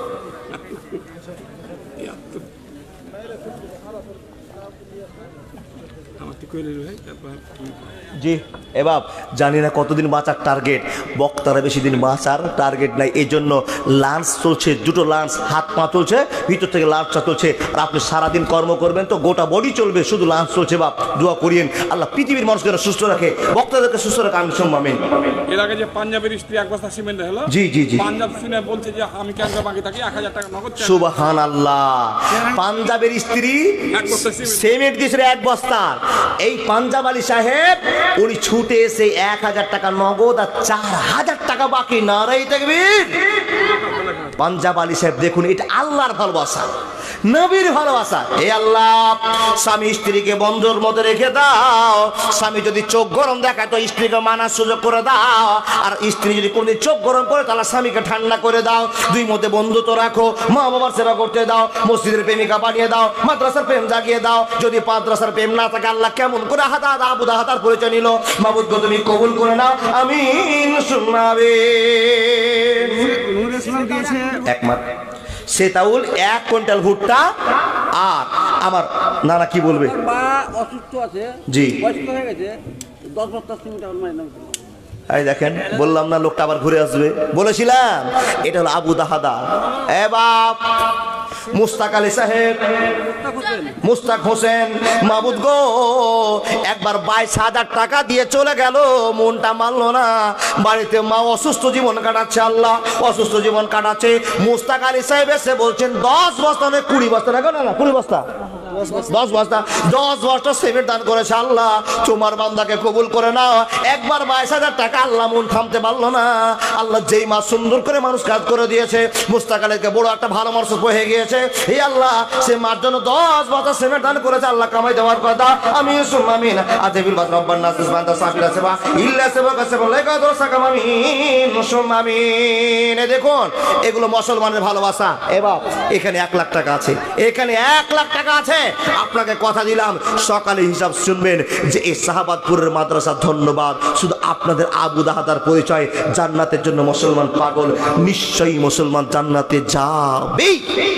জি এবার জানি না কতদিন বাঁচার টার্গেট, বক্তারা বেশি দিন বাঁচার টার্গেট নাই, এই জন্য লাঞ্চ চলছে, দুটো লাঞ্চ, হাত পা চলছে, ভিতর থেকে লাঞ্চটা চলছে। আর আপনি সারাদিন কর্ম করবেন তো গোটা বডি চলবে, শুধু লাঞ্চ চলছে। বাপ দোয়া করিয়েন, আল্লাহ পৃথিবীর মানুষকে সুস্থ রাখে, বক্তাদেরকে সুস্থ রাখে, আমি সম্মামেন। এর আগে যে পাঞ্জাবের স্ত্রী এক বস্তা সিমেন্ট হলো, জি জি জি, পাঞ্জাব শুনে বলছে যে আমি কেন বাকি থাকি, এক হাজার টাকা নগদ। সুবহানাল্লাহ, পাঞ্জাবের স্ত্রী সিমেন্ট দিয়েছিল এক বস্তা। এই পাঞ্জাব আলী সাহেব উনি ছুটে এসে এক হাজার টাকা নগদ আর চার হাজার টাকা বাকি। নারাই তাকবীর। পাঞ্জাব আলী সাহেব দেখুন, এটা আল্লাহর ভালোবাসা, নবীর ভালোবাসা। এ আল্লাহ, স্বামী স্ত্রীকে বন্ধুর মধ্যে রেখে দাও, স্বামী যদি চোখ গরম দেখায় তো স্ত্রীকে মানার সুযোগ করে দাও, আর স্ত্রী যদি কোনদিন চোখ গরম করে তাহলে স্বামীকে ঠান্ডা করে দাও। দুই মধ্যে বন্ধুত্ব রাখো, মা বাবার সেবা করতে দাও, মসজিদের প্রেমিকা বানিয়ে দাও, মাদ্রাসার প্রেম জাগিয়ে দাও। যদি মাদ্রাসার প্রেম না থাকে, আল্লাহ কেমন করে হাদা হাদা আবুদা হাতার পরিচয় নিল। মাবুদ গো তুমি কবুল করে নাও, আমিন শুনাবে। একমাত্র সেতাউল এক কুইন্টাল ভুট্টা। আর আমার নানা কি বলবে, বা অসুস্থ আছে, জি বয়স্ক হয়ে গেছে, দশ বস্তা সিমেন্ট আমার মায়ের নাম। এই দেখেন, বললাম না লোকটা আবার ঘুরে আসবে, বলেছিলাম এটা হলো আবু দাহাদা। এ বাপ মুস্তাক আলী সাহেব, মুস্তাক হোসেন, মাহবুদ গো একবার বাইশ হাজার টাকা দিয়ে চলে গেল, মনটা মানলো না। বাড়িতে মা অসুস্থ জীবন কাটাচ্ছে, আল্লাহ অসুস্থ জীবন কাটাচ্ছে। মুস্তাক আলী সাহেব এসে বলছেন দশ বস্তা নয় কুড়ি বস্তা রাখো না, না কুড়ি বস্তা দশ বস্তা দশ বস্তা সিমেন্ট দান করেছে। আল্লাহ তোমার বান্দাকে কবুল করে নাও। একবার বাইশ হাজার টাকা, আল্লাহ মন থামতে পারলো না। আল্লাহ যেই মা সুন্দর করে মানুষ কাজ করে দিয়েছে, মুস্তাক আলীকে বড় একটা ভালো মানুষ হয়ে গিয়েছে। এই আল্লাহ সে মার জন্য দশ বস্তা সিমেন্ট দান করেছে। আল্লাহ কামাই দেওয়ার কথা আমি সুমামিন আজেবিল বাদ রব্বান নাস বান্দা সাফিরা সেবা ইল্লা সেবা কাসবা লাইকা দোসা কামামিন সুমামিন। দেখুন এগুলো মুসলমানের ভালোবাসা। এবার এখানে এক লাখ টাকা আছে, এখানে এক লাখ টাকা আছে। আপনাকে কথা দিলাম সকালে হিসাব শুনবেন যে এই শাহাবাদপুরের মাদ্রাসা ধন্যবাদ। শুধু আপনাদের আবু দাহাদার পরিচয়, জান্নাতের জন্য মুসলমান পাগল, নিশ্চয়ই মুসলমান জান্নাতে যাবেই।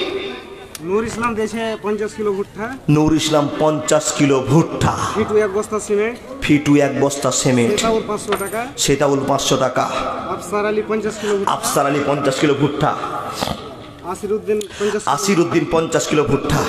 নূর ইসলাম দেশে পঞ্চাশ কিলো ভুট্টা, নূর ইসলাম পঞ্চাশ কিলো ভুট্টা, ফিটু এক বস্তা সিমেন্ট, ফিটু এক বস্তা সিমেন্ট, সেটাউল পাঁচশো টাকা, সেটাউল পাঁচশো টাকা, আফসার আলী পঞ্চাশ কিলো ভুট্টা, আফসার আলী পঞ্চাশ কিলো ভুট্টা, আসিরউদ্দিন পঞ্চাশ আসিরউদ্দিন পঞ্চাশ কিলো ভুট্টা।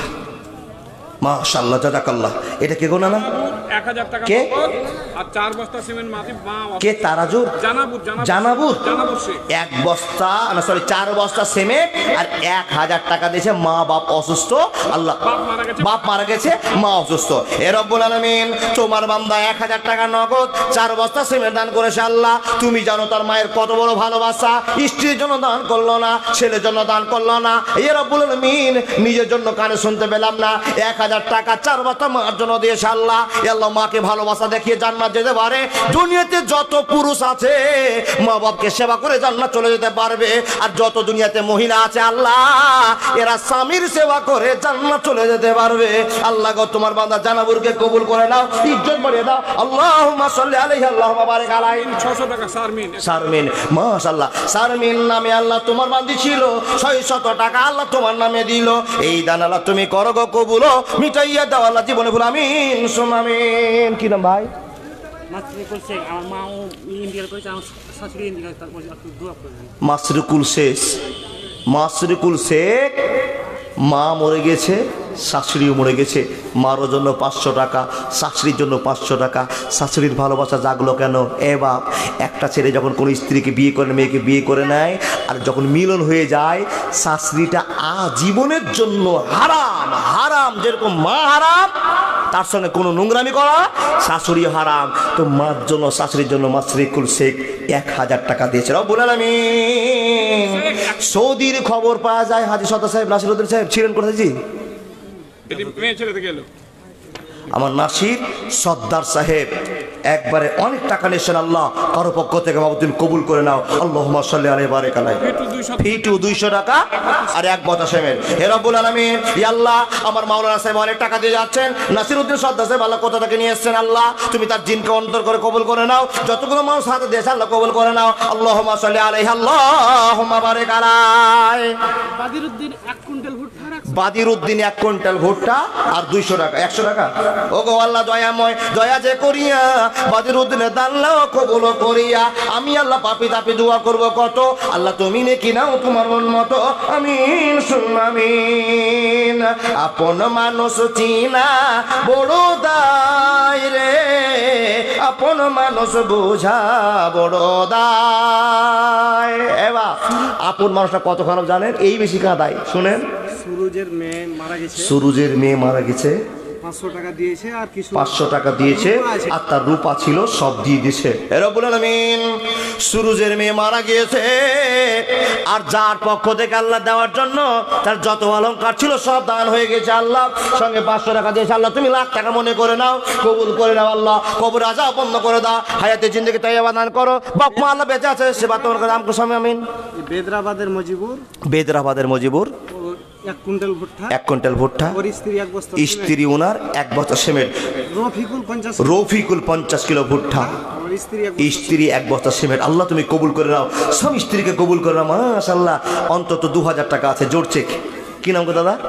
মাশাআল্লাহ জাযাকাল্লাহ। এটা কে গোনা না? এক হাজার টাকা কে? নগদ আর চার বস্তা সিমেন্ট মাটি মা কে তারাজুর জানাবুর জানাবুর জানাবুর শেখ। এক বস্তা না সরি চার বস্তা সিমেন্ট আর এক হাজার টাকা দিয়েছে। মা বাপ অসুস্থ, আল্লাহ বাপ মারা গেছে। বাপ মারা গেছে, মা অসুস্থ। এ রব্বুল আলামিন তোমার বান্দা এক হাজার টাকা নগদ চার বস্তা সিমেন্ট দান করেছে। আল্লাহ তুমি জানো তার মায়ের কত বড় ভালোবাসা। স্ত্রীর জন্য দান করলো না, ছেলের জন্য দান করলো না। এ রব্বুল আলামিন নিজের জন্য কানে শুনতে পেলাম না, এক হাজার টাকা চার বস্তা মার জন্য দিয়েছে। আল্লাহ আল্লাহ মাকে ভালোবাসা দেখিয়ে জান্নাত যেতে পারে। দুনিয়াতে যত পুরুষ আছে মা বাপকে সেবা করে জান্নাত চলে যেতে পারবে, আর যত দুনিয়াতে মহিলা আছে আল্লাহ এরা স্বামীর সেবা করে জান্নাত চলে যেতে পারবে। আল্লাহ গো তোমার বান্দা জানাবুরকে কবুল করে নাও, ইজ্জত বাড়িয়ে দাও। আল্লাহুম্মা সাল্লি আলাইহি আল্লাহুম্মা বারিক আলাইহি। ছশো টাকা শারমিন, শারমিন মাশাআল্লাহ, শারমিন নামে আল্লাহ তোমার বান্দি ছিল, ছয়শত টাকা আল্লাহ তোমার নামে দিল। এই দান আল্লাহ তুমি করো গো কবুল, মিটাইয়া দাও আল্লাহ জীবনে ভুল। আমিন সুমামিন। কি নাম ভাই? মাসরুকুল শেখ। আমার মাও ইন্ডিয়ার করেছে, আমার শাশুড়ি ইন্ডিয়ার, তারপর একটু দোয়া করবেন। মাসরুকুল শেখ, মাসরুকুল শেখ মা মরে গেছে, শাশুড়িও মরে গেছে। মারও জন্য পাঁচশো টাকা, শাশুড়ির জন্য পাঁচশো টাকা। শাশুড়ির ভালোবাসা জাগলো কেন? এ বাপ, একটা ছেলে যখন কোনো স্ত্রীকে বিয়ে করে, মেয়েকে বিয়ে করে নেয়, আর যখন মিলন হয়ে যায় শাশুড়িটা আজীবনের জন্য হারাম। হারাম যেরকম মা হারাম, তার সঙ্গে কোনো নোংরামি করা শাশুড়ি হারাম। তো মার জন্য শাশুড়ির জন্য মাসরুকুল শেখ এক হাজার টাকা দিয়েছে। রব্বুল আলামিন। সৌদির খবর পাওয়া যায়, হাজী সত্তার সাহেব নাসিরউদ্দিন সাহেব ছিলেন কোথায় জি? এটি মেয়ে ছেলে থেকে এলো। আমার নাসির সর্দার সাহেব একবারে অনেক টাকা নিয়েছেন। আল্লাহ কারো পক্ষ থেকে বাবু তুমি কবুল করে নাও। আল্লাহুম্মা সাল্লি আলাইহি বারিক আলাইহি। ফিটু দুইশো টাকা আর এক বস্তা সিমেন্ট। হে রব্বুল আলামিন, ইয়া আল্লাহ আমার মাওলানা সাহেব অনেক টাকা দিয়ে যাচ্ছেন। নাসিরউদ্দিন সর্দার সাহেব আল্লাহ কোথা থেকে নিয়ে এসেছেন, আল্লাহ তুমি তার জিনকে অন্তর করে কবুল করে নাও। যতগুলো মানুষ হাতে দিয়েছে আল্লাহ কবুল করে নাও। আল্লাহুম্মা সাল্লি আলাইহি আল্লাহুম্মা বারিক আলাইহি। বাদিরউদ্দিন এক কুইন্টাল ভুট্টা, বাদিরউদ্দিন এক কুইন্টাল ভুট্টা আর দুইশো টাকা, একশো টাকা। ও গো আল্লাহ দয়াময়, দয়া যে করিয়া বাদিরউদ্দিনের দাল্লাহ কবুল করিয়া। আমি আল্লাহ পাপি তাপি দোয়া করব কত, আল্লাহ তুমি নেকি নাও তোমার মন মতো। আমিন সুন্নামিন। আপন মানুষ চিনা বড় দায় রে, আপন মানুষ বোঝা বড় দায়। এবার আপন মানুষটা কত খারাপ জানেন? এই বেশি কাঁদায়। শুনেন, সুরুজের মেয়ে মারা গেছে, সুরুজের মেয়ে মারা গেছে, পাঁচশো টাকা দিয়েছে, আর কিছু পাঁচশো টাকা দিয়েছে, আর তার রূপা ছিল সব দিয়ে দিয়েছে। রব্বুল আলামিন, সুরুজের মেয়ে মারা গিয়েছে, আর যার পক্ষ থেকে আল্লাহ দেওয়ার জন্য তার যত অলংকার ছিল সব দান হয়ে গেছে। আল্লাহ সঙ্গে পাঁচশো টাকা দিয়েছে। আল্লাহ তুমি লাখ টাকা মনে করে নাও, কবুল করে নাও। আল্লাহ কবর আযাব বন্ধ করে দাও, হায়াতে জিন্দেগি তাইয়্যিবা দান করো। বাপ মা আল্লাহ বেঁচে আছে, সেবা তোমার কাছে আমকো সামনে। আমিন। বেদরাবাদের মজিবুর, বেদরাবাদের মজিবুর এক কুইন্টাল ভুট্টা, এক কুইন্টাল ভুট্টা, ওর স্ত্রী এক বস্তা, স্ত্রী ওনার এক বস্তা সিমেন্ট। রফিকুল পঞ্চাশ, রফিকুল পঞ্চাশ কিলো ভুট্টা, ওর স্ত্রী এক স্ত্রী এক বস্তা সিমেন্ট। আল্লাহ তুমি কবুল করে নাও, সব স্ত্রীকে কবুল করে নাও। মাশাআল্লাহ। অন্তত দু হাজার টাকা আছে জোর চেক। কি নাম গো দাদা?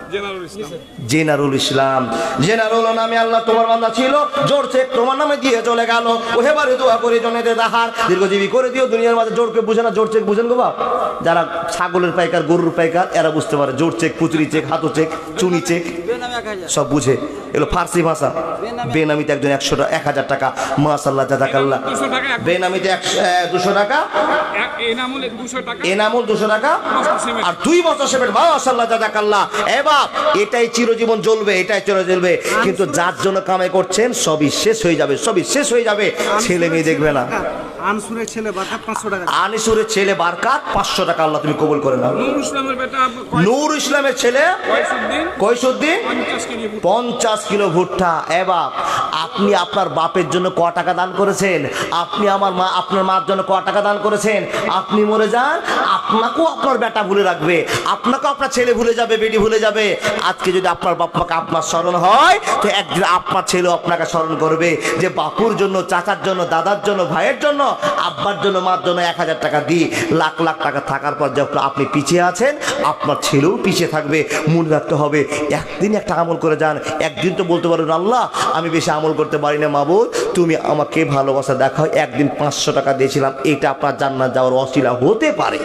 জেনারেল ইসলাম। জেনারুল ইসলাম। জেনারুল নামে আল্লাহ তোমার বান্দা ছিল, জোর চেক তোমার নামে দিয়ে চলে গেল। ও হেবারে দোয়া করে জনেতে দাহার দীর্ঘজীবী করে দিও দুনিয়ার মাঝে। জোরকে বুঝে না, জোর চেক বুঝেন গো বাপ? যারা ছাগলের পাইকার, গরুর পাইকার, এরা বুঝতে পারে জোর চেক, পুচুরি চেক, হাতু চেক, চুনি চেক সব বুঝে। এগুলো ফার্সি ভাষা। বেনামিতে একজন একশো টাকা, এক হাজার টাকা, মাশাল্লাহ জাযাকাল্লাহ। বেনামিতে একশো দুশো টাকা, এনামুল দুশো টাকা, এনামুল দুশো টাকা, আর দুই বছর সেবেন, মাশাল্লাহ জাযাকাল্লাহ। এ বাপ, এটাই চিরজীবন জ্বলবে, এটাই চির জ্বলবে। কিন্তু যার জন্য কামাই করছেন সবই শেষ হয়ে যাবে, সবই শেষ হয়ে যাবে। ছেলে মেয়ে দেখবে না। আনসুরের ছেলে বারকাত পাঁচশো টাকা, আনিসুরের ছেলে বারকাত পাঁচশো টাকা আল্লাহ তুমি কবুল করে নাও। নূর ইসলামের বেটা নূর ইসলামের ছেলে কয়সুদ্দিন কয়সুদ্দিন পঞ্চাশ কেজি ভুট্টা। পঞ্চাশ কিলো ভুট্টা। এ বাপ, আপনি আপনার বাপের জন্য ক টাকা দান করেছেন? আপনি আমার মা আপনার মার জন্য ক টাকা দান করেছেন? আপনি মরে যান, আপনাকেও আপনার বেটা ভুলে রাখবে, আপনাকেও আপনার ছেলে ভুলে যাবে, বেটি ভুলে যাবে। আজকে যদি আপনার বাপ্পাকে আপনার স্মরণ হয়, তো একদিন আপনার ছেলে আপনাকে স্মরণ করবে যে বাপুর জন্য, চাচার জন্য, দাদার জন্য, ভাইয়ের জন্য, আব্বার জন্য, মার জন্য এক হাজার টাকা দিই। লাখ লাখ টাকা থাকার পর যখন আপনি পিছিয়ে আছেন, আপনার ছেলেও পিছিয়ে থাকবে। মনে রাখতে হবে, একদিন একটা আমল করে যান। একদিন তো বলতে পারেন, আল্লাহ আমি বেশি আমল করতে পারি না, মাবুদ তুমি আমাকে ভালোবাসা দেখাও। একদিন পাঁচশো টাকা দিয়েছিলাম, এটা আপনার জান্নাত যাওয়ার ওসিলা হতে পারে,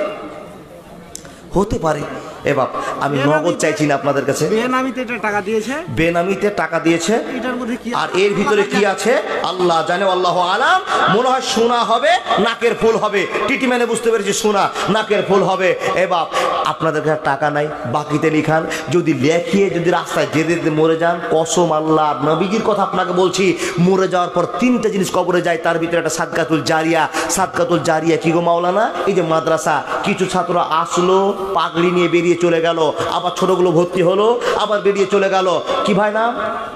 হতে পারে। এ বাপ, আমি নগদ চাইছি না আপনাদের কাছে। বেনামিতে এটা টাকা দিয়েছে, বেনামিতে টাকা দিয়েছে, এটার মধ্যে কি আর এর ভিতরে কি আছে আল্লাহ জানে, আল্লাহ আলাম। মনে হয় সোনা হবে, নাকের ফুল হবে। টিটি মানে বুঝতে পেরেছি, সোনা নাকের ফুল হবে। এ বাপ, আপনাদের কাছে টাকা নাই, বাকিতে লিখান। যদি লেখিয়ে যদি রাস্তায় যেতে যেতে মরে যান, কসম আল্লাহ নবীজির কথা আপনাকে বলছি, মরে যাওয়ার পর তিনটা জিনিস কবরে যায়, তার ভিতরে একটা সাদকাতুল জারিয়া। সাদকাতুল জারিয়া কি গো মাওলানা? এই যে মাদ্রাসা, কিছু ছাত্র আসলো, পাগড়ি নিয়ে বেরিয়ে চলে গেল, আবার ছোটগুলো ভর্তি হলো, আবার বেরিয়ে চলে গেল। কি ভাই নাম?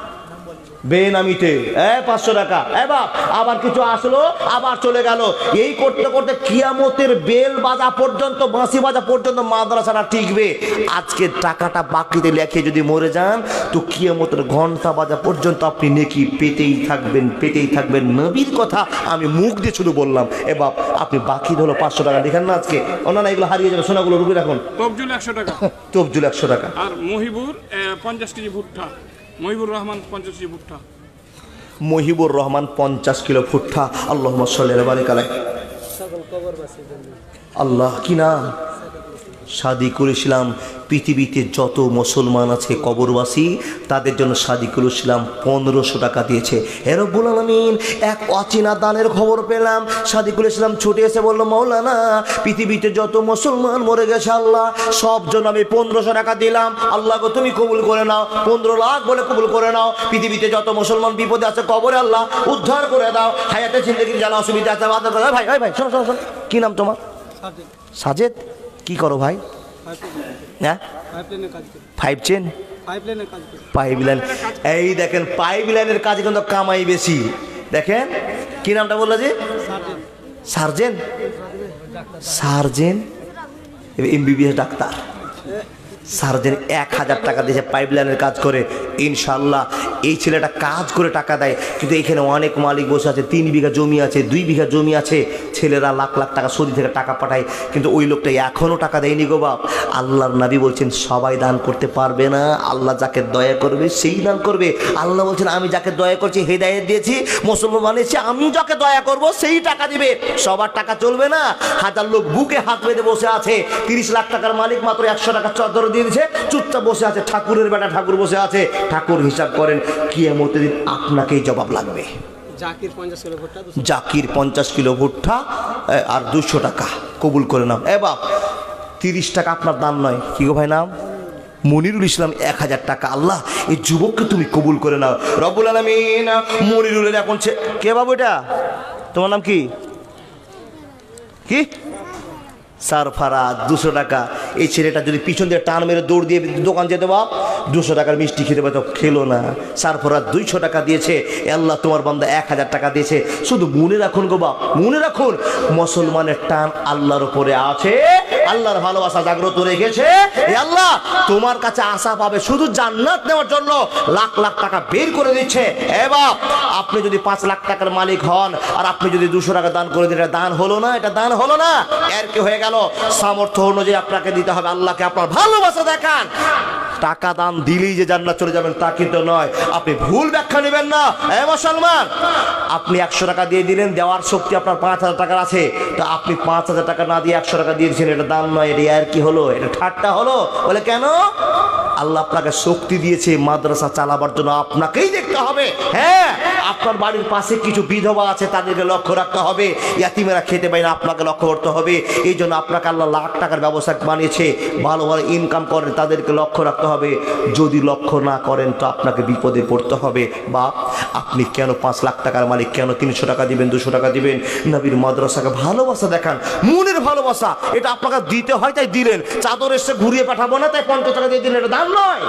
বেনামিতে এ পাঁচশো টাকা। এ বাপ, আবার কিছু আসলো, আবার চলে গেল। এই করতে করতে কিয়ামতের বেল বাজা পর্যন্ত, বাঁশি বাজা পর্যন্ত মাদ্রাসাটা টিকবে। আজকে টাকাটা বাকিতে লেখে যদি মরে যান, তো কিয়ামতের ঘন্টা বাজা পর্যন্ত আপনি নেকি পেতেই থাকবেন, পেতেই থাকবেন। নবীর কথা আমি মুখ দিয়ে শুধু বললাম। এ বাপ, আপনি বাকি হলো পাঁচশো টাকা দেখেন না আজকে। অন্যান্য এগুলো হারিয়ে যাবে, সোনাগুলো রুপে রাখুন। তবজুল একশো টাকা, তবজুল একশো টাকা। আর মহিবুর পঞ্চাশ কেজি ভুট্টা, মহিবুর রহমান পঞ্চাশ কেজি ভুট্টা। মহিবুর রহমান পঞ্চাশ কিলো ভুট্টা। আল্লাহুম্মা সাল্লি আলা বারিক আলাইহি। আল্লাহ কি নাম? সাদিকুল ইসলাম। পৃথিবীতে যত মুসলমান আছে কবরবাসী, তাদের জন্য সাদিকুল ইসলাম পনেরোশো টাকা দিয়েছে। হে রব্বুল আলামিন, এক অচেনা দানের খবর পেলাম। সাদিকুল ইসলাম ছুটে এসে বলল, মাওলানা পৃথিবীতে যত মুসলমান মরে গেছে আল্লাহ, সব জন্য আমি পনেরোশো টাকা দিলাম। আল্লাহ গো তুমি কবুল করে নাও, পনেরো লাখ বলে কবুল করে নাও। পৃথিবীতে যত মুসলমান বিপদে আছে কবরে আল্লাহ উদ্ধার করে দাও। হায়াতে জিন্দেগির জানা অসুবিধা আছে, ভাই ভাই ভাই শোনো শোনো শোনো, কি নাম তোমার? সাজেদ। কি করো ভাই? হ্যাঁ, ফাইভ চেন, পাইপ লাইন। এই দেখেন, পাইপ লাইনের কাজে কিন্তু কামাই বেশি। দেখেন কি নামটা বললো যে? Surgeon. Surgeon MBBS doctor. Surgeon এক হাজার টাকা দিয়েছে পাইপ লাইনের কাজ করে। ইনশাল্লাহ এই ছেলেটা কাজ করে টাকা দেয়, কিন্তু এখানে অনেক মালিক বসে আছে, তিন বিঘা জমি আছে, দুই বিঘা জমি আছে, ছেলেরা লাখ লাখ টাকা সৌদি থেকে টাকা পাঠায়, কিন্তু ওই লোকটা এখনও টাকা দেয়নি গো বাপ। আল্লাহর নবী বলছেন সবাই দান করতে পারবে না, আল্লাহ যাকে দয়া করবে সেই দান করবে। আল্লাহ বলছেন আমি যাকে দয়া করছি হেদায়েত দিয়েছি, মুসলমান বানিয়েছি, আমি যাকে দয়া করব সেই টাকা দিবে। সবার টাকা চলবে না। হাজার লোক বুকে হাত বেঁধে বসে আছে, তিরিশ লাখ টাকার মালিক মাত্র একশো টাকা চদ্দর দিয়ে দিয়েছে, চুপচাপ বসে আছে। ঠাকুরের বেটা ঠাকুর বসে আছে। ঠাকুর হিসাব করেন, কিয়ামতের দিন আপনাকেই জবাব লাগবে। জাকির পঞ্চাশ কিলো ভুট্টা, জাকির পঞ্চাশ কিলো ভুট্টা আর দুশো টাকা কবুল করে নাও। এ বাপ, তিরিশ টাকা আপনার দান নয়। কি গো ভাই নাম? মনিরুল ইসলাম এক হাজার টাকা। আল্লাহ এই যুবককে তুমি কবুল করে নাও রব্বুল আলামিন। মনিরুলের এখন কে বাবু? এটা তোমার নাম কি? কি? সারফারাজ, দুশো টাকা। এই ছেলেটা যদি পিছন দিয়ে টান মেরে দৌড় দিয়ে দোকান যেতে বাপ, দুশো টাকার মিষ্টি খেতে পারতো, খেলো না। সারফারাজ দুইশো টাকা দিয়েছে। আল্লাহ তোমার বান্দা এক হাজার টাকা দিয়েছে। শুধু মনে রাখুন গো বাপ, মনে রাখুন, মুসলমানের টান আল্লাহর উপরে আছে, আল্লাহর ভালোবাসা জাগ্রত রেখেছে। আল্লাহ তোমার কাছে আশা পাবে শুধু জান্নাত নেওয়ার জন্য লাখ লাখ টাকা বের করে দিচ্ছে। এ বাপ, আপনি যদি পাঁচ লাখ টাকার মালিক হন আর আপনি যদি দুশো টাকা দান করে দিন, এটা দান হলো না? এটা দান হলো না? এর কি হয়ে গেল? সামর্থ্য অনুযায়ী আপনাকে দিতে হবে। আল্লাহকে আপনার ভালোবাসা দেখান। টাকা দান দিলেই যে জান্নাত চলে যাবেন তা কিন্তু নয়। আপনি ভুল ব্যাখ্যা নেবেন না। এ মুসলমান, আপনি একশো টাকা দিয়ে দিলেন, দেওয়ার শক্তি আপনার পাঁচ হাজার টাকার আছে, তো আপনি পাঁচ হাজার টাকা না দিয়ে একশো টাকা দিয়েছেন, এটা দান নয়, এটা আর কি হলো? এটা ঠাট্টা হলো। বলে কেন? আল্লাহ আপনাকে শক্তি দিয়েছে মাদ্রাসা চালাবার জন্য, আপনাকেই দেখতে হবে। হ্যাঁ, আপনার বাড়ির পাশে কিছু বিধবা আছে, তাদেরকে লক্ষ্য রাখতে হবে। ইয়াতিমেরা খেতে পায় না, আপনাকে লক্ষ্য করতে হবে। এই জন্য আপনাকে আল্লাহ লাখ টাকার ব্যবস্থা বানিয়েছে, ভালো ভালো ইনকাম করেন, তাদেরকে লক্ষ্য রাখতে হবে। যদি লক্ষ্য না করেন তো আপনাকে বিপদে পড়তে হবে। বাপ, আপনি কেন পাঁচ লাখ টাকার মালিক, কেন তিনশো টাকা দিবেন, দুশো টাকা দিবেন? নবীর মাদ্রাসাকে ভালোবাসা দেখান, মনের ভালোবাসা। এটা আপনাকে দিতে হয় তাই দিলেন, চাদর এসে ঘুরিয়ে পাঠাবো না তাই পঞ্চাশ টাকা দিয়ে দিলেন, এটা দাম নয়,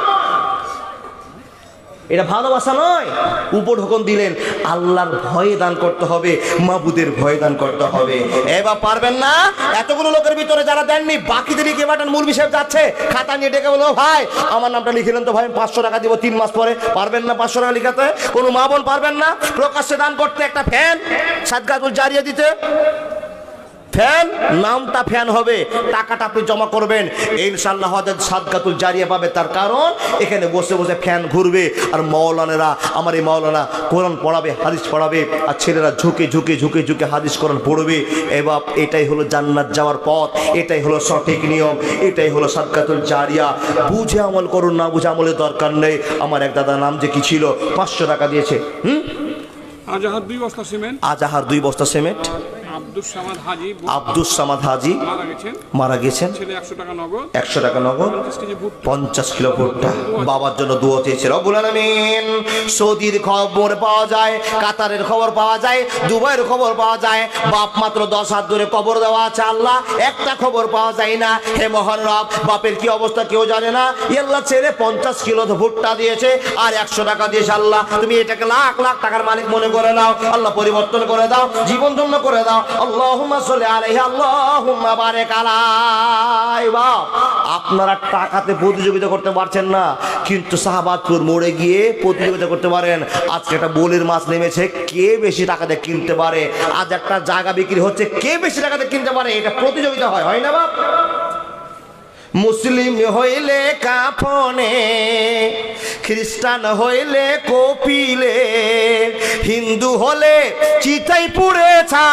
এটা ভালোবাসা নয়। উপঢৌকন দিলেন। আল্লাহর ভয়ে দান করতে হবে, মাবুদের ভয়ে দান করতে হবে। এবার পারবেন না? এতগুলো লোকের ভিতরে যারা দেননি, বাকিদের লিখে পাঠান। মুরবি সাহেব যাচ্ছে, খাতা নিয়ে ডেকে বলো, ভাই আমার নামটা লিখে নেন তো ভাই, পাঁচশো টাকা দিব তিন মাস পরে। পারবেন না পাঁচশো টাকা লিখাতে? কোনো মা বোন পারবেন না প্রকাশ্যে দান করতে? একটা ফ্যান সাদগাতুল জারিয়া দিতে, ফ্যান, নামটা ফ্যান হবে, টাকাটা আপনি জমা করবেন, ইনশাআল্লাহ হযরত সাদগাতুল জারিয়া পাবে। তার কারণ এখানে বসে বসে ফ্যান ঘুরবে, আর মাওলানারা, আমার এই মাওলানা কোরআন পড়াবে, হাদিস পড়াবে, আর ছেলেরা ঝুঁকে ঝুঁকে ঝুঁকে ঝুঁকে হাদিস কোরআন পড়বে। এবার এটাই হলো জান্নাত যাওয়ার পথ, এটাই হলো সঠিক নিয়ম, এটাই হলো সাদগাতুল জারিয়া। বুঝে আমল করুন, না বুঝে আমলের দরকার নেই। আমার এক দাদা নাম যে কি ছিল, পাঁচশো টাকা দিয়েছে। হুম, আজাহার দুই বস্তা সিমেন্ট, আজাহার দুই বস্তা সিমেন্ট। আব্দুস সামাদ হাজি আব্দুস সামাদ হাজি মারা গেছেন, মারা গেছেন। ছেলে একশো টাকা নগদ, একশো টাকা নগদ, পঞ্চাশ কেজি ভুট্টা, পঞ্চাশ কিলো ভুট্টা। বাবার জন্য দোয়া চেয়েছে। রব্বুল আলামিন, সৌদির খবর পাওয়া যায়, কাতারের খবর পাওয়া যায়, দুবাইয়ের খবর পাওয়া যায়, বাপ মাত্র দশ হাত ধরে কবর দেওয়া আছে। আল্লাহ, একটা খবর পাওয়া যায় না। হে মহান রব, বাপের কি অবস্থা কেউ জানে না। আল্লাহ, ছেলে পঞ্চাশ কিলো ভুট্টা দিয়েছে আর একশো টাকা দিয়েছে। আল্লাহ, তুমি এটাকে লাখ লাখ টাকার মালিক মনে করে নাও। আল্লাহ, পরিবর্তন করে দাও, জীবন ধন্য করে দাও। আল্লাহুম্মা সাল্লি আলাইহি, আল্লাহুম্মা বারিক আলাইহি। বাপ, আপনারা টাকাতে প্রতিযোগিতা করতে পারছেন না, কিন্তু শাহবাজপুর মোড়ে গিয়ে প্রতিযোগিতা করতে পারেন। আজকে একটা বোলের মাছ নেমেছে, কে বেশি টাকাতে কিনতে পারে। আজ একটা জায়গা বিক্রি হচ্ছে, কে বেশি টাকাতে কিনতে পারে, এটা প্রতিযোগিতা হয়, হয় না বাপ? মুসলিম হইলে কাফনে, খ্রিস্টান হইলে কপিলে, হিন্দু হলে চিতাই পুড়ে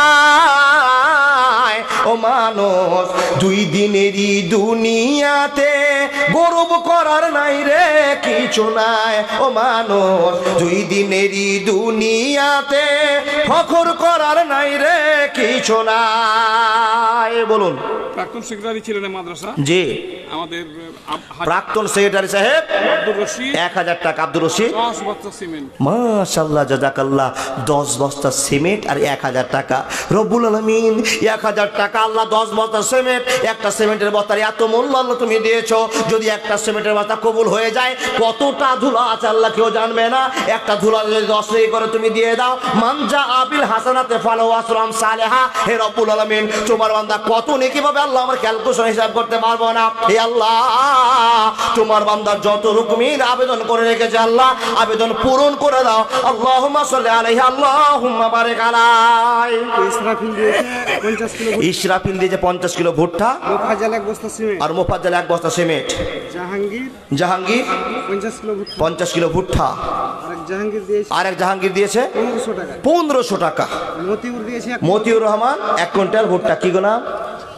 ছায়। ও মানুষ, দুই দিনেরই দুনিয়াতে গৌরব করার নাই রে কিছু নাই। ও মানুষ, দুই দিনেরই দুনিয়াতে ফখর করার নাই রে কিছু নাই। বলুন। প্রাক্তন সেক্রেটারি ছিলেন মাদ্রাসা, জি, আমাদের প্রাক্তন সেক্রেটারি সাহেব আব্দুর রশিদ, এক হাজার টাকা। আব্দুর রশিদ, দশ বস্তা সিমেন্ট। মাশাআল্লাহ, জাযাকাল্লাহ। দশ বস্তা সিমেন্ট আর এক হাজার টাকা। রব্বুল আলামিন, এক হাজার টাকা, আল্লাহ দশ বস্তা সিমেন্ট। একটা সিমেন্টের বস্তার এত মূল্য আল্লাহ তুমি দিয়েছো। যদি একটা সিমেন্টের বস্তা কবুল হয়ে যায়, কতটা ধুলা আছে আল্লাহ কেউ জানবে না। একটা ধুলা যদি দশ রেখে করে তুমি দিয়ে দাও, মানজা আবিল হাসানাতে ফালাহু আসরাম সালেহা। হে রব্বুল আলামিন, তোমার বান্দা কত নেকি পাবে আল্লাহ আমার ক্যালকুলেশন হিসাব করতে পারবো না। হে আল্লাহ, তোমার বান্দার যত রকমের আবেদন করে রেখেছে আল্লাহ, আবেদন পূরণ করে দাও। আল্লাহুম্মা সাল্লি আলাইহি, আল্লাহুম্মা বারিক আলাইহি। ইসরাফিল দিয়েছে পঞ্চাশ কিলো ভুট্টা, ইসরাফিল দিয়েছে পঞ্চাশ কিলো ভুট্টা, মোফাজ্জল এক বস্তা সিমেন্ট, আর মোফাজ্জল এক বস্তা সিমেন্ট। জাহাঙ্গীর জাহাঙ্গীর পঞ্চাশ কিলো ভুট্টা, পঞ্চাশ কিলো ভুট্টা, আরেক জাহাঙ্গীর দিয়েছে আর এক জাহাঙ্গীর দিয়েছে পনেরোশো টাকা, পনেরোশো টাকা। মতিউর দিয়েছে এক মতিউর রহমান এক কুইন্টাল ভুট্টা। কি গো নাম?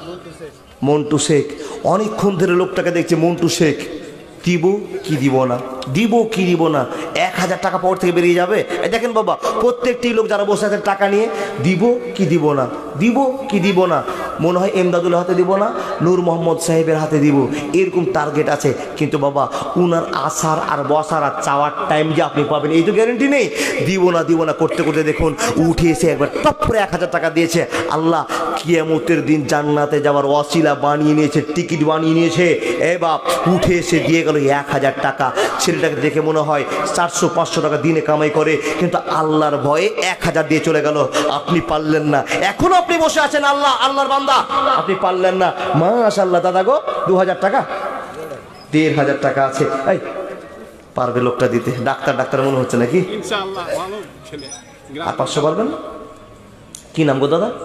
মন্টু শেখ। অনেকক্ষণ ধরে লোকটাকে দেখছে, মন্টু শেখ। দিব কি দিব না, দিব কি দিব না, এক হাজার টাকা পর থেকে বেরিয়ে যাবে। এই দেখেন বাবা, প্রত্যেকটি লোক যারা বসে আছেন টাকা নিয়ে, দিব কি দিব না, দিব কি দিব না। মনে হয় এমদাদুল হাতে দিব না, নূর মোহাম্মদ সাহেবের হাতে দিব, এরকম টার্গেট আছে। কিন্তু বাবা, উনার আসার আর বসার আর চাওয়ার টাইম যে আপনি পাবেন এই তো গ্যারেন্টি নেই। দিব না দিব না করতে করতে দেখুন উঠে এসে একবার টপ করে এক হাজার টাকা দিয়েছে। আল্লাহ কিয়ামতের দিন জান্নাতে যাওয়ার ওয়াসিলা বানিয়ে নিয়েছে, টিকিট বানিয়ে নিয়েছে। এ বাপ, উঠে এসে দিয়ে গেল এক হাজার টাকা। ছেলেটাকে দেখে মনে হয় চারশো পাঁচশো টাকা দিনে কামাই করে, কিন্তু আল্লাহর ভয়ে এক হাজার দিয়ে চলে গেল। আপনি পারলেন না, এখনো আপনি বসে আছেন আল্লাহ আল্লাহর বান্দা, আপনি পারলেন না। মাশাআল্লাহ দাদা গো, দু হাজার টাকা, দেড় হাজার টাকা আছে। এই পারবে লোকটা দিতে? ডাক্তার ডাক্তার মনে হচ্ছে নাকি? ইনশাআল্লাহ ভালো ছেলে। আর পাঁচশো পারবেন না? কি নাম গো দাদা?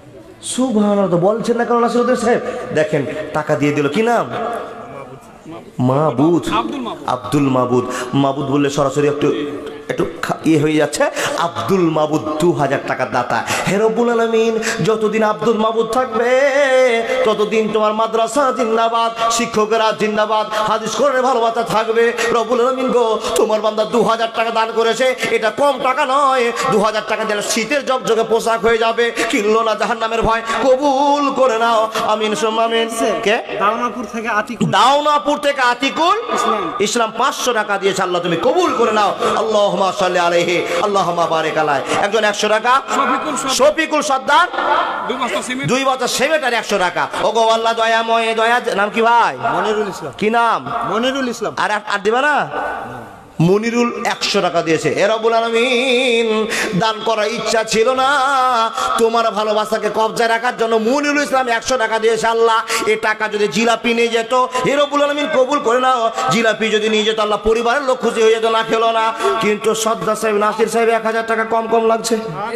সুবহানাল্লাহ, বলছেন না কারণ আসলে সাহেব দেখেন টাকা দিয়ে দিল। কি নাম? মাবুদ আব্দুল মাবুদ। আব্দুল মাবুদ মাবুদ বললে সরাসরি একটু একটু খা- ইয়ে হয়ে যাচ্ছে। আব্দুল মাবুদ দু হাজার টাকার দাতা। হে রব্বুল আলামিন, যতদিন আব্দুল মাবুদ থাকবে ততদিন তোমার মাদ্রাসা জিন্দাবাদ, শিক্ষকেরা জিন্দাবাদ, হাদিস কোরআনের ভালোবাসা থাকবে। রব্বুল আলামিন গো, তোমার বান্দা দু হাজার টাকা দান করেছে, এটা কম টাকা নয়। দু হাজার টাকা দিলে শীতের জগজগে পোশাক হয়ে যাবে, কিনলো না জাহান্নামের ভয়। কবুল করে নাও, আমিন সুম্মা আমিন। কে? দাওনাপুর থেকে আতিকুল দাওনাপুর থেকে আতিকুল ইসলাম। ইসলাম পাঁচশো টাকা দিয়েছে। আল্লাহ তুমি কবুল করে নাও। আল্লাহুম্মা সাল্লি আলাইহি আল্লাহুম্মা বারিক আলাইহি। একজন একশো টাকা। শফিকুল সর্দার। শফিকুল সর্দার দুই বস্তা সিমেন্ট। দুই বছর সেবেটার একশো টাকা। ওগো আল্লাহ দয়াময় দয়া। নাম কি ভাই? মনিরুল ইসলাম। কি নাম? মনিরুল ইসলাম। আর আর দিবা না? মনিরুল একশো টাকা দিয়েছে। এ রব্বুল আলামিন, দান করার ইচ্ছা ছিল না, তোমার ভালোবাসাকে কবজায় রাখার জন্য মনিরুল ইসলাম একশো টাকা দিয়েছে। আল্লাহ, এ টাকা যদি জিলাপি নিয়ে যেত, হে রব্বুল আলামিন কবুল করে নাও। জিলাপি যদি নিয়ে যেত, আল্লাহ পরিবারের লোক খুশি হয়ে যেত, না খেলো না। কিন্তু সর্দার সাহেব, নাসির সাহেব এক হাজার টাকা কম কম লাগছে।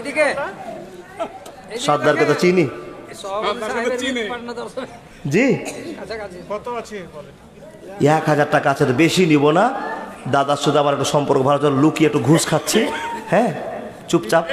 সর্দারকে তো চিনি জি। কত আছে? এক হাজার টাকা আছে, তো বেশি নিব না। দাদার সাথে আবার একটা সম্পর্ক ভালো, চল লুকিয়ে একটু ঘুষ খাচ্ছে। হ্যাঁ, চুপচাপ।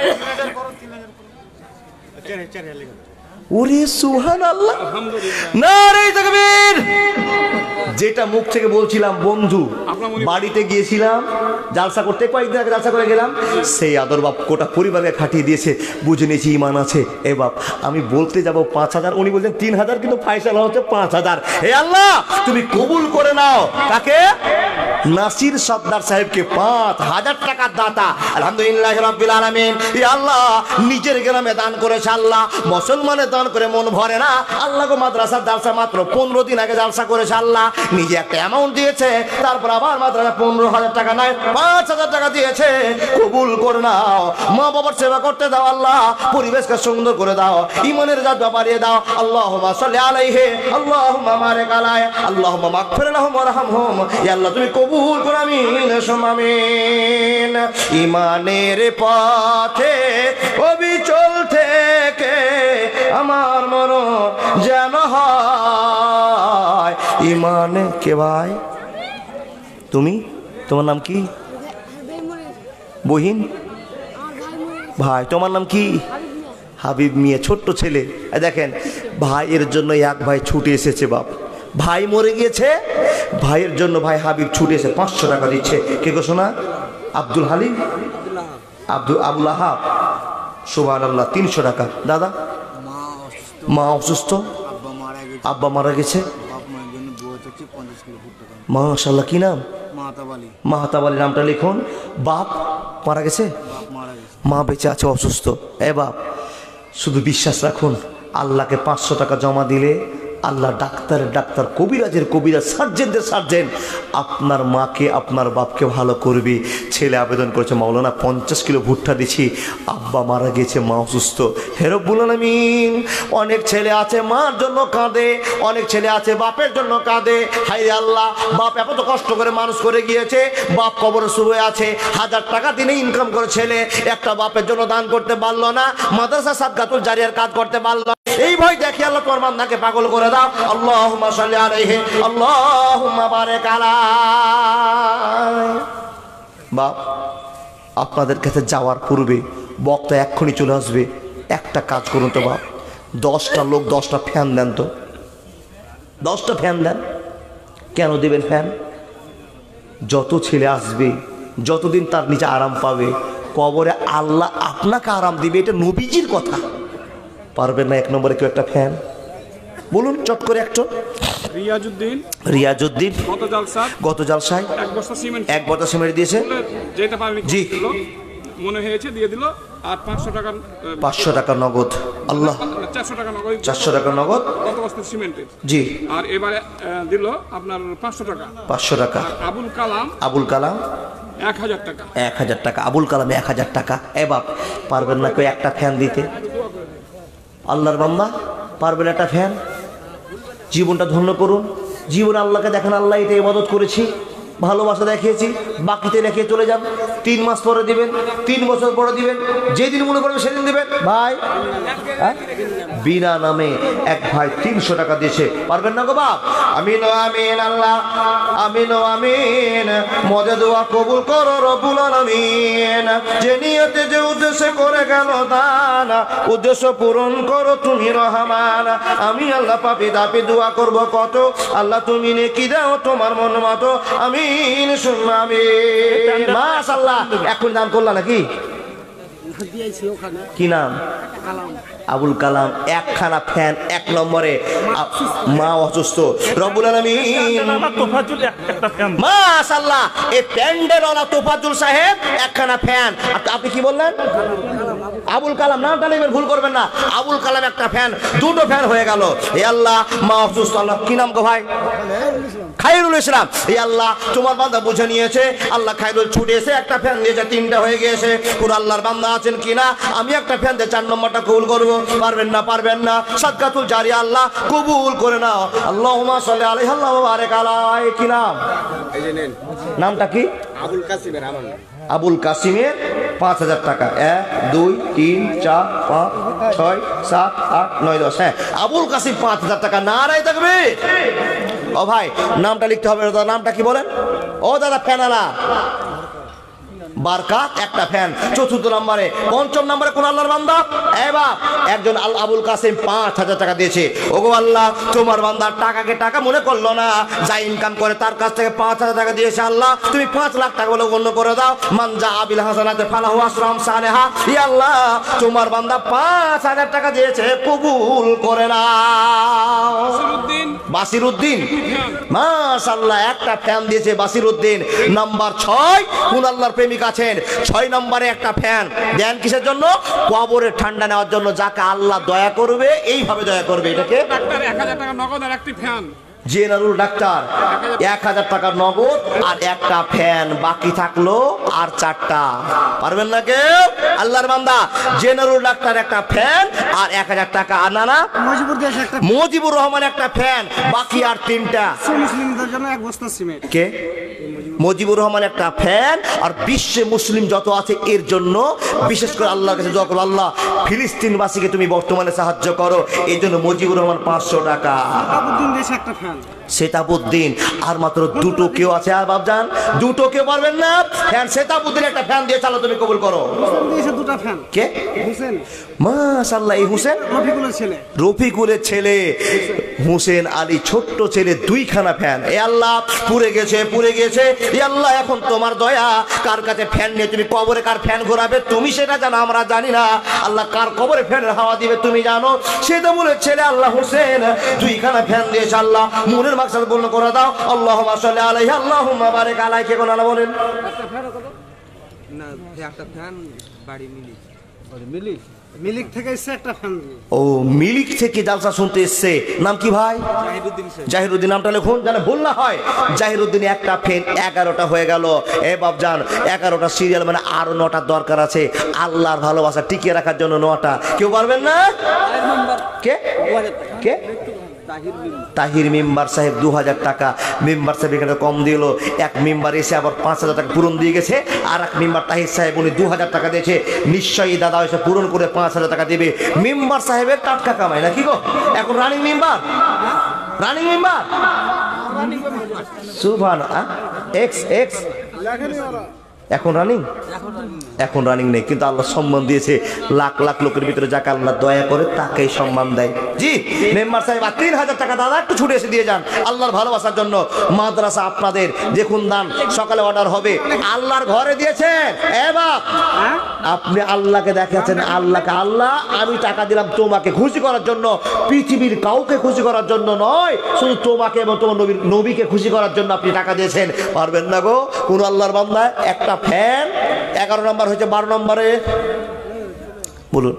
ওরে সুবহানাল্লাহ, নারে তাকবীর। যেটা মুখ থেকে বলছিলাম, বন্ধু বাড়িতে গিয়েছিলাম জালসা করতে, কয়েকদিন আগে জালসা করে গেলাম, সেই আদর বাপ কোটা পরিবারকে খাটিয়ে দিয়েছে। বুঝে নিয়েছি ইমান আছে। এ বাপ, আমি বলতে যাব পাঁচ হাজার, উনি বলছেন তিন হাজার, কিন্তু ফায়সালা হচ্ছে পাঁচ হাজার। হে আল্লাহ, তুমি কবুল করে নাও। কাকে? নাসির সর্দার সাহেবকে পাঁচ হাজার টাকার দাতা। আলহামদুলিল্লাহ রাব্বিল আলামিন। হে আল্লাহ, নিজের গ্রামে দান করেছে। আল্লাহ, মুসলমানের দান করে মন ভরে না। আল্লাহ গো, মাদ্রাসার জালসা মাত্র পনেরো দিন আগে জালসা করেছে। আল্লাহ নিজে একটা অ্যামাউন্ট দিয়েছে, তারপর আবার মাদ্রাসা পনেরো হাজার টাকা নয়, পাঁচ হাজার টাকা দিয়েছে। কবুল করে নাও। মা বাবার সেবা করতে দাও। আল্লাহ, পরিবেশকে সুন্দর করে দাও, ইমানের জাত বাড়িয়ে দাও। আল্লাহুম্মা সাল্লি আলাইহি আল্লাহুম্মা বারিক আলাইহি আল্লাহুম্মা মাগফির লাহুম ওয়ারহামহুম। ইয়া আল্লাহ, তুমি কবুল করো। আমিন সুম্মা আমিন। ইমানের পথে অবিচল থেকে আমার মরণ যেন হয় ইমানে। কে ভাই তুমি? তোমার নাম কি? বহিন? ভাই তোমার নাম কি? হাবিব মিয়া। ছোট্ট ছেলে। এই দেখেন, ভাইয়ের জন্য এক ভাই ছুটে এসেছে। বাপ, ভাই মরে গিয়েছে, ভাইয়ের জন্য ভাই হাবিব ছুটে এসে পাঁচশো টাকা দিচ্ছে। কে গো শোনা? আব্দুল হালিম, আব্দুল আবুল আহাব। সুবহানাল্লাহ, তিনশো টাকা। দাদা, মা অসুস্থ, আব্বা মারা গেছে। মাশাআল্লাহ, কি নাম? মাহতাব আলী। নামটা লিখুন। বাপ মারা গেছে, মা বেঁচে আছে, অসুস্থ। এ বাপ, শুধু বিশ্বাস রাখুন, আল্লাহকে পাঁচশো টাকা জমা দিলে আল্লাহ ডাক্তারের ডাক্তার, কবিরাজের কবিরাজ, সার্জেনদের সার্জেন আপনার মাকে, আপনার বাপকে ভালো করবে। ছেলে আবেদন করেছে, মাওলানা পঞ্চাশ কিলো ভুট্টা দিচ্ছি, আব্বা মারা গেছে, মা অসুস্থ। হে রব্বুল আলামিন, অনেক ছেলে আছে মার জন্য কাঁদে, অনেক ছেলে আছে বাপের জন্য কাঁদে। হায় রে আল্লাহ, বাপ এত কষ্ট করে মানুষ করে গিয়েছে, বাপ কবরে শুয়ে আছে, হাজার টাকা দিনে ইনকাম করে ছেলে একটা বাপের জন্য দান করতে পারলো না, মাদ্রাসা সাদকাতুল জারিয়ার কাজ করতে পারলো না। এই ভয় দেখি আল্লাহ তোমার বান্দাকে পাগল করে দাও। আল্লাহুম্মা সাল্লি আলাইহি আল্লাহুম্মা বারিক আলাইহি। বাপ, আপনাদের কাছে যাওয়ার পূর্বে বক্তা এক্ষুনি চলে আসবে। একটা কাজ করুন তো বাপ, দশটা লোক দশটা ফ্যান দেন তো, দশটা ফ্যান দেন। কেন দেবেন ফ্যান? যত ছেলে আসবে, যতদিন তার নিচে আরাম পাবে, কবরে আল্লাহ আপনাকে আরাম দিবে। এটা নবীজির কথা। পারবেন না এক নম্বরে কেউ একটা ফ্যান? বলুন চট করে একটা। রিয়াজউদ্দিন রিয়াজউদ্দিন গত জালসা গত জালসায় এক বস্তা সিমেন্ট এক বস্তা সিমেন্ট দিয়েছে। যেটা পারেনি জি। মনে হয়েছে দিয়ে দিল। আর পাঁচশো টাকা পাঁচশো টাকা নগদ। আল্লাহ, চারশো টাকা নগদ। চারশো টাকা নগদ গত বস্তা সিমেন্টের। জি। আর এবারে দিল আপনার পাঁচশো টাকা। পাঁচশো টাকা। আবুল কালাম আবুল কালাম এক হাজার টাকা। এক হাজার টাকা। আবুল কালাম এক হাজার টাকা। এ বাপ, পারবেন না কেউ একটা ফ্যান দিতে? আল্লাহর বান্দা, পারবেন একটা ফ্যান? জীবনটা ধন্য করুন। জীবনে আল্লাহকে দেখেন, আল্লাহ এটা ইবাদত করেছি, ভালোবাসা দেখিয়েছি, বাকিতে রেখে চলে যান। তিন মাস পরে দিবেন, তিন বছর পরে দিবেন, যেদিন মনে করবেন সেদিন দিবেন। ভাই হ্যাঁ? বিনা নামে এক ভাই তিনশো টাকা দিয়েছে, পারবেন না গো বাপ? আমিন আমিন আল্লাহ আমিন আমিন। মজা দোয়া কবুল করো রব্বুল আলামিন। যে নিয়তে যে উদ্দেশ্যে করে গেল দান, উদ্দেশ্য পূরণ করো তুমি রহমান। আমি আল্লাহ পাপি দাপি দোয়া করব কত, আল্লাহ তুমি নেকি দাও তোমার মন মতো। আমিন সুম্মা আমিন। মাশাআল্লাহ। এখন দান করলা নাকি? দিয়েছি ওখানে। কি নাম? কালাম। আবুল কালাম। একখানা ফ্যান এক নম্বরে। মা অসুস্থ, রব্বুল আলামিন মাশাআল্লাহ। এই প্যান্ডেল ওয়ালা তোফাজ্জল সাহেব একখানা ফ্যান। আপনি কি বললেন? আবুল কালাম। নামটা নেবেন, ভুল করবেন না। আবুল কালাম একটা ফ্যান, দুটো ফ্যান হয়ে গেল। হে আল্লাহ, মা অসুস্থ, আল্লাহ কি নাম গো ভাই? খায়রুল ইসলাম। হে আল্লাহ, তোমার বান্দা বুঝে নিয়েছে, আল্লাহ খায়রুল ছুটে এসে একটা ফ্যান দিয়েছে, তিনটা হয়ে গিয়েছে। পুরো আল্লাহর বান্দা আছেন কিনা? আমি একটা ফ্যান দিয়ে চার নম্বরটা কবুল করবো। পারবেন না? পারবেন না। সাদকাতুল জারিয়া আল্লাহ কবুল করে নাও। আল্লাহুম্মা সাল্লি আলাইহি আল্লাহু বারিক আলাইহি। কি নাম? এই যে নেন, নামটা কি? আবুল কাসিমের আমার নাম। আবুল কাসিমের পাঁচ হাজার টাকা। এক দুই তিন চার পাঁচ ছয় সাত আট নয় দশ। হ্যাঁ, আবুল কাসিম পাঁচ হাজার টাকা। নারাই থাকবে। ও ভাই, নামটা লিখতে হবে। দাদা নামটা কি বলেন? ও দাদা ফ্যানালা বারকাত একটা ফ্যান। চতুর্থ নম্বরে, পঞ্চম নম্বরে কোন আল্লাহর বান্দা? এবার একজন আবুল কাসিম পাঁচ হাজার টাকা দিয়েছে। ওগো আল্লাহ, তোমার বান্দার টাকাকে টাকা মনে করলো না, যা ইনকাম করে তার কাছ থেকে পাঁচ হাজার টাকা দিয়েছে। আল্লাহ তুমি পাঁচ লাখ টাকা বলে গণ্য করে দাও। মানজা আবিল হাসানাতে ফালাহু আসরাম সালেহা। ই আল্লাহ, তোমার বান্দা পাঁচ হাজার টাকা দিয়েছে, কবুল করে নাও। বাসির উদ্দিন মাশাআল্লাহ একটা ফ্যান দিয়েছে। বাসির উদ্দিন নাম্বার ছয়। কোন আল্লাহর প্রেমিক আছেন? ছয় নম্বরে একটা ফ্যান দেন। কিসের জন্য? কবরের ঠান্ডা নেওয়ার জন্য। যাকে আল্লাহ দয়া করবে এইভাবে দয়া করবে। এটাকে ডাক্তার এক হাজার টাকা নগদ আর একটি ফ্যান। জেনারুল ডাক্তার এক হাজার টাকার নগদ আর একটা ফ্যান। বাকি থাকলো আর চারটা। পারবেন না কেউ? আল্লাহর বান্দা জেনারুল ডাক্তার একটা ফ্যান আর এক হাজার টাকা। আর না না মজিবুর দেশ একটা, মজিবুর রহমান একটা ফ্যান। বাকি আর তিনটা। মুসলিমদের জন্য এক বস্তা সিমেন্ট। কে? মজিবুর রহমান একটা ফ্যান। আর বিশ্বে মুসলিম যত আছে এর জন্য বিশেষ করে আল্লাহর কাছে দোয়া করো, আল্লাহ ফিলিস্তিনবাসীকে তুমি বর্তমানে সাহায্য করো। এই জন্য মজিবুর রহমান পাঁচশো টাকা। আবুদ্দিন দেশে একটা ফ্যান। সেতাবুদ্দিন আর মাত্র দুটো কেউ আছে। আর বাবজান দুটো কেউ পারবেন না? ফ্যান সেতাবুদ্দিন একটা ফ্যান দিয়ে চালো, তুমি কবুল করো। দিয়েছে দুটো ফ্যান। কে? হোসেন। মাশাআল্লাহ। এই হোসেন রফিকুলের ছেলে। রফিকুলের ছেলে হোসেন আলী ছোট্ট ছেলে দুইখানা ফ্যান। এ আল্লাহ পুড়ে গেছে, পুড়ে গেছে। এ আল্লাহ এখন তোমার দয়া। কার কাছে ফ্যান নিয়ে তুমি কবরে কার ফ্যান ঘোরাবে তুমি সেটা জানো, আমরা জানি না। আল্লাহ কার কবরে ফ্যানের হাওয়া দিবে তুমি জানো। সেতাবুলের ছেলে আল্লাহ হোসেন দুইখানা ফ্যান দিয়েছে। আল্লাহ মনের মাকসাদ পূর্ণ করে দাও। আল্লাহুম্মা সাল্লি আলাইহি আল্লাহুম্মা বারিক আলাইহি। কে কোন আল্লাহ বলেন? না, একটা ফ্যান বাড়ি মিলি। মিলিক মিলিক থেকে এসে একটা ফ্যান। ও মিলিক থেকে জালসা শুনতে এসছে। নাম কি ভাই? জাহিরুদ্দিন। জাহিরুদ্দিন। নামটা লিখুন যেন ভুল না হয়। জাহিরুদ্দিন একটা ফ্যান। এগারোটা হয়ে গেল। এ বাবজান এগারোটা সিরিয়াল মানে আরো নটার দরকার আছে। আল্লাহর ভালোবাসা টিকিয়ে রাখার জন্য নটা। কেউ পারবেন না? কে কে? তাহির মেম্বার সাহেব দু হাজার টাকা। মেম্বার সাহেব এখানে কম দিল। এক মেম্বার এসে আবার পাঁচ হাজার টাকা পূরণ দিয়ে গেছে। আর এক মেম্বার তাহির সাহেব উনি দু হাজার টাকা দিয়েছে। নিশ্চয়ই দাদা এসে পূরণ করে পাঁচ হাজার টাকা দেবে। মেম্বার সাহেবের টাটকা কামাই নাকি গো? এখন running member, running member Subhan ex ex এখন রানিং এখন রানিং নেই, কিন্তু আল্লাহ সম্মান দিয়েছে। লাখ লাখ লোকের ভিতরে যাকে আল্লাহ দয়া করে তাকেই সম্মান দেয়। জি মেম্বার সাহেব আর তিন হাজার টাকা দাদা একটু ছুটে এসে দিয়ে যান আল্লাহর ভালোবাসার জন্য। মাদ্রাসা আপনাদের দেখুন দান সকালে অর্ডার হবে। আল্লাহর ঘরে দিয়েছেন। এ বাপ আপনি আল্লাহকে দেখাচ্ছেন। আল্লাহকে আল্লাহ আমি টাকা দিলাম তোমাকে খুশি করার জন্য, পৃথিবীর কাউকে খুশি করার জন্য নয়, শুধু তোমাকে এবং তোমার নবীর নবীকে খুশি করার জন্য আপনি টাকা দিয়েছেন। পারবেন না গো কোন আল্লাহর বান্দা? একটা ফ্যান। এগারো নম্বর হয়েছে। বারো নম্বরে বলুন।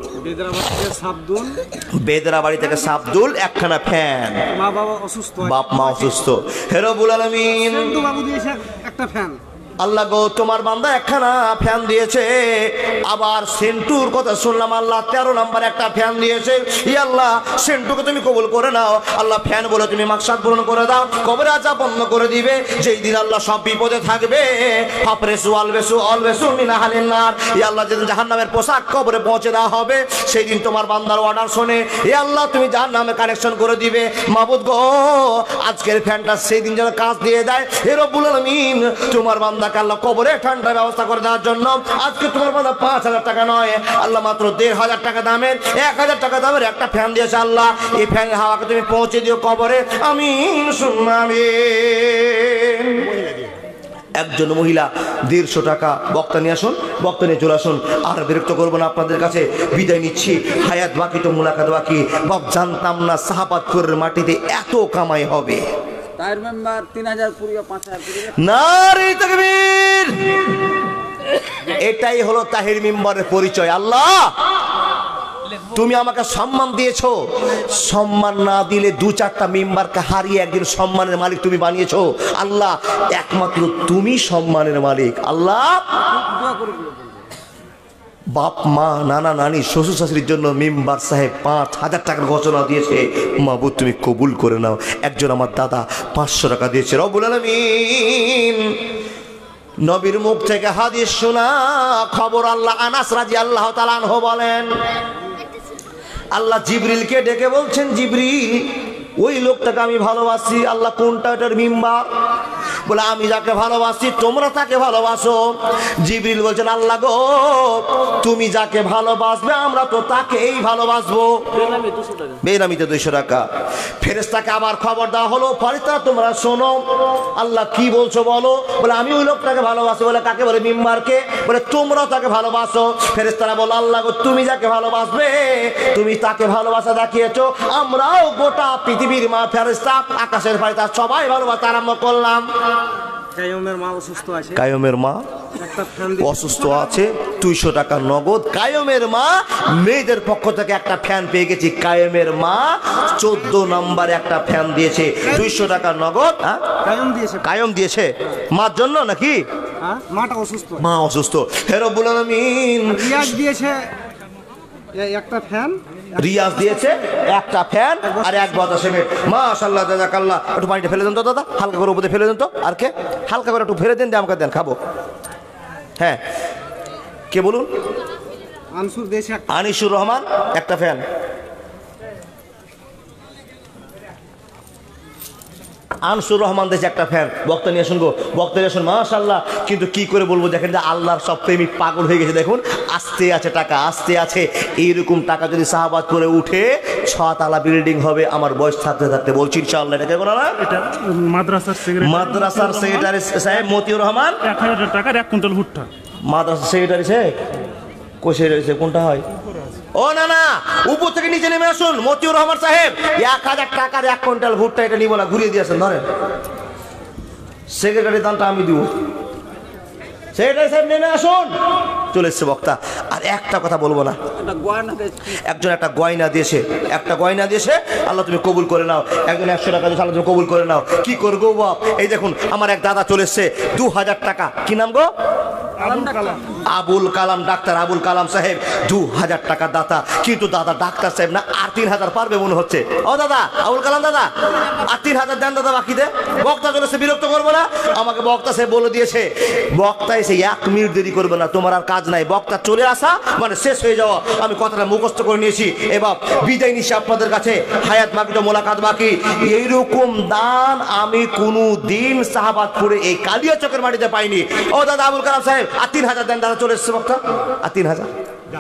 বেদরা বাড়ি থেকে সাবদুল একখানা ফ্যান। মা বাবা অসুস্থ, বাপ মা অসুস্থ। হে রব্বুল আলামিন বাবু দিয়েছে একটা ফ্যান। আল্লাহ গো তোমার বান্দা একখানা ফ্যান দিয়েছে, আবার সেন্টুর কথা শুনলাম আল্লাহ তেরো নাম্বার একটা ফ্যান দিয়েছে। ই আল্লাহ সেন্টুকে তুমি কবুল করে নাও আল্লাহ, ফ্যান বলে তুমি মাকসাদ পূরণ করে দাও, কবরে আযাব বন্ধ করে দিবে। যেই দিন আল্লাহ সব বিপদে থাকবে, ফাফরেসু আলবেসু আলবেসু মিন আহলিন নার, ই আল্লাহ যেদিন জাহান্নামের পোশাক কবরে পৌঁছে দেওয়া হবে, সেই দিন তোমার বান্দার অর্ডার শুনে ই আল্লাহ তুমি জাহান্নামে কানেকশন করে দিবে। মাবুদ গো আজকের ফ্যানটা সেই দিন যেন কাজ দিয়ে দেয়। হে রব্বুল আলামিন তোমার বান্দা আল্লাহ কবরে ঠান্ডার ব্যবস্থা করে দেওয়ার জন্য আজকে তোমার বান্দা পাঁচ হাজার টাকা নয় আল্লাহ মাত্র দেড় হাজার টাকা দামের এক হাজার টাকা দামের একটা ফ্যান দিয়েছে আল্লাহ। এই ফ্যানের হাওয়াকে তুমি পৌঁছে দিও কবরে, আমিন সুম্মা আমিন। একজন মহিলা দেড়শো টাকা, বক্তা নিয়ে আসুন, বক্তা নিয়ে চলে আসুন। আর বিরক্ত করবো না, আপনাদের কাছে বিদায় নিচ্ছি। হায়াত বাকি তো মুলাকাত বাকি। বাপ জানতাম না সাহাবাতপুরের মাটিতে এত কামাই হবে। তার মেম্বার তিন হাজার পুরিয়া পাঁচ হাজার পুরিয়া নারে তাকবীর। এটাই হলো তাহির মিম্বরের পরিচয়। আল্লাহ তুমি আমাকে সম্মান দিয়েছো, সম্মান না দিলে দু চারটা মেম্বারকে হারিয়ে একদিন সম্মানের মালিক তুমি বানিয়েছো। আল্লাহ একমাত্র তুমি সম্মানের মালিক। আল্লাহ বাপ মা নানা নানি শ্বশুর শাশুড়ির জন্য মেম্বার সাহেব পাঁচ হাজার টাকার ঘোষণা দিয়েছে, মাবুদ তুমি কবুল করে নাও। একজন আমার দাদা পাঁচশো টাকা দিয়েছে। রব্বুল আলামিন নবীর মুখ থেকে হাদিস শোনা খবর, আল্লাহ আনাস রাদিয়াল্লাহু তাআলা আনহু বলেন আল্লাহ জিবরিলকে ডেকে বলছেন, জিবরিল ওই লোকটাকে আমি ভালোবাসি। আল্লাহ কোনটা? এটার মেম্বার। বলে আমি যাকে ভালোবাসি তোমরা তাকে ভালোবাসো। জিবরিল বলছেন আল্লাহ গো তুমি যাকে ভালোবাসবে আমরা তো তাকেই ভালোবাসবো। বেনামিতে দুইশো টাকা। ফেরেশতাকে আবার খবর দেওয়া হলো, ফেরেশতা তোমরা শোনো আল্লাহ কি বলছো বলো। বলে আমি ওই লোকটাকে ভালোবাসি। বলে কাকে? বলে মেম্বারকে। বলে তোমরাও তাকে ভালোবাসো। ফেরেশতারা বলো আল্লাহ গো তুমি যাকে ভালোবাসবে তুমি তাকে ভালোবাসা দেখিয়েছো, আমরাও গোটা পৃথিবীর মা ফেরেশতা আকাশের ফেরেশতা সবাই ভালোবাসা আরম্ভ করলাম। কায়ুমের মা অসুস্থ আছে, কায়ুমের মা অসুস্থ আছে, দুইশো টাকা নগদ। কায়ুমের মা মেয়েদের পক্ষ থেকে একটা ফ্যান পেয়ে গেছি। কায়ুমের মা চোদ্দ নম্বরে একটা ফ্যান দিয়েছে, দুইশো টাকা নগদ। কায়ুম দিয়েছে, কায়ুম দিয়েছে মার জন্য নাকি? মাটা অসুস্থ, মা অসুস্থ। হে রব্বুল আলামিন রিয়াজ দিয়েছে একটা ফ্যান, রিয়াজ দিয়েছে একটা ফ্যান আর এক বদা সিমেন্ট। মাশাআল্লাহ জাযাকাল্লাহ। একটু পানিটা ফেলে দেন তো দাদা, হালকা করে উপরে ফেলে দেন তো। আর কে? হালকা করে একটু ফেলে দেন, দিয়ে আমাকে দেন, খাবো। হ্যাঁ কে বলুন? আনসুর দিয়েছে, আনিসুর রহমান একটা ফ্যান। আনসুর রহমান দেশে একটা ফ্যান। বক্তা নিয়ে শুনবো, বক্তা নিয়ে শুন। মাশাআল্লাহ। কিন্তু কি করে বলবো, দেখেন যে আল্লাহর সব প্রেমিক পাগল হয়ে গেছে। দেখুন আস্তে আছে টাকা, আস্তে আছে। এইরকম টাকা যদি সাহাবাত করে উঠে ছতলা বিল্ডিং হবে আমার বয়স থাকতে থাকতে। বলছি ইনশাআল্লাহ। এটা কেমন না? এটা মাদ্রাসার সেক্রেটারি, মাদ্রাসার সেক্রেটারি সাহেব মতিউর রহমান এক হাজার টাকার এক কুইন্টাল ভুট্টা। মাদ্রাসার সেক্রেটারি সাহেব কোষে রয়েছে, কোনটা হয়? ও না না, উপর থেকে নিচে নেমে আসুন। মতিউর রহমান সাহেব এক হাজার টাকার এক কুইন্টাল ভুট্টা, এটা নিব না, ঘুরিয়ে দিয়েছেন। ধরেন সেক্রেটারির দামটা আমি দিব। সেক্রেটারি সাহেব নেমে আসুন। চলে এসছে বক্তা। আর একটা কথা বলবো না, একজন একটা গয়না দিয়েছে, একটা গয়না দিয়েছে। আল্লাহ তুমি কবুল করে নাও। একজন একশো টাকা দিয়েছে, আল্লাহ তুমি কবুল করে নাও। কি করবো বাপ? এই দেখুন আমার এক দাদা চলে এসছে, দু হাজার টাকা। কি নাম গো? আবুল কালাম, ডাক্তার আবুল কালাম সাহেব দু হাজার টাকা দাতা। কিন্তু দাদা ডাক্তার সাহেব না, আর তিন হাজার পারবে মনে হচ্ছে। ও দাদা আবুল কালাম দাদা, আর তিন হাজার দেন দাদা বাকি দে। বক্তা চলেছে, বিরক্ত করবো না। আমাকে বক্তা সাহেব বলে দিয়েছে, বক্তা এসে এক মিনিট দেরি করবে না, তোমার আর কাজ নাই। বক্তা চলে আসা মানে শেষ হয়ে যাওয়া। আমি কথাটা মুখস্থ করে নিয়েছি। এবার বিদায় নিচ্ছি আপনাদের কাছে। হায়াত বাকি তো মোলাকাত বাকি। এইরকম দান আমি কোনো দিন সাহাবাতপুরে এই কালিয়া চকের মাটিতে পাইনি। ও দাদা আবুল কালাম সাহেব আর তিন হাজার দেন দাদা। চলে এসছে বক্তা, আর তিন হাজার।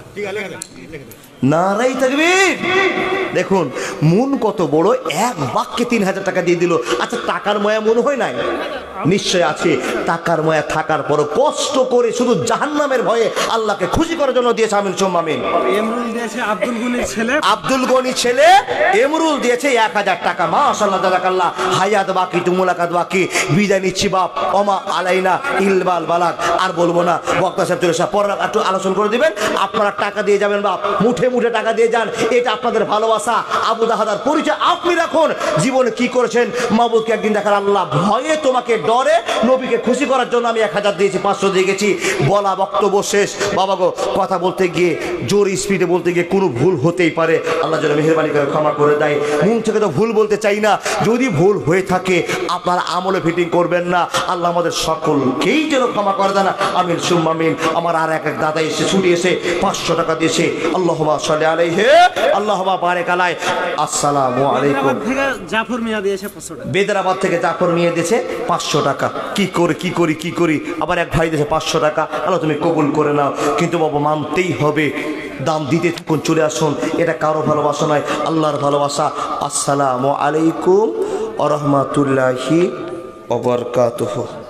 নারাই তাকবীর। দেখুন মন কত বড়, এক বাক্যে তিন হাজার টাকা দিয়ে দিল। আচ্ছা টাকার ময়া মনে হয় নাই? নিশ্চয় আছে। টাকার ময়া থাকার পর কষ্ট করে শুধু জাহান্নামের ভয়ে আল্লাহকে খুশি করার জন্য দিয়েছে। আমিন সুম্মা আমিন। এমরুল দিয়েছে আব্দুল গনির ছেলে, আব্দুল গনি ছেলে এমরুল দিয়েছে এক হাজার টাকা। মাশাআল্লাহ জাযাকাল্লাহ। হায়াত বাকি তো মুলাকাত বাকি। বিদায় নিচ্ছি বাপ। ওমা আলাইনা ইলবাল বালাগ। আর বলবো না। বক্তা সাহেব চলে এসে পরে একটু আলোচনা করে দিবেন। আপনারা টাকা দিয়ে যাবেন বাপ, মুঠে মুঠে টাকা দিয়ে যান। এটা আপনাদের ভালোবাসা, আবু দাহাদার পরিচয় আপনি রাখুন। জীবনে কি করেছেন মাবুদকে একদিন দেখার। আল্লাহ ভয়ে তোমাকে ডরে নবীকে খুশি করার জন্য আমি এক হাজার দিয়েছি, পাঁচশো দিয়ে গেছি। বলা বক্তব্য শেষ। বাবা গো, কথা বলতে গিয়ে জোর স্পিডে বলতে গিয়ে কোনো ভুল হতেই পারে, আল্লাহ যেন মেহেরবানি করে ক্ষমা করে দেয়। মুখ থেকে তো ভুল বলতে চাই না, যদি ভুল হয়ে থাকে আপনারা আমলে ফিটিং করবেন না। আল্লাহ আমাদের সকলকেই যেন ক্ষমা করে দেন, আমিন সুম্মা আমিন। আমার আর এক এক দাদা এসে ছুটি এসে পাঁচশো টাকা দিয়েছে, আল্লাহুম্মা সাল্লি আলাইহি আল্লাহুম্মা বারিক আলাইহি। আসসালামু আলাইকুম। থেকে জাফর মিয়া দিয়েছে পাঁচশো টাকা। বেদারাবাদ থেকে জাফর নিয়ে দিয়েছে পাঁচশো টাকা। কি করে কি করি কি করি আবার এক ভাই দিয়েছে পাঁচশো টাকা। আল্লাহ তুমি কবুল করে নাও, কিন্তু বাবা মানতেই হবে, দাম দিতে থাকুন, চলে আসুন। এটা কারো ভালোবাসা নয়, আল্লাহর ভালোবাসা। আসসালামু আলাইকুম ওয়া রাহমাতুল্লাহি ওয়া বারাকাতুহু।